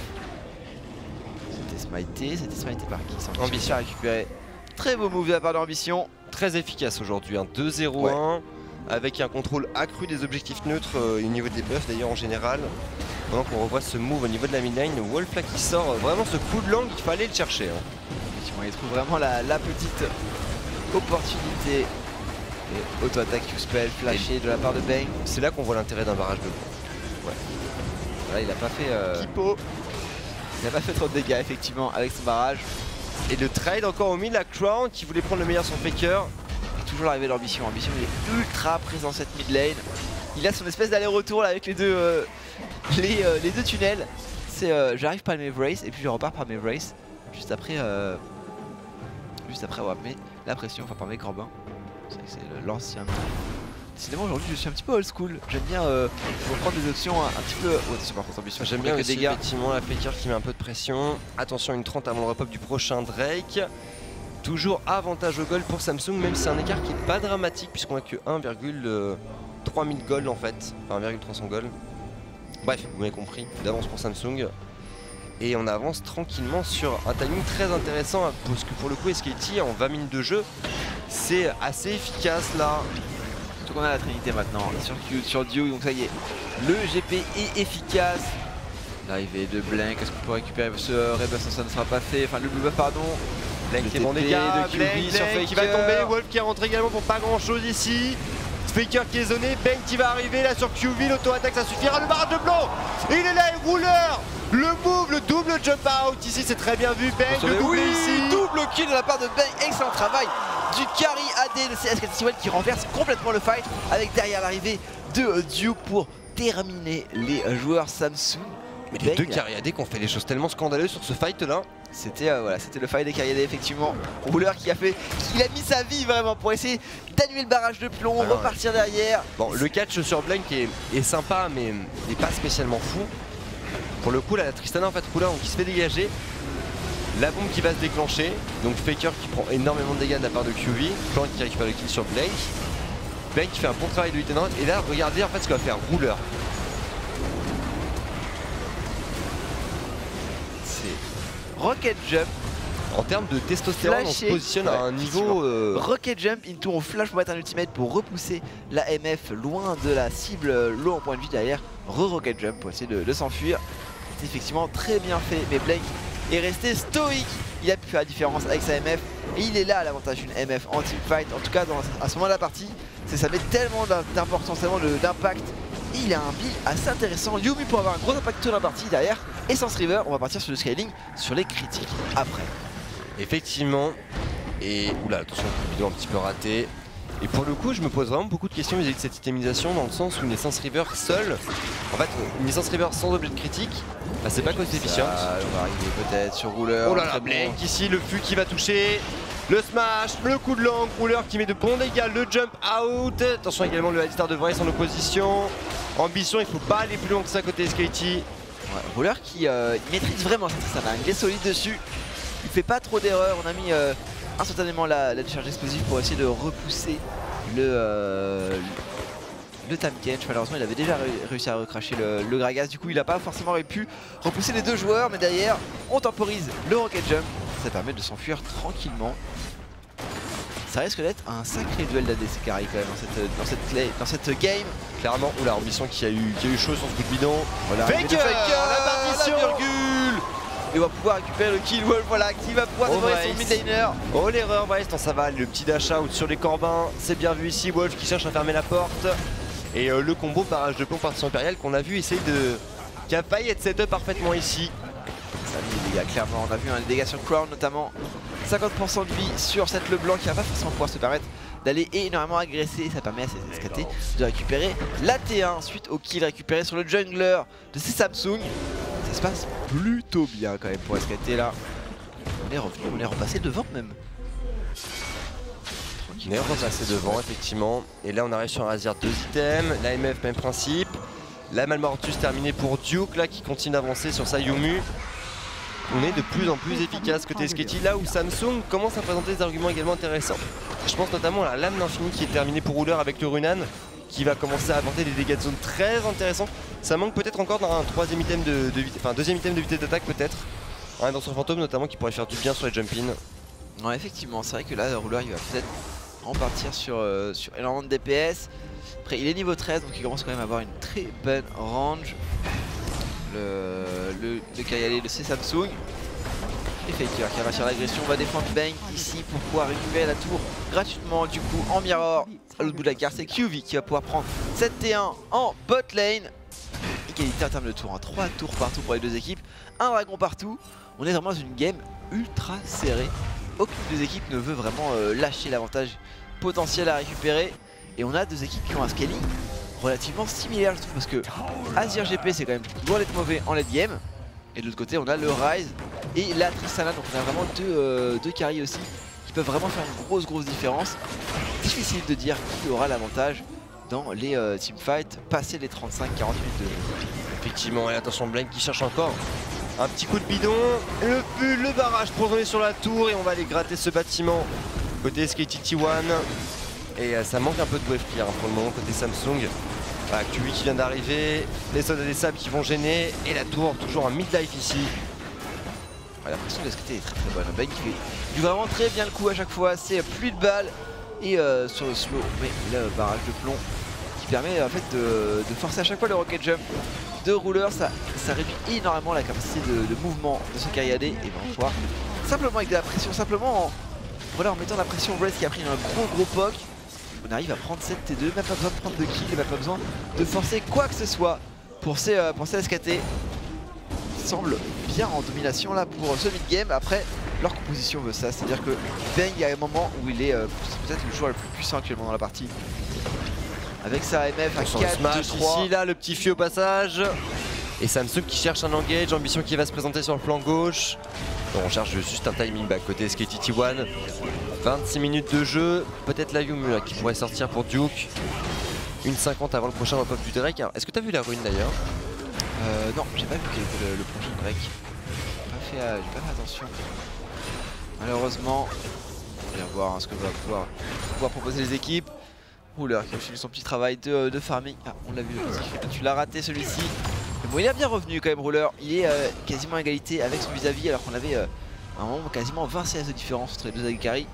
C'était smité par qui? Ambition à récupérer. Très beau move de la part d'Ambition. Très efficace aujourd'hui, un 2-0-1 ouais. Avec un contrôle accru des objectifs neutres au niveau des buffs d'ailleurs en général. Pendant qu'on revoit ce move au niveau de la mid lane, Wolf là qui sort vraiment ce coup de langue, il fallait le chercher. Il trouve vraiment la petite opportunité. Et auto-attaque Q-spell flashé de la part de Bang. C'est là qu'on voit l'intérêt d'un barrage de points. Ouais. Voilà, il a pas fait il a pas fait trop de dégâts effectivement avec son barrage. Et le trade encore au mid, la Crown qui voulait prendre le meilleur sur Faker. Et toujours l'arrivée de l'ambition. Ambition il est ultra présent cette mid lane. Il a son espèce d'aller-retour là avec les deux tunnels. C'est j'arrive par mes Vrace et puis je repars par mes Vrace. Juste après avoir mis la pression, enfin par mes Corbin. C'est vrai que c'est l'ancien. Décidément aujourd'hui je suis un petit peu old school. J'aime bien reprendre des options un petit peu. Oh, attention par contre ambition. J'aime bien aussi, effectivement la Faker qui met un peu de pression. Attention une 30 avant le repop du prochain Drake. Toujours avantage au gold pour Samsung, même si c'est un écart qui n'est pas dramatique puisqu'on a que 1,3000 gold en fait. Enfin 1,300 gold. Bref, vous m'avez compris, d'avance pour Samsung. Et on avance tranquillement sur un timing très intéressant parce que pour le coup SKT en 20 minutes de jeu c'est assez efficace là. Surtout qu'on a la Trinité maintenant sur Duke, donc ça y est, le GP est efficace. L'arrivée de Blank, est-ce qu'on peut récupérer ce Rebus? Ça ne sera pas fait, enfin le blue buff pardon. Blank qui est bon dégâts, Blank qui va tomber, Wolf qui rentre également pour pas grand chose ici. Faker qui est zoné, Bang qui va arriver là sur QV, l'auto-attaque ça suffira, le barrage de blanc. Il est là, et rouleur. Le move, le double jump out ici, c'est très bien vu. Bang, le double ici. Double kill de la part de Bang, excellent travail du carry AD de CSKT qui renverse complètement le fight avec derrière l'arrivée de Duke pour terminer les joueurs Samsung. Mais les deux carry AD qui ont fait des choses tellement scandaleuses sur ce fight là. C'était voilà, c'était le fight des carry AD effectivement. Rouleur qui a mis sa vie vraiment pour essayer d'annuler le barrage de plomb, repartir derrière. Bon, le catch sur Blank est sympa mais n'est pas spécialement fou. Pour le coup là, la Tristana en fait Rouleur qui se fait dégager. La bombe qui va se déclencher, donc Faker qui prend énormément de dégâts de la part de QV, Blank qui récupère le kill sur Blank. Blank qui fait un bon travail de lieutenant et là regardez en fait ce que va faire Rouleur. Rocket Jump. En termes de testostérone, on se positionne à un niveau... Rocket Jump into on flash pour mettre un ultimate pour repousser la MF loin de la cible low en point de vie derrière. Rocket Jump pour essayer de s'enfuir. C'est effectivement très bien fait, mais Blake est resté stoïque. Il a pu faire la différence avec sa MF et il est là à l'avantage d'une MF en teamfight. En tout cas, à ce moment de la partie, ça met tellement d'importance, tellement d'impact. Il a un build assez intéressant. Yumi pour avoir un gros impact dans la partie derrière. Et sans River, on va partir sur le scaling, sur les critiques après. Effectivement. Et oula, attention, vidéo un petit peu raté. Et pour le coup, je me pose vraiment beaucoup de questions vis-à-vis de cette itemisation dans le sens où une Essence River seule, en fait, une Essence River sans objet de critique, bah, c'est pas cost efficient. On va arriver peut-être sur Rouleur. Oh là là, Blank ici, le fût qui va toucher. Le smash, le coup de langue, Rouleur qui met de bons dégâts, le jump out. Attention également le Alistar de Vrace en opposition. Ambition, il faut pas aller plus loin que ça côté SKT. Ouais, Rouleur qui maîtrise vraiment cette Tristana, il est solide dessus. Il fait pas trop d'erreurs, on a mis instantanément la décharge explosive pour essayer de repousser le Tahm Kench. Malheureusement il avait déjà réussi à recracher le Gragas, du coup il n'a pas forcément pu repousser les deux joueurs, mais derrière on temporise le Rocket Jump, ça permet de s'enfuir tranquillement. Ça risque d'être un sacré duel d'ADC carry quand même dans cette game. Clairement, oula, Ambition qui a eu chaud sur ce coup de bidon. Voilà, Faker, la partition, la virgule. Et on va pouvoir récupérer le kill Wolf, voilà, qui va pouvoir dévorer son mid laner. Oh l'erreur Brest, ça va, le petit dash out sur les Corbins, c'est bien vu ici, Wolf qui cherche à fermer la porte. Et le combo barrage de plomb partition impériale qu'on a vu essayer qui a failli être setup parfaitement ici. Ça les dégâts, clairement, on a vu les dégâts sur Crown notamment. 50% de vie sur cette LeBlanc qui va pas forcément pouvoir se permettre d'aller énormément agresser. Ça permet à ces SKT de récupérer la T1 suite au kill récupéré sur le jungler de ces Samsung. Ça se passe plutôt bien quand même pour SKT là. On est revenu, on est repassé devant même. On est repassé devant effectivement. Et là on arrive sur un Azir 2 items, l'AMF même principe. La Malmortus terminée pour Duke là qui continue d'avancer sur sa Yumu. On est de plus en plus efficace côté Sketty, là où Samsung commence à présenter des arguments également intéressants. Je pense notamment à la lame d'infini qui est terminée pour Ruler avec le Runan, qui va commencer à apporter des dégâts de zone très intéressants. Ça manque peut-être encore d'un deuxième item de vitesse d'attaque peut-être. Un danseur fantôme notamment qui pourrait faire du bien sur les jump-in. Ouais, effectivement, c'est vrai que là, le Ruler il va peut-être en partir sur énormément de DPS. Après, il est niveau 13, donc il commence quand même à avoir une très bonne range. Le Kayale de ces Samsung. Et Faker qui va sur l'agression, va défendre Bang ici pour pouvoir récupérer la tour gratuitement. Du coup en mirror, à l'autre bout de la carte c'est QV qui va pouvoir prendre cette T1 en bot lane. Égalité en termes de tours, hein. 3 tours partout pour les deux équipes, un dragon partout. On est vraiment dans une game ultra serrée. Aucune des équipes ne veut vraiment lâcher l'avantage potentiel à récupérer. Et on a deux équipes qui ont un scaling relativement similaire je trouve, parce que Azir GP c'est quand même loin d'être mauvais en late game. Et de l'autre côté on a le Ryze et la Tristana, donc on a vraiment deux carries aussi qui peuvent vraiment faire une grosse différence. Difficile de dire qui aura l'avantage dans les teamfights passé les 35-40 minutes de jeu. Effectivement, et attention Blank qui cherche encore un petit coup de bidon, le barrage pour donner sur la tour et on va aller gratter ce bâtiment côté SKT T1. Et ça manque un peu de wave clear pour le moment côté Samsung. Voilà, QB qui vient d'arriver, les soldats des sables qui vont gêner et la tour toujours en midlife ici. Ouais, la pression de SKT est très bonne. Ben qui fait du vraiment très bien le coup à chaque fois, c'est pluie de balles et sur le slow, mais le barrage de plomb qui permet en fait de forcer à chaque fois le rocket jump de Ruler. Ça réduit énormément la capacité de mouvement de ce Kayade et on va pouvoir simplement avec de la pression, simplement en mettant la pression Brace qui a pris un gros poke. On arrive à prendre cette T2, même pas besoin de prendre de kill, même pas besoin de forcer quoi que ce soit pour ces SKT. Ils semblent bien en domination là pour ce mid-game. Après, leur composition veut ça, c'est-à-dire que Bang, il y a un moment où il est peut-être le joueur le plus puissant actuellement dans la partie. Avec sa MF à 4, smash 2, 3. ici, là, le petit feu au passage. Et Samsung qui cherche un engage, Ambition qui va se présenter sur le flanc gauche. Bon, on cherche juste un timing back côté SKT T1. 26 minutes de jeu, peut-être la Yumu là, qui pourrait sortir pour Duke. 1,50 avant le prochain pop du Drake. Est-ce que tu as vu la rune d'ailleurs? Non, j'ai pas vu quel était le prochain Drake. J'ai pas fait attention. Malheureusement, on va voir ce que va pouvoir proposer les équipes. Ruler qui a fini son petit travail de farming. Ah, on l'a vu, tu l'as raté celui-ci. Mais bon, il est bien revenu quand même, Ruler. Il est quasiment à égalité avec son vis-à-vis alors qu'on avait à un moment quasiment 20 CS de différence entre les deux AD carry.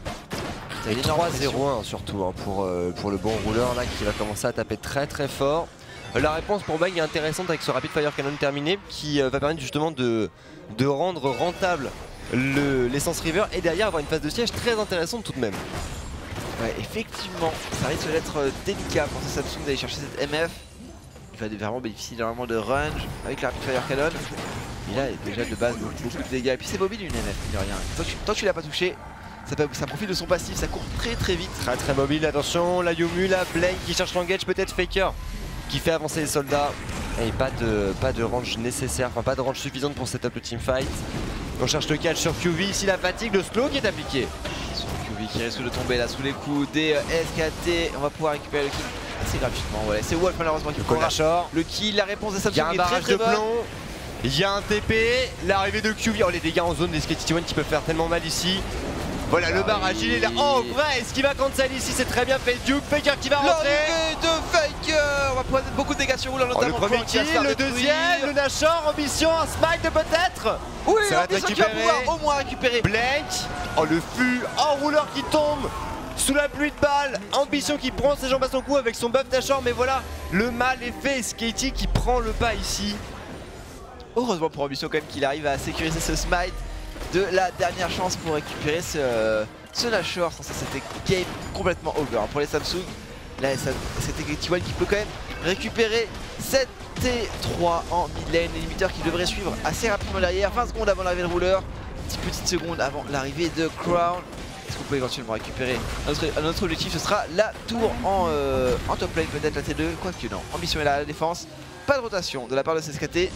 3-0-1 surtout hein, pour le bon Ruler là qui va commencer à taper très fort. La réponse pour Bang est intéressante avec ce Rapid Fire Cannon terminé qui va permettre justement de rendre rentable l'essence River et derrière avoir une phase de siège très intéressante tout de même. Ouais, effectivement, ça risque d'être délicat pour ce Samsung d'aller chercher cette MF. Il va vraiment bénéficier énormément de range avec la Rapid Fire Cannon. Il a déjà de base beaucoup de dégâts. Et puis c'est mobile une MF, il n'y a rien. Tant que tu l'as pas touché, ça profite de son passif, ça court très vite. Très mobile, attention, la Yumu, la Blank qui cherche l'engage, peut-être Faker qui fait avancer les soldats. Et pas de range nécessaire, enfin pas de range suffisante pour setup le teamfight. On cherche le catch sur QV, ici la fatigue, le slow qui est appliqué. Sur QV qui risque de tomber là sous les coups des SKT. On va pouvoir récupérer le kill assez gratuitement. Voilà. C'est Wolf malheureusement qui prendra le kill. La réponse de Samsung est très bonne. Il y a un TP, l'arrivée de QV, oh les dégâts en zone des SKT1 qui peuvent faire tellement mal ici. Voilà le barrage, il est là. Oh vrai, est-ce qu'il va cancel ici? C'est très bien fait. Duke, Faker qui va rentrer. L'arrivée de Faker. On va prendre beaucoup de dégâts sur Ruler, notamment. Le premier kill, le deuxième, le Nashor, ambition, un smite peut-être. Oui, ambition qui va pouvoir au moins récupérer. Blank, oh le fût, oh Ruler qui tombe sous la pluie de balles. Ambition qui prend ses jambes à son cou avec son buff Nashor, mais voilà, le mal est fait. Sketty qui prend le pas ici. Heureusement pour Ambition quand même qu'il arrive à sécuriser ce smite de la dernière chance pour récupérer ce Nashor. Sans ça c'était game complètement over pour les Samsung. Là c'était T1 qui peut quand même récupérer cette T3 en mid lane. L'éliminateur qui devrait suivre assez rapidement derrière, 20 secondes avant l'arrivée de Ruler, petite seconde avant l'arrivée de Crown. Est-ce qu'on peut éventuellement récupérer notre objectif? Ce sera la tour en top lane, peut-être la T2, quoique non. Ambition est là à la défense, pas de rotation de la part de CSKT.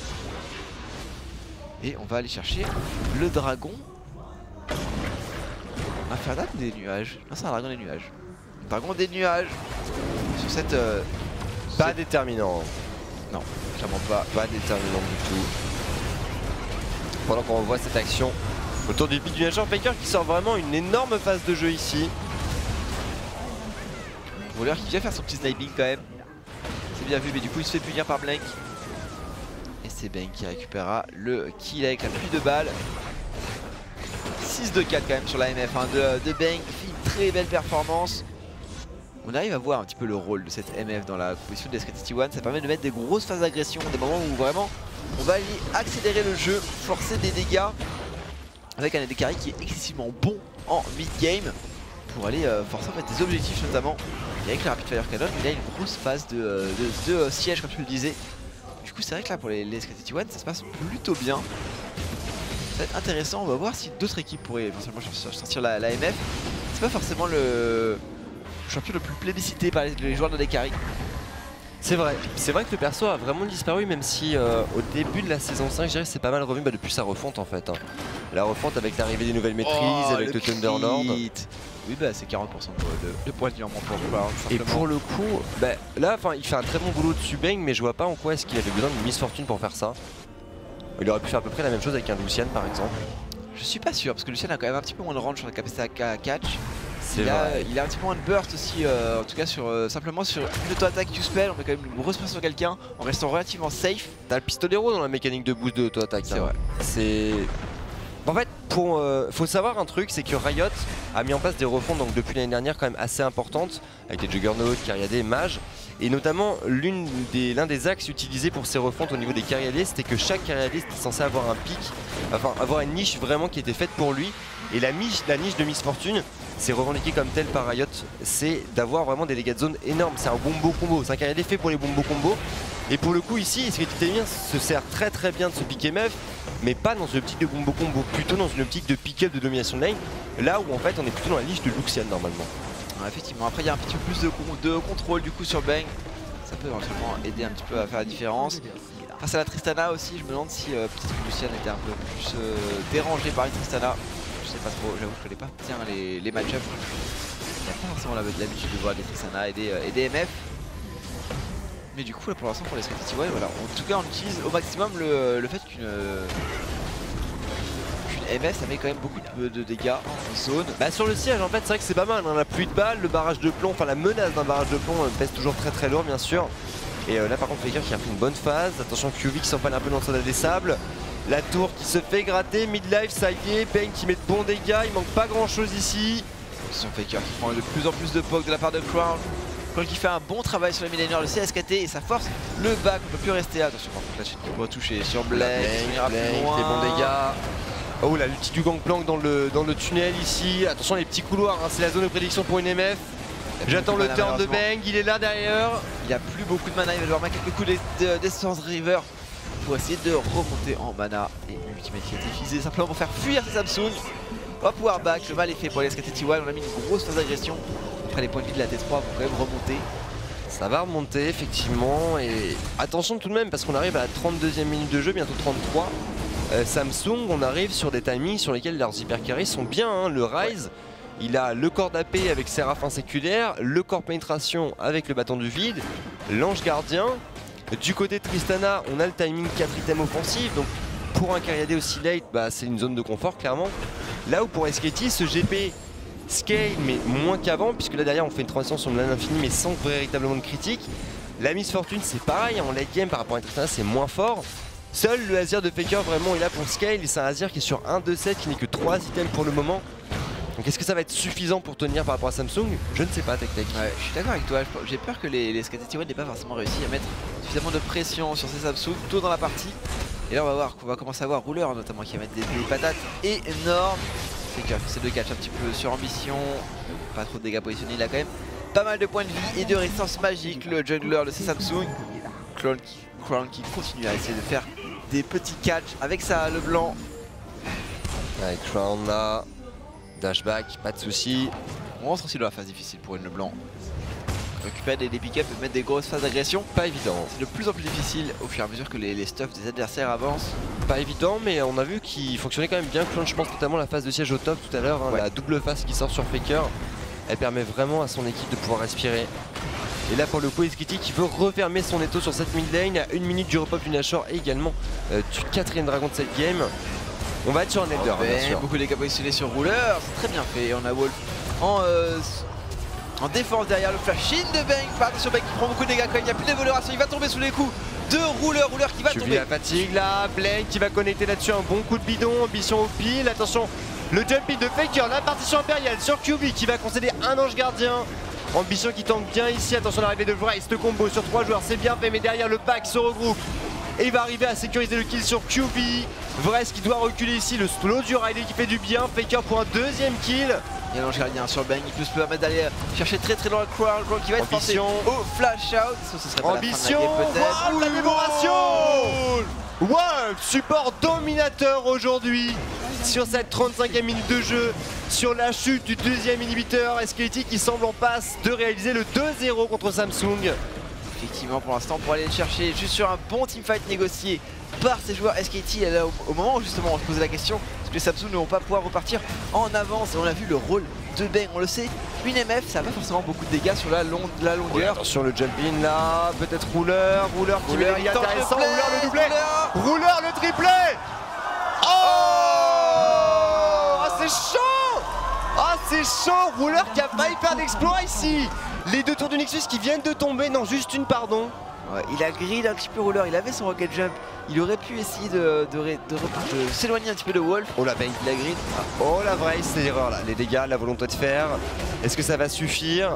Et on va aller chercher le dragon. Infernal ou des nuages? Non, c'est un dragon des nuages. Dragon des nuages. Sur cette... pas déterminant. Non, clairement pas. Pas déterminant du tout. Pendant qu'on revoit cette action autour du pic du Nashor, Faker qui sort vraiment une énorme phase de jeu ici. Ruler qui vient faire son petit sniping quand même. C'est bien vu, mais du coup il se fait punir par Blank. Et c'est Bang qui récupérera le kill avec la pluie de balles. 6 de 4 quand même sur la MF hein, de Bang, qui fait une très belle performance. On arrive à voir un petit peu le rôle de cette MF dans la composition de SKT T1. Ça permet de mettre des grosses phases d'agression, des moments où vraiment on va aller accélérer le jeu, forcer des dégâts avec un AD carry qui est excessivement bon en mid-game pour aller forcer en fait des objectifs notamment. Et avec le Rapid Fire Cannon, il a une grosse phase de siège comme tu le disais. Du coup c'est vrai que là pour les SKT T1 ça se passe plutôt bien. Ça va être intéressant, on va voir si d'autres équipes pourraient éventuellement sortir la MF. C'est pas forcément le champion le plus plébiscité par les joueurs de AD carry. C'est vrai que le perso a vraiment disparu, même si au début de la saison 5, je dirais que c'est pas mal revenu depuis sa refonte en fait. Hein. La refonte avec l'arrivée des nouvelles maîtrises, avec le Thunderlord. Oui bah c'est 40% de points de vie en moins pour jouer. Et pour le coup, bah, là il fait un très bon boulot dessus Bang, mais je vois pas en quoi est-ce qu'il avait besoin d'une Miss Fortune pour faire ça. Il aurait pu faire à peu près la même chose avec un Lucian par exemple. Je suis pas sûr, parce que Lucian a quand même un petit peu moins de range sur la capacité à catch. Il a un petit peu moins de burst aussi, en tout cas simplement sur une auto-attaque Q-spell, on met quand même une grosse pression sur quelqu'un en restant relativement safe. T'as le pistolero dans la mécanique de boost de auto-attaque. C'est vrai. C'est... En fait, faut savoir un truc, c'est que Riot a mis en place des refontes donc, depuis l'année dernière quand même assez importantes, avec des Juggernaut, Kyriadé, Mage. Et notamment, l'un des axes utilisés pour ces refontes au niveau des Kyriadés, c'était que chaque Kyriadé était censé avoir un pic, enfin avoir une niche vraiment qui était faite pour lui. Et la niche de Miss Fortune, c'est revendiqué comme tel par Riot, c'est d'avoir vraiment des dégâts de zone énormes. C'est un bombo combo, c'est un Kyriadé fait pour les bombo combos. Et pour le coup ici, SKT se sert très bien de ce pick MF, mais pas dans une optique de combo combo, plutôt dans une optique de pick-up de domination de lane, là où en fait on est plutôt dans la niche de Lucian normalement. Ouais, effectivement, après il y a un petit peu plus de contrôle du coup sur Bang, ça peut éventuellement aider un petit peu à faire la différence. Face à la Tristana aussi, je me demande si peut-être que Lucian était un peu plus dérangé par une Tristana. Je sais pas trop, j'avoue que je connais pas bien les match-ups. Il n'y a pas forcément l'habitude de voir des Tristana et des MF. Mais du coup là pour l'instant pour les SKT T1, voilà, en tout cas on utilise au maximum le fait qu'une MF ça met quand même beaucoup de dégâts en zone. Bah sur le siège en fait c'est vrai que c'est pas mal, hein. La pluie de balles, le barrage de plomb, enfin la menace d'un barrage de plomb pèse toujours très lourd bien sûr. Et là par contre Faker qui a fait une bonne phase, attention QV qui s'empale un peu dans le soldat des sables. La tour qui se fait gratter, mid-life, ça y est, Bang qui met de bons dégâts, il manque pas grand chose ici. Attention Faker qui prend de plus en plus de poke de la part de Crown. Crown qui fait un bon travail sur les millénaires de CSKT et ça force le back, on peut plus rester. Attention par contre la chaîne qui peut toucher sur Blake, il ira plus loin. Des bons dégâts. Oh là l'ulti du Gangplank dans le tunnel ici, attention les petits couloirs, hein. C'est la zone de prédiction pour une MF. J'attends le turn de Bang, il est là derrière. Il n'y a plus beaucoup de mana, il va devoir mettre quelques coups d'Essence River pour essayer de remonter en mana. Et l'ultimate qui a été utilisé simplement pour faire fuir ces Samsung. On va pouvoir back, le mal est fait pour les SKT T1, on a mis une grosse phase d'agression. Après les points de vie de la T3 vont quand même remonter. Ça va remonter effectivement et attention tout de même parce qu'on arrive à la 32e minute de jeu, bientôt 33. Samsung, on arrive sur des timings sur lesquels leurs hyper carries sont bien, hein. Le Rise, il a le corps d'AP avec Séraphin séculaire, le corps pénétration avec le bâton du vide, l'ange gardien. Du côté de Tristana, on a le timing 4 items offensif, donc pour un Kyriadé aussi late, bah, c'est une zone de confort clairement. Là où pour SKT, ce GP scale, mais moins qu'avant, puisque là derrière on fait une transition sur l'âne infini, mais sans véritablement de critique. La Miss Fortune c'est pareil, en late game par rapport à Interstellar c'est moins fort. Seul le Azir de Faker vraiment est là pour scale, et c'est un Azir qui est sur 1-2-7, qui n'est que 3 items pour le moment. Donc est-ce que ça va être suffisant pour tenir par rapport à Samsung? Je ne sais pas, TecTec. Ouais, je suis d'accord avec toi, j'ai peur que les SKT1 n'aient pas forcément réussi à mettre suffisamment de pression sur ces Samsung tôt dans la partie. Et là on va commencer à voir Ruler notamment qui va mettre des patates énormes. Faker qui essaie de catch un petit peu sur ambition, pas trop de dégâts positionnés, il a quand même pas mal de points de vie et de résistance magique, le jungler de ces Samsung. Crown qui continue à essayer de faire des petits catchs avec ça, le blanc. Avec Crown là, dashback, pas de soucis. On rentre aussi dans la phase difficile pour une Leblanc. Récupérer des pick-up et mettre des grosses phases d'agression, pas évident. C'est de plus en plus difficile au fur et à mesure que les stuffs des adversaires avancent. Pas évident, mais on a vu qu'il fonctionnait quand même bien. Clone, je pense notamment la phase de siège au top tout à l'heure, hein, ouais. La double phase qui sort sur Faker, elle permet vraiment à son équipe de pouvoir respirer. Et là pour le coup, Eskriti qui veut refermer son étau sur cette mid lane à 1 minute du repop du Nashor et également du 4ème dragon de cette game. On va être sur un Elder, bien sûr. Beaucoup de dégâts positionnés sur Ruler, c'est très bien fait. On a Wolf en défense derrière, le flash in de Bang. Attention, Bang qui prend beaucoup de dégâts quand il n'y a plus d'évolution, il va tomber sous les coups de Ruler qui va tomber. La fatigue là, Blank qui va connecter là-dessus un bon coup de bidon, ambition au pile, attention, le jumping de Faker, la partition impériale sur QB qui va concéder un ange gardien. Ambition qui tente bien ici, attention l'arrivée de Vrist, ce combo sur 3 joueurs, c'est bien fait, mais derrière le pack se regroupe. Et il va arriver à sécuriser le kill sur QB. Vrist qui doit reculer ici, le slow du Riley qui fait du bien, Faker pour un 2ème kill. Il y a l'ange gardien sur Bang, il peut se permettre d'aller chercher très loin le Crown qui va être forcé au flash out. Ce serait pas ambition, peut-être. La dévoration. Wolf, support dominateur aujourd'hui sur cette 35e minute de jeu, sur la chute du 2ème inhibiteur. SKT qui semble en passe de réaliser le 2-0 contre Samsung. Effectivement, pour l'instant, pour aller le chercher juste sur un bon teamfight négocié par ces joueurs SKT, là, au moment où justement on se posait la question, est-ce que les Samsung ne vont pas pouvoir repartir en avance? Et on a vu le rôle de Bang, on le sait, une MF, ça n'a pas forcément beaucoup de dégâts sur la longueur. Sur le jump-in là, peut-être Ruler qui met des dégâts intéressants, Ruler le doublé, Ruler le triplé. Oh, c'est chaud. Ah c'est chaud, Ruler qui a failli faire l'exploit ici. Les deux tours du Nexus qui viennent de tomber, non juste une pardon. Ouais, il a grid un petit peu Ruler, il avait son rocket jump, il aurait pu essayer de s'éloigner un petit peu de Wolf. Oh la Bang, il a grid. Oh la vraie, c'est l'erreur là, les dégâts, la volonté de faire. Est-ce que ça va suffire?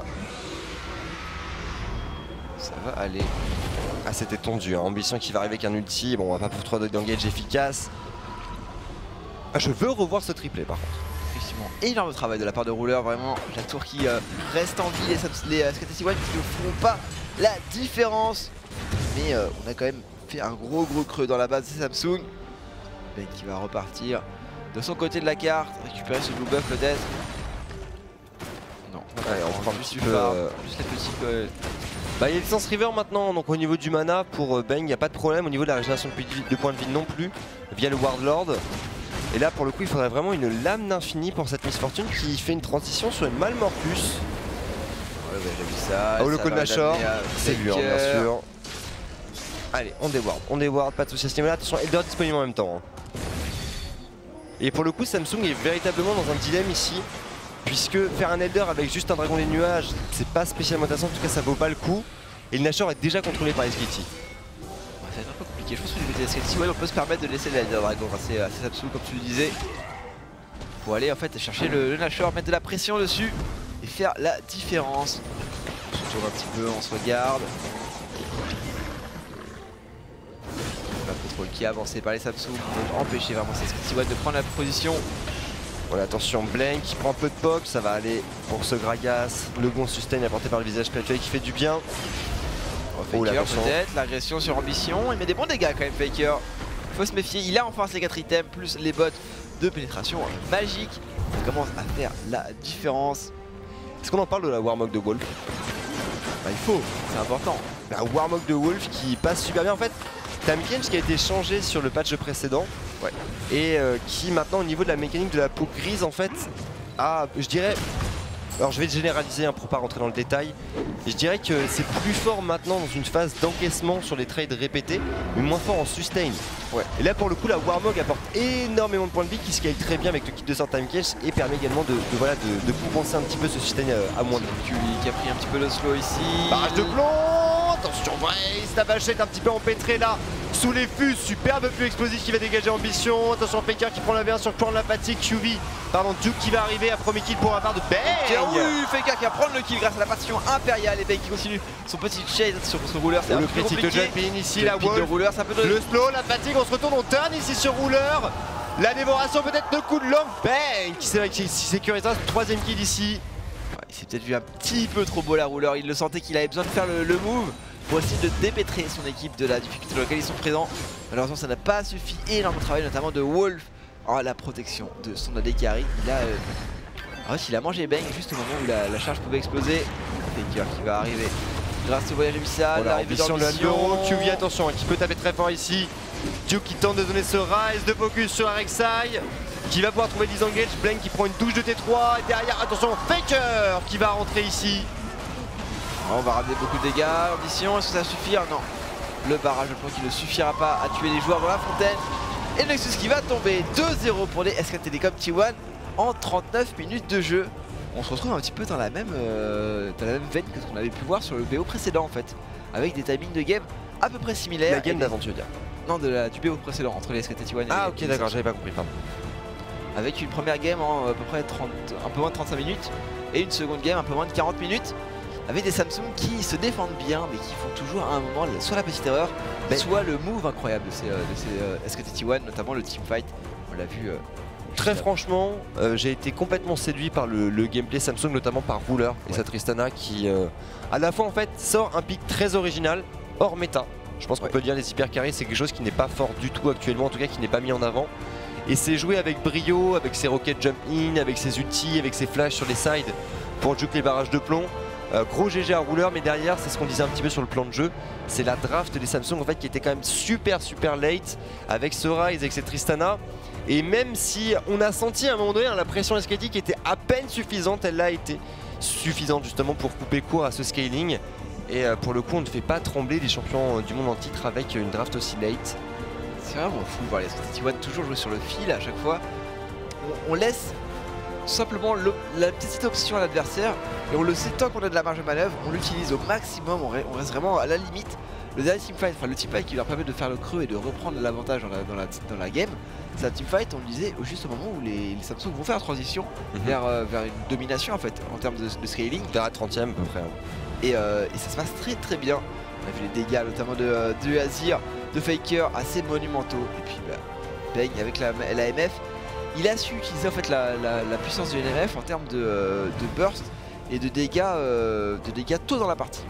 Ça va aller. Ah c'était tendu, hein. Ambition qui va arriver avec un ulti, bon on va pas pour 3 d'engage efficace. Ah je veux revoir ce triplé par contre. Effectivement, énorme travail de la part de Ruler, vraiment la tour qui reste en vie, les SKT1 qui ne feront pas la différence. Mais on a quand même fait un gros creux dans la base de Samsung. Ben qui va repartir de son côté de la carte, récupérer ce blue buff peut-être. Non, ouais, on prend juste un petit peu, juste les petits Bah il y a le Sense River maintenant, donc au niveau du mana pour Bang il n'y a pas de problème, au niveau de la régénération de points de vie non plus, via le Warlord. Et là pour le coup il faudrait vraiment une lame d'infini pour cette Miss Fortune qui fait une transition sur une Malmortus. Ouais j'ai vu ça. Oh le code Nashor, c'est lui bien sûr. Allez on déward, pas de soucis à ce niveau là, attention Elder disponible en même temps. Et pour le coup Samsung est véritablement dans un dilemme ici. Puisque faire un Elder avec juste un dragon des nuages, c'est pas spécialement intéressant, en tout cas ça vaut pas le coup. Et le Nashor est déjà contrôlé par SKT. Ouais, ça va être un peu compliqué, je pense que du côté SKT, ouais, on peut se permettre de laisser l'Elder Dragon assez Samsung comme tu le disais. Pour aller en fait chercher le Nashor, mettre de la pression dessus et faire la différence. On se tourne un petit peu, on se regarde. Le contrôle qui est avancé par les Samsung pour empêcher vraiment ces SKT de prendre la position. Voilà, attention, Blank qui prend un peu de pop, ça va aller pour ce Gragas. Le bon sustain apporté par le visage spirituel qui fait du bien. Oh, Faker peut-être, l'agression sur ambition, il met des bons dégâts quand même Faker. Faut se méfier, il a enfin ses 4 items plus les bots de pénétration magique. Il commence à faire la différence. Est-ce qu'on en parle de la Warmog de Wolf? Bah il faut, c'est important. La Warmog de Wolf qui passe super bien en fait. Tamkinch qui a été changé sur le patch précédent, ouais. Et qui maintenant au niveau de la mécanique de la peau grise en fait a, je dirais, Alors je vais généraliser pour pas rentrer dans le détail. Et je dirais que c'est plus fort maintenant dans une phase d'encaissement sur les trades répétés, mais moins fort en sustain. Ouais. Et là pour le coup la Warmog apporte énormément de points de vie qui scale très bien avec le kit de Time Cache et permet également de compenser un petit peu ce sustain à moins de vie. Qui a pris un petit peu le slow ici. Barrage de plomb. Attention, la vachette un petit peu empêtrée là sous les fus, superbe plus explosif qui va dégager Ambition. Attention Faker qui prend la V1 sur le plan de la fatigue, Duke qui va arriver à premier kill pour la part de Bang. Oui, Faker qui va prendre le kill grâce à la partition impériale et Bang qui continue son petit chase sur son rouleur. C'est le critique de jumping ici, la wall, rouleur, ça peut le slow, la fatigue, on se retourne, on turn ici sur rouleur. La dévoration peut-être de coup de langue, Bang qui sécurisera ce troisième kill ici. Il s'est peut-être vu un petit peu trop beau la rouleur, il le sentait qu'il avait besoin de faire le move pour essayer de dépêtrer son équipe de la difficulté dans laquelle ils sont présents. Malheureusement ça n'a pas suffi, énorme travail notamment de Wolf. Oh, la protection de son AD qui arrive, il a mangé Bang juste au moment où la charge pouvait exploser. Faker qui va arriver grâce au voyage abyssal, l'arrivée d'Ambition. QV attention, qui peut taper très fort ici. Duke qui tente de donner ce rise de focus sur Rek'Sai, qui va pouvoir trouver disengage. Blank qui prend une douche de T3 et derrière attention Faker qui va rentrer ici. On va ramener beaucoup de dégâts. Ambition, est-ce que ça suffit? Non. Le barrage de plomb qui ne suffira pas à tuer les joueurs dans la fontaine. Et Nexus qui va tomber 2-0 pour les SK Telecom T1 en 39 minutes de jeu. On se retrouve un petit peu dans la même veine que ce qu'on avait pu voir sur le BO précédent en fait. Avec des timings de game à peu près similaires. La game d'avant tu veux dire? Non, du BO précédent entre les SK T1 et ah ok d'accord, j'avais pas compris, pardon. Avec une première game en à peu près un peu moins de 35 minutes et une seconde game un peu moins de 40 minutes. Avec des Samsung qui se défendent bien mais qui font toujours à un moment soit la petite erreur, soit le move incroyable de ces SKT1, notamment le teamfight, on l'a vu. Très franchement, j'ai été complètement séduit par le gameplay Samsung, notamment par Ruler et sa Tristana qui à la fois en fait sort un pick très original, hors méta. Je pense qu'on peut dire les hyper carrés c'est quelque chose qui n'est pas fort du tout actuellement, en tout cas qui n'est pas mis en avant. Et c'est joué avec brio, avec ses rocket jump in, avec ses ultis, avec ses flashs sur les sides pour juke les barrages de plomb. Gros GG à rouleur, mais derrière c'est ce qu'on disait un petit peu sur le plan de jeu, c'est la draft des Samsung en fait qui était quand même super late avec ce Rise, avec cette Tristana. Et même si on a senti à un moment donné la pression escatique était à peine suffisante, elle l'a été suffisante justement pour couper court à ce scaling. Et pour le coup on ne fait pas trembler les champions du monde en titre avec une draft aussi late. C'est vraiment fou de voir les SKT1 toujours jouer sur le fil à chaque fois. On laisse simplement la petite option à l'adversaire et on le sait, tant qu'on a de la marge de manœuvre, on l'utilise au maximum, on reste vraiment à la limite. Le dernier teamfight, enfin le teamfight qui leur permet de faire le creux et de reprendre l'avantage dans la game, c'est un teamfight, on le disait, juste au moment où les Samsung vont faire la transition vers une domination en fait, en termes de scaling. Vers la 30e à peu près. Et ça se passe très bien. On a vu les dégâts notamment de Azir, de Faker assez monumentaux. Et puis Bang avec la MF. Il a su utiliser en fait la puissance du NRF en termes de burst et de dégâts tôt dans la partie.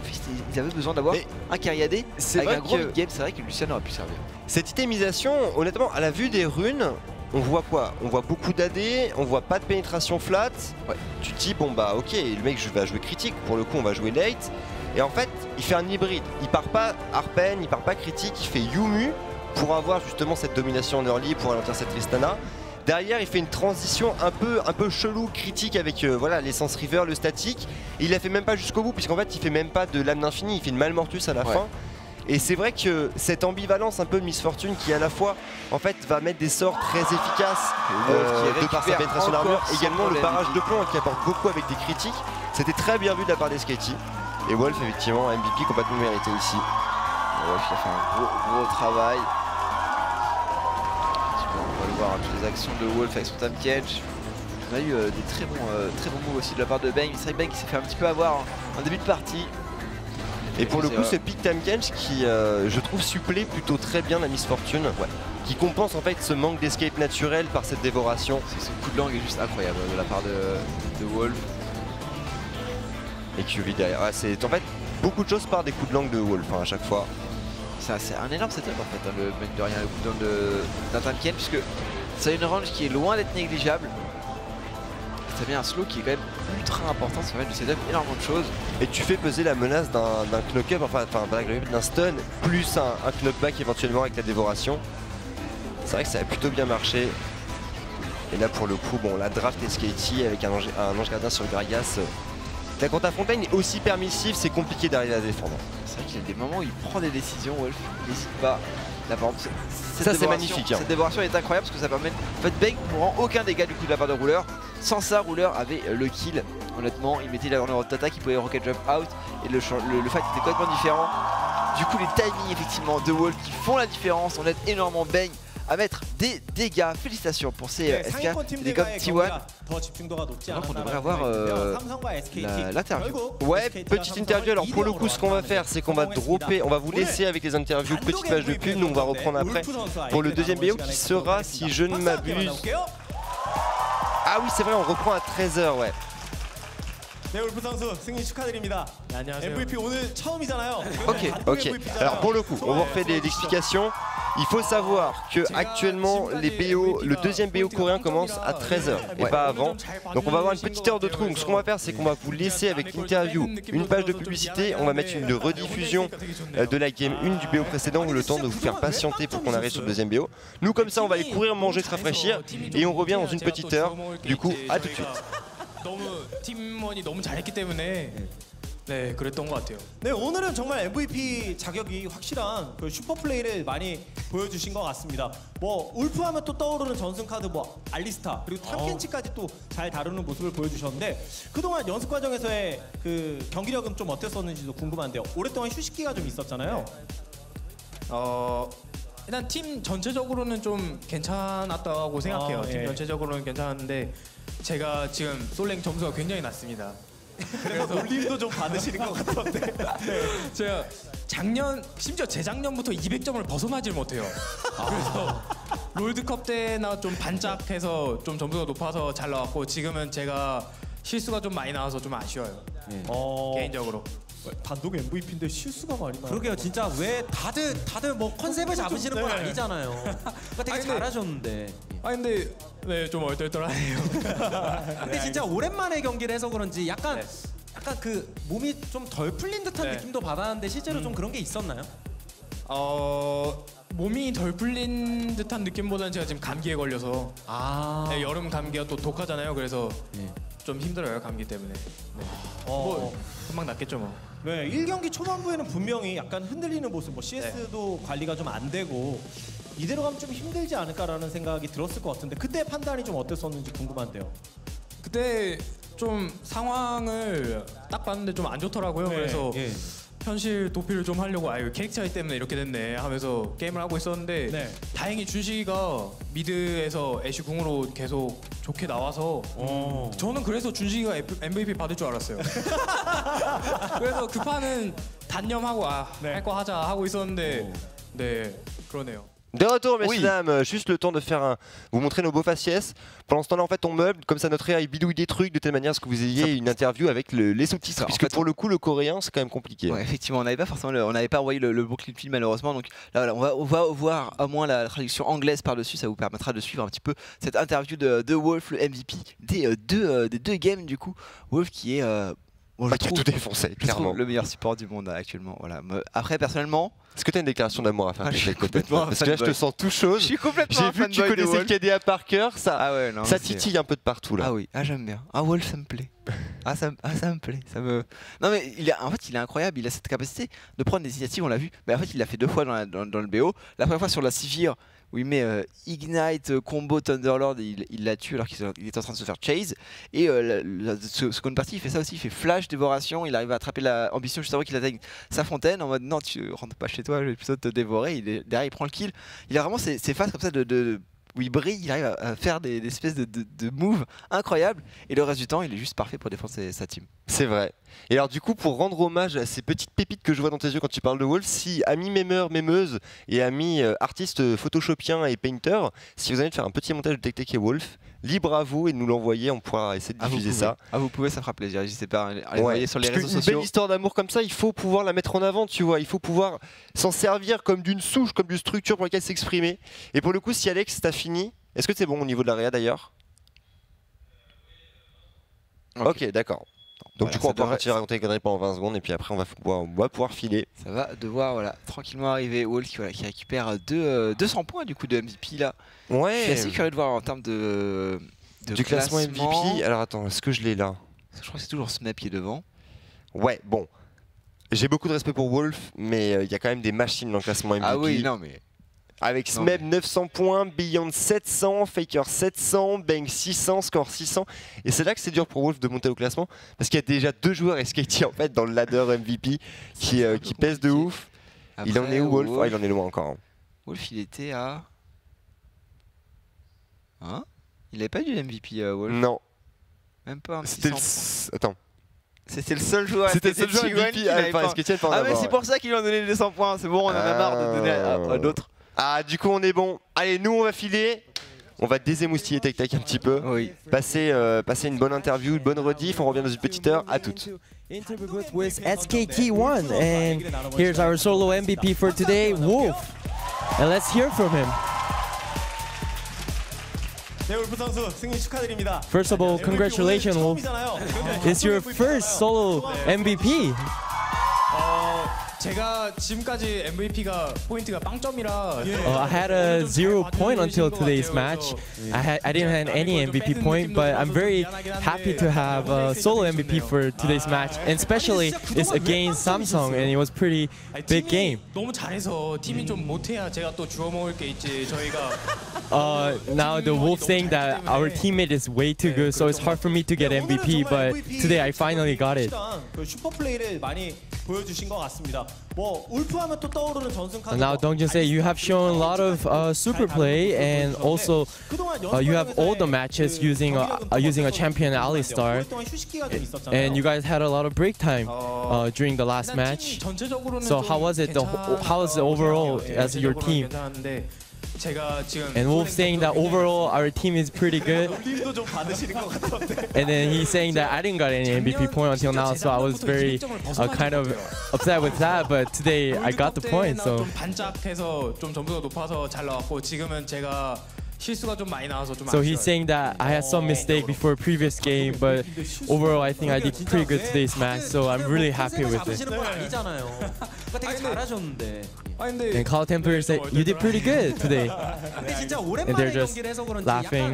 Ils avaient besoin d'avoir un carry AD avec un gros mid-game. C'est vrai que Lucian aurait pu servir. Cette itemisation, honnêtement, à la vue des runes, on voit quoi? On voit beaucoup d'AD, on voit pas de pénétration flat. Tu te dis bon bah ok, le mec va jouer critique, pour le coup on va jouer late. Et en fait, il fait un hybride. Il part pas Arpen, il part pas critique, il fait Yumu pour avoir justement cette domination en early, pour ralentir cette Tristana. Derrière, il fait une transition un peu chelou, critique avec l'essence river, le statique. Et il la fait même pas jusqu'au bout, puisqu'en fait, il fait même pas de l'âme d'infini, il fait une Malmortus à la fin. Et c'est vrai que cette ambivalence un peu de Miss Fortune qui à la fois en fait va mettre des sorts très efficaces de par sa pénétration d'armure, également le barrage de plomb qui apporte beaucoup avec des critiques. C'était très bien vu de la part des SKT. Et Wolf effectivement MVP complètement mérité ici. Wolf il a fait un gros travail. On va le voir, toutes les actions de Wolf avec son Time Catch. On a eu des très bons moves aussi de la part de Bang. C'est vrai que Bang qui s'est fait un petit peu avoir en début de partie. Et pour le coup ce pick Time Catch qui je trouve supplée plutôt très bien la Miss Fortune, qui compense en fait ce manque d'escape naturel par cette dévoration. Son coup de langue est juste incroyable de la part de Wolf. Et QV derrière, c'est en fait beaucoup de choses par des coups de langue de Wolf à chaque fois. C'est un énorme setup en fait, le mec de rien, le coup de langue d'un Time Catch, puisque c'est une range qui est loin d'être négligeable. Ça met un slow qui est quand même ultra important, ça permet de setup énormément de choses. Et tu fais peser la menace d'un knock-up, enfin d'un stun, plus un knockback éventuellement avec la dévoration. C'est vrai que ça a plutôt bien marché. Et là pour le coup, bon, la draft SKT avec un ange gardien sur Gragas. La contre à Fontaine est aussi permissif, c'est compliqué d'arriver à défendre. C'est vrai qu'il y a des moments où il prend des décisions, Wolf, il n'hésite pas. Là, par exemple, ça c'est magnifique. Cette dévoration est incroyable parce que ça permet. En fait, Bang ne prend aucun dégât du coup de la part de Ruler. Sans ça, Ruler avait le kill. Honnêtement, il mettait la dernière attaque, il pouvait rocket jump out et le fight était complètement différent. Du coup, les timings effectivement de Wolf qui font la différence. On aide énormément Bang à mettre des dégâts. Félicitations pour ces SK, des comme T1. Donc on devrait avoir l'interview. Ouais, petite interview. Alors pour le coup, ce qu'on va faire, c'est qu'on va dropper, on va vous laisser avec les interviews, petite page de pub. Nous, on va reprendre après pour le deuxième BO qui sera, si je ne m'abuse. Ah oui, c'est vrai, on reprend à 13h, ouais. 네, 울프 선수 승리 축하드립니다. 네, 안녕하세요. MVP 오늘 처음이잖아요. Ok. Alors pour le coup, on va refaire des explications. Il faut savoir que actuellement les BO, le deuxième BO coréen commence à 13h et pas avant. Donc on va avoir une petite heure de trou. Donc ce qu'on va faire, c'est qu'on va vous laisser avec l'interview, une page de publicité. On va mettre une rediffusion de la game 1 du BO précédent, le temps de vous faire patienter pour qu'on arrive sur le deuxième BO. Nous comme ça, on va aller courir, manger, se rafraîchir et on revient dans une petite heure. Du coup, à tout de suite. 너무 팀원이 너무 잘했기 때문에 네 그랬던 것 같아요. 네, 오늘은 정말 MVP 자격이 확실한 그 슈퍼 플레이를 많이 보여주신 것 같습니다. 뭐 울프하면 또 떠오르는 전승 카드 뭐 알리스타 그리고 탐켄치까지 또 잘 다루는 모습을 보여주셨는데 그동안 연습 과정에서의 그 경기력은 좀 어땠었는지도 궁금한데요. 오랫동안 휴식기가 좀 있었잖아요. 일단 팀 전체적으로는 좀 괜찮았다고 생각해요. 팀 전체적으로는 괜찮았는데 제가 지금 솔랭 점수가 굉장히 낮습니다. 그래서 놀림도 좀 받으시는 것 같던데. 네. 제가 심지어 재작년부터 200점을 벗어나질 못해요. 그래서 롤드컵 때나 좀 반짝해서 좀 점수가 높아서 잘 나왔고 지금은 제가 실수가 좀 많이 나와서 좀 아쉬워요. 개인적으로. 단독 MVP인데 실수가 많이 나요. 그러게요. 진짜 왜 다들 뭐 컨셉을 잡으시는 건 아니잖아요. 그러니까 되게 잘하셨는데. 근데 네, 좀 얼떨떨하네요. 근데 진짜 오랜만에 경기를 해서 그런지 약간 그 몸이 좀 덜 풀린 듯한 느낌도 받았는데 실제로 좀 그런 게 있었나요? 몸이 덜 풀린 듯한 느낌보다는 제가 지금 감기에 걸려서 네, 여름 감기가 또 독하잖아요. 그래서 좀 힘들어요, 감기 때문에. 네. 뭐 금방 낫겠죠 뭐. 네, 1경기 초반부에는 분명히 약간 흔들리는 모습, 뭐 CS도 관리가 좀 안 되고 이대로 가면 좀 힘들지 않을까라는 생각이 들었을 것 같은데 그때 판단이 좀 어땠었는지 궁금한데요. 그때 좀 상황을 딱 봤는데 좀 안 좋더라고요. 그래서 현실 도피를 좀 하려고 캐릭 차이 때문에 이렇게 됐네 하면서 게임을 하고 있었는데 다행히 준식이가 미드에서 애쉬 궁으로 계속 좋게 나와서 저는 그래서 준식이가 MVP 받을 줄 알았어요. 그래서 그 판은 단념하고 할 거 하자 하고 있었는데 네 그러네요. De retour, messieurs dames, juste le temps de faire vous montrer nos beaux faciès. Pendant ce temps-là, en fait, on meuble, comme ça notre réa il bidouille des trucs de telle manière à ce que vous ayez une interview avec les sous-titres. Puisque en fait, pour le coup, le coréen, c'est quand même compliqué. Ouais, effectivement, on n'avait pas envoyé le bon clip film malheureusement. Donc là, on va voir à moins la traduction anglaise par-dessus. Ça vous permettra de suivre un petit peu cette interview de Wolf, le MVP des deux games du coup. Wolf qui est qui a tout défoncé, clairement. Le meilleur support du monde actuellement. Voilà. Après, personnellement. Est-ce que tu as une déclaration d'amour à faire Je suis complètement parce que là, je te sens tout chose. Je suis complètement J'ai vu que tu connaissais le KDA par cœur. Ça titille un peu de partout là. Ah oui, j'aime bien. Wolf, ça me plaît. Ça me plaît. Non mais en fait, il est incroyable. Il a cette capacité de prendre des initiatives. On l'a vu. Mais en fait, il l'a fait 2 fois dans le BO. La première fois sur la Sivir, où il met Ignite, combo Thunderlord et il la tue alors qu'il est en train de se faire chase. Et la seconde partie, il fait ça aussi, il fait flash, dévoration, il arrive à attraper la ambition juste avant qu'il atteigne sa fontaine en mode non, tu rentres pas chez toi, je vais plutôt te dévorer. Derrière, il prend le kill. Il a vraiment ces phases comme ça où il brille, il arrive à faire des espèces de moves incroyables. Et le reste du temps, il est juste parfait pour défendre sa team. C'est vrai. Et alors du coup, pour rendre hommage à ces petites pépites que je vois dans tes yeux quand tu parles de Wolf, si amis mémeurs, mémeuses et amis artistes photoshopiens et painters, si vous allez faire un petit montage de Tech et Wolf, libre à vous et de nous l'envoyer, on pourra essayer de diffuser ça. Vous pouvez, ça fera plaisir. N'hésitez pas à l'envoyer sur les réseaux sociaux. Une belle histoire d'amour comme ça, il faut pouvoir la mettre en avant, tu vois. Il faut pouvoir s'en servir comme d'une souche, comme d'une structure pour laquelle s'exprimer. Et pour le coup, si Alex, t'as fini, est-ce que c'est bon au niveau de la réa d'ailleurs? Ok, d'accord. Donc du coup, on va continuer à raconter les conneries pendant 20 secondes et puis après, on va pouvoir filer. Ça va devoir tranquillement arriver. Wolf qui récupère 200 points du coup de MVP là. Ouais. Je suis assez curieux de voir en termes du classement MVP. Alors attends, est-ce que je l'ai là? Je crois que c'est toujours Snap qui est devant. Ouais, bon. J'ai beaucoup de respect pour Wolf, mais il y a quand même des machines dans le classement MVP. Ah oui, non mais... Avec Smeb 900 points, Beyond 700, Faker 700, Bang 600, Score 600. Et c'est là que c'est dur pour Wolf de monter au classement, parce qu'il y a déjà 2 joueurs SKT en fait dans le ladder MVP qui pèsent de ouf. Après, il en est où Wolf? Il en est loin encore. Wolf il était à... Hein? Il n'avait pas du MVP Wolf? Non. Même pas un petit C'était Attends. C'était le seul joueur MVP Ah mais c'est pour ça qu'ils lui ont donné les 200 points. C'est bon, on en a marre de donner à d'autres. Ah, du coup, on est bon. Allez, nous, on va filer. On va désémoustiller Tech Tech un petit peu. Oui. Passer une bonne interview, une bonne rediff. On revient dans une petite heure. À toutes. Interview booth with SKT1. And here's our solo MVP for today, Wolf. And let's hear from him. First of all, congratulations, Wolf. It's your first solo MVP. 제가 지금까지 MVP가 포인트가 빵점이라. I had a 0 point until today's match. I didn't have any MVP point, but I'm very happy to have a solo MVP for today's match, and especially it's against Samsung, and it was pretty big game. 너무 잘해서 팀이 좀 못해야 제가 또 주워 먹을 게 있지. 저희가. Now the Wolf saying that our teammate is way too good, so it's hard for me to get MVP, but today I finally got it. 슈퍼 플레이를 많이 보여주신 것 같습니다. 뭐 울프하면 또 떠오르는 전승 카드. Now Dongjun say you have shown a lot of super play, and also you have all the matches using a champion Alistar, and you guys had a lot of break time during the last match. So how was it? How was it overall as your team? And Wolf saying that overall our team is pretty good. And then he's saying that I didn't got any MVP point until now, so I was very kind of upset with that. But today I got the point. So. 반짝해서 좀 점수가 높아서 잘 나왔고 지금은 제가 실수가 좀 많이 나와서 좀. So he's saying that I had some mistake before previous game, but overall I think I did pretty good today's match. So I'm really happy with it. And Call Templar said you did pretty good today. And they're just laughing.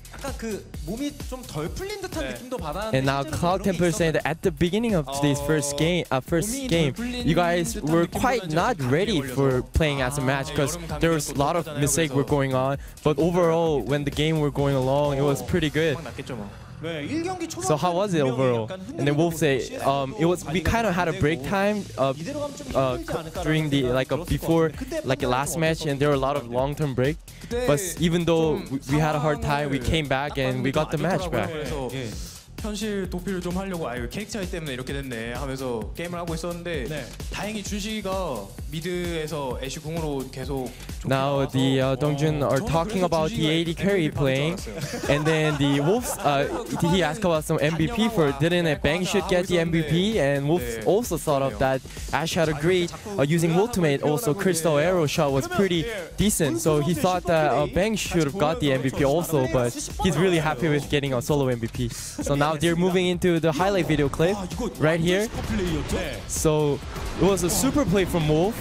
And now Cloud Templar is saying that at the beginning of today's first game, you guys were quite not ready for playing as a match because there was a lot of mistakes were going on. But overall, when the game were going along, it was pretty good. So how was it overall? And then Wolf say we kind of had a break time during the before the last match, and there were a lot of long-term break. But even though we had a hard time, we came back and we got the match back. 현실 도피를 좀 하려고 캐릭 차이 때문에 이렇게 됐네 하면서 게임을 하고 있었는데 다행히 준식이가 미드에서 애쉬 궁으로 계속. Now the Dongjun are talking about the AD carry playing, and then the Wolf he asked about some MVP for didn't Bang should get the MVP, and Wolf also thought of that. Ash had agreed using ultimate. Also Crystal Arrow shot was pretty decent, so he thought that Bang should have got the MVP also, but he's really happy with getting a solo MVP. So now they're moving into the highlight video clip right here. So it was a super play from Wolf.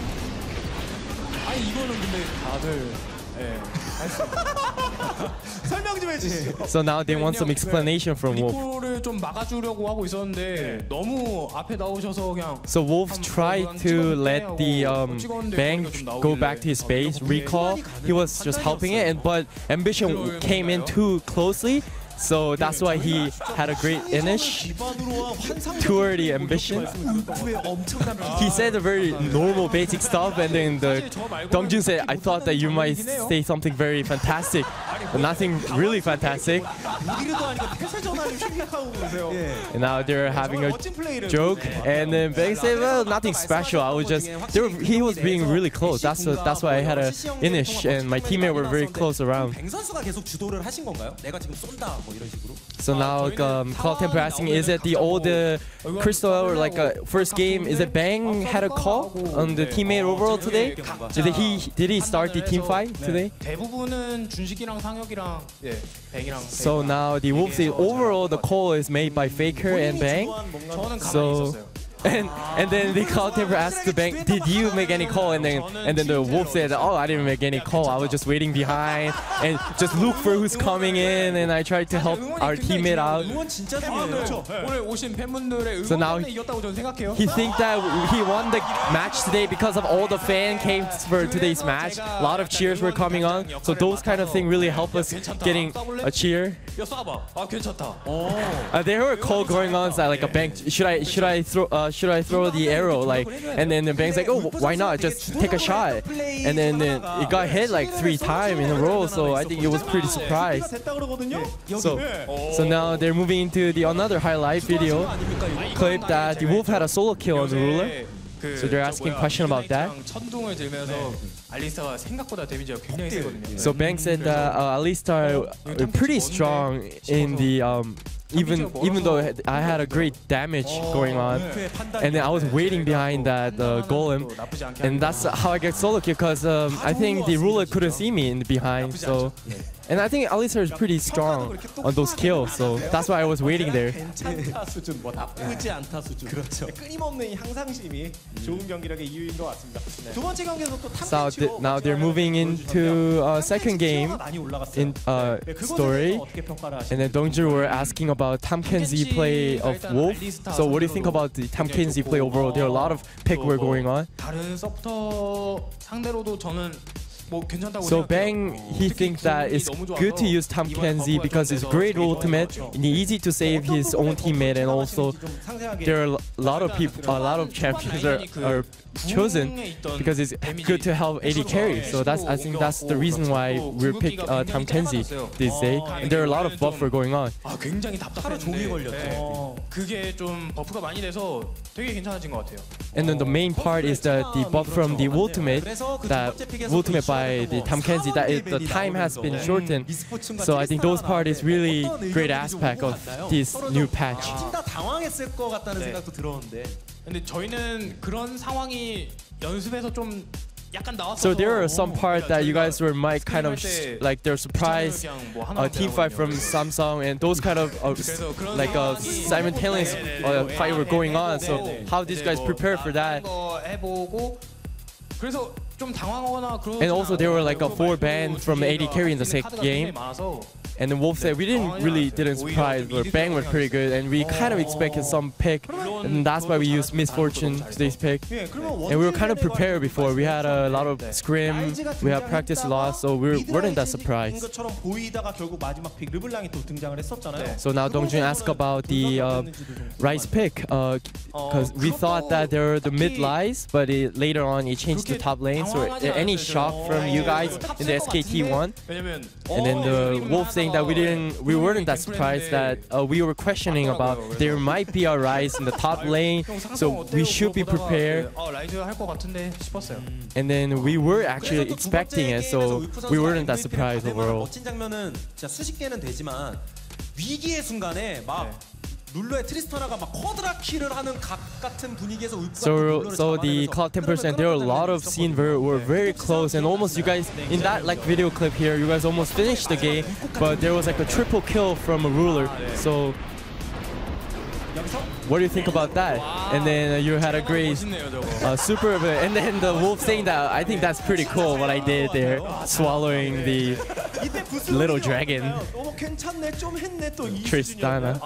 So now they want some explanation from Wolf. So Wolf tried to let the Bang go back to his base, recall. He was just helping it, but Ambition came in too closely. So that's why he had a great finish toward the Ambition. He said a very normal basic stuff, and then the Dongjun said, I thought that you might say something very fantastic, but nothing really fantastic. And now they're having a joke, and then Bang said, well, nothing special. I was just, he was being really close. That's why I had a finish, and my teammate were very close around. 뭐 이런 식으로. So now Call Temper asking, is it the old Crystal or like first game? Is it Bang had a call on the teammate overall today? Did he start the team fight today? 대부분은 준식이랑 상혁이랑 뱅이랑. So now the Wolves say overall the call is made by Faker and Bang. 저는 가만히 So. 있었어요. And then the Call Temper asked the Bang, did you make any call? And then the Wolf said, oh, I didn't make any call. I was just waiting behind and just look for who's coming in. And I tried to help our teammate out. 응원 진짜 중요해요. 오늘 오신 팬분들의 So now 응원에 이겼다고 저는 생각해요. he think that he won the match today because of all the fan came for today's match. A lot of cheers were coming on. So those kind of things really help us getting a cheer. 야 쏴봐. 아 괜찮다. There were a call going on, so like a Bang, should I throw the arrow, like, and then the Bang's like, oh, why not, just take a shot, and then it got hit like 3 times in a row, so I think it was pretty surprised. So now they're moving into the another highlight video clip that the Wolf had a solo kill on the ruler. So they're asking a question about that. 천둥을 들면서 알리스타가 생각보다 데미지가 굉장히 세거든요. So Bang said that Alistar are pretty strong in the even though I had a great damage going on, and then I was waiting behind that golem, and that's how I get solo kill because I think the ruler couldn't see me in the behind. So. And I think Alistar is pretty strong on those kills, so that's why I was waiting there. 괜찮다 수준, 뭐 나쁘지 않다 수준. 그렇죠. 끊임없는 이 향상심이 좋은 경기력의 이유인 것 같습니다. 두 번째 경기에서 또 So now they're moving into second game in story, and then Dongju were asking about Tamkenzie play of Wolf. So what do you think about the Tamkenzie play overall? There are a lot of pick were going on. 다른 서포터 상대로도 저는 So Bang, he thinks that it's good to use Tamkenzie because it's great ultimate and easy to save his own teammate, and also there are a lot of people, a lot of champions are chosen because it's good to help AD carry. So I think that's the reason why we pick Tamkenzie this day. And there are a lot of buffer going on. 굉장히 답답했는데 그게 좀 버프가 많이 돼서 되게 괜찮아진 것 같아요. And then the main part is that the buff from the ultimate, that ultimate by the Tamkenzie, that the time has been shortened. So I think those part is really great aspect of this new patch. 진짜 당황했을 것 같다는 생각도 들었는데. 근데 저희는 그런 상황이 연습에서 좀 So there are some parts that you guys might kind of like they're surprised team fight from Samsung, and those kind of like simultaneous fight were going on. So how these guys prepare for that? And also there were like a 4 ban from AD carry in the second game. And then Wolf said we didn't surprise, but Bang was pretty good, and we kind of expected some pick, and that's why we used Misfortune today's pick. And we were kind of prepared before. We had a lot of scrim, we had practice a lot, so we weren't that surprised. So now Dongjun asked about the Rice pick, because we thought that there were the mid lies, but later on it changed to top lane. So any shock from you guys in the SKT1? And then the Wolf saying that we weren't that surprised, that we were questioning about there might be a Rise in the top lane, so we should be prepared. And then we were actually expecting it, so we weren't that surprised overall. So the Cloud 10%, there are a lot of scenes where we're very close, and almost you guys in that like video clip here, you guys almost finished the game, but there was like a triple kill from a ruler. So what do you think about that? And then you had a great super, and then the Wolf saying that I think that's pretty cool what I did there, swallowing the little dragon. Tristana.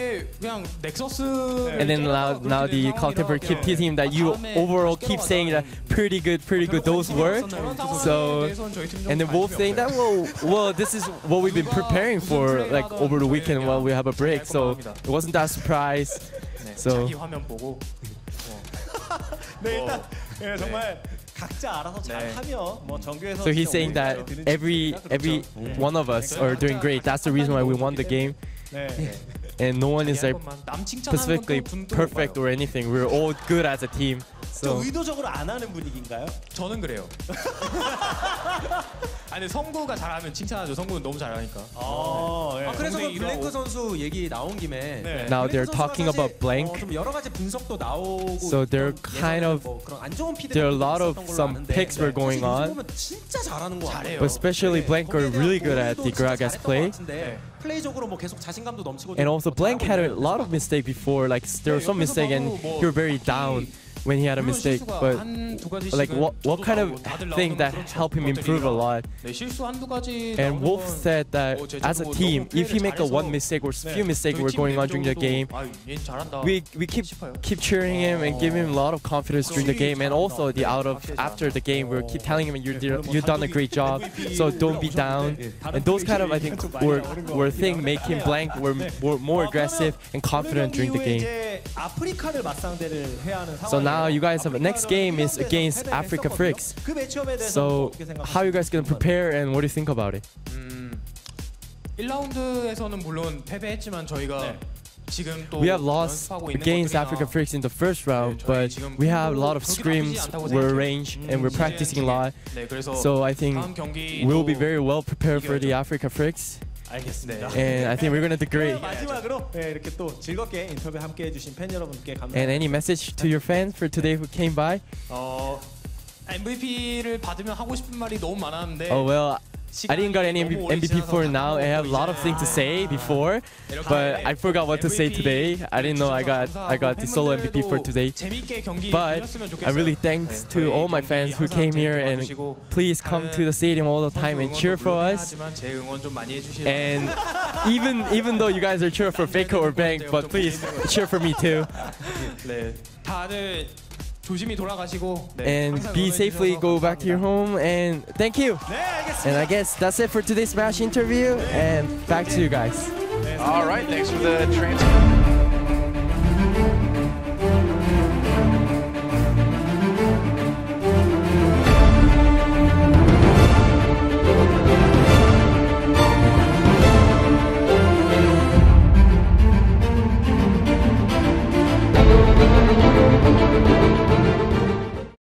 And then now the Cloud Temper keep teasing that you overall keep saying that pretty good those were. So, and then Wolf saying that well this is what we've been preparing for like over the weekend while we have a break. So it wasn't that surprise. So. So he's saying that every one of us are doing great. That's the reason why we won the game. And no one is like specifically perfect or anything. We're all good as a team. So. 저는 그래요. 아니 성구가 잘하면 칭찬하죠. 성구는 너무 잘하니까. 그래서 그 블랭크 선수 얘기 나온 김에 Now they're talking about blank. 좀 여러 가지 분석도 나오고 So they're kind of there are a lot of some picks were going on. 진짜 잘하는 거 같아요. But especially blank are really good at the Gragas play. 플레이적으로 뭐 계속 자신감도 넘치고. And also blank had a lot of mistake before. Like there was some mistake and he was very down when he had a mistake, but like what kind of thing that helped him improve a lot? And Wolf said that as a team, if he make a one mistake or few mistakes were going on during the game, we keep cheering him and give him a lot of confidence during the game. And also after the game, we keep telling him you've done a great job, so don't be down. And those kind of I think were thing make him blank were more aggressive and confident during the game. So now you guys have next game is against Africa Fricks. So how you guys gonna prepare and what do you think about it? 1라운드에서는 물론 패배했지만 저희가 지금 또 We have lost against Africa Fricks in the first round, but we have a lot of scrims were arranged and we're practicing a lot. So I think we'll be very well prepared for the Africa Fricks. 알겠습니다. And I think we're gonna do great. 마지막으로 이렇게 또 즐겁게 인터뷰 함께 해주신 팬 여러분께 감사합니다. And any message to your fans for today who came by? MVP를 받으면 하고 싶은 말이 너무 많았는데. Oh well, I didn't got any MVP for now. I have a lot of things to say before, but I forgot what to say today. I didn't know I got the solo MVP for today. But I really thanks to all my fans who came here and please come to the stadium all the time and cheer for us. And even though you guys are cheering for Faker or Bank, but please cheer for me too. 조심히 돌아가시고 and be safely go back to your home and thank you. And I guess that's it for today's Smash interview and back to you guys. All right, thanks for the transfer.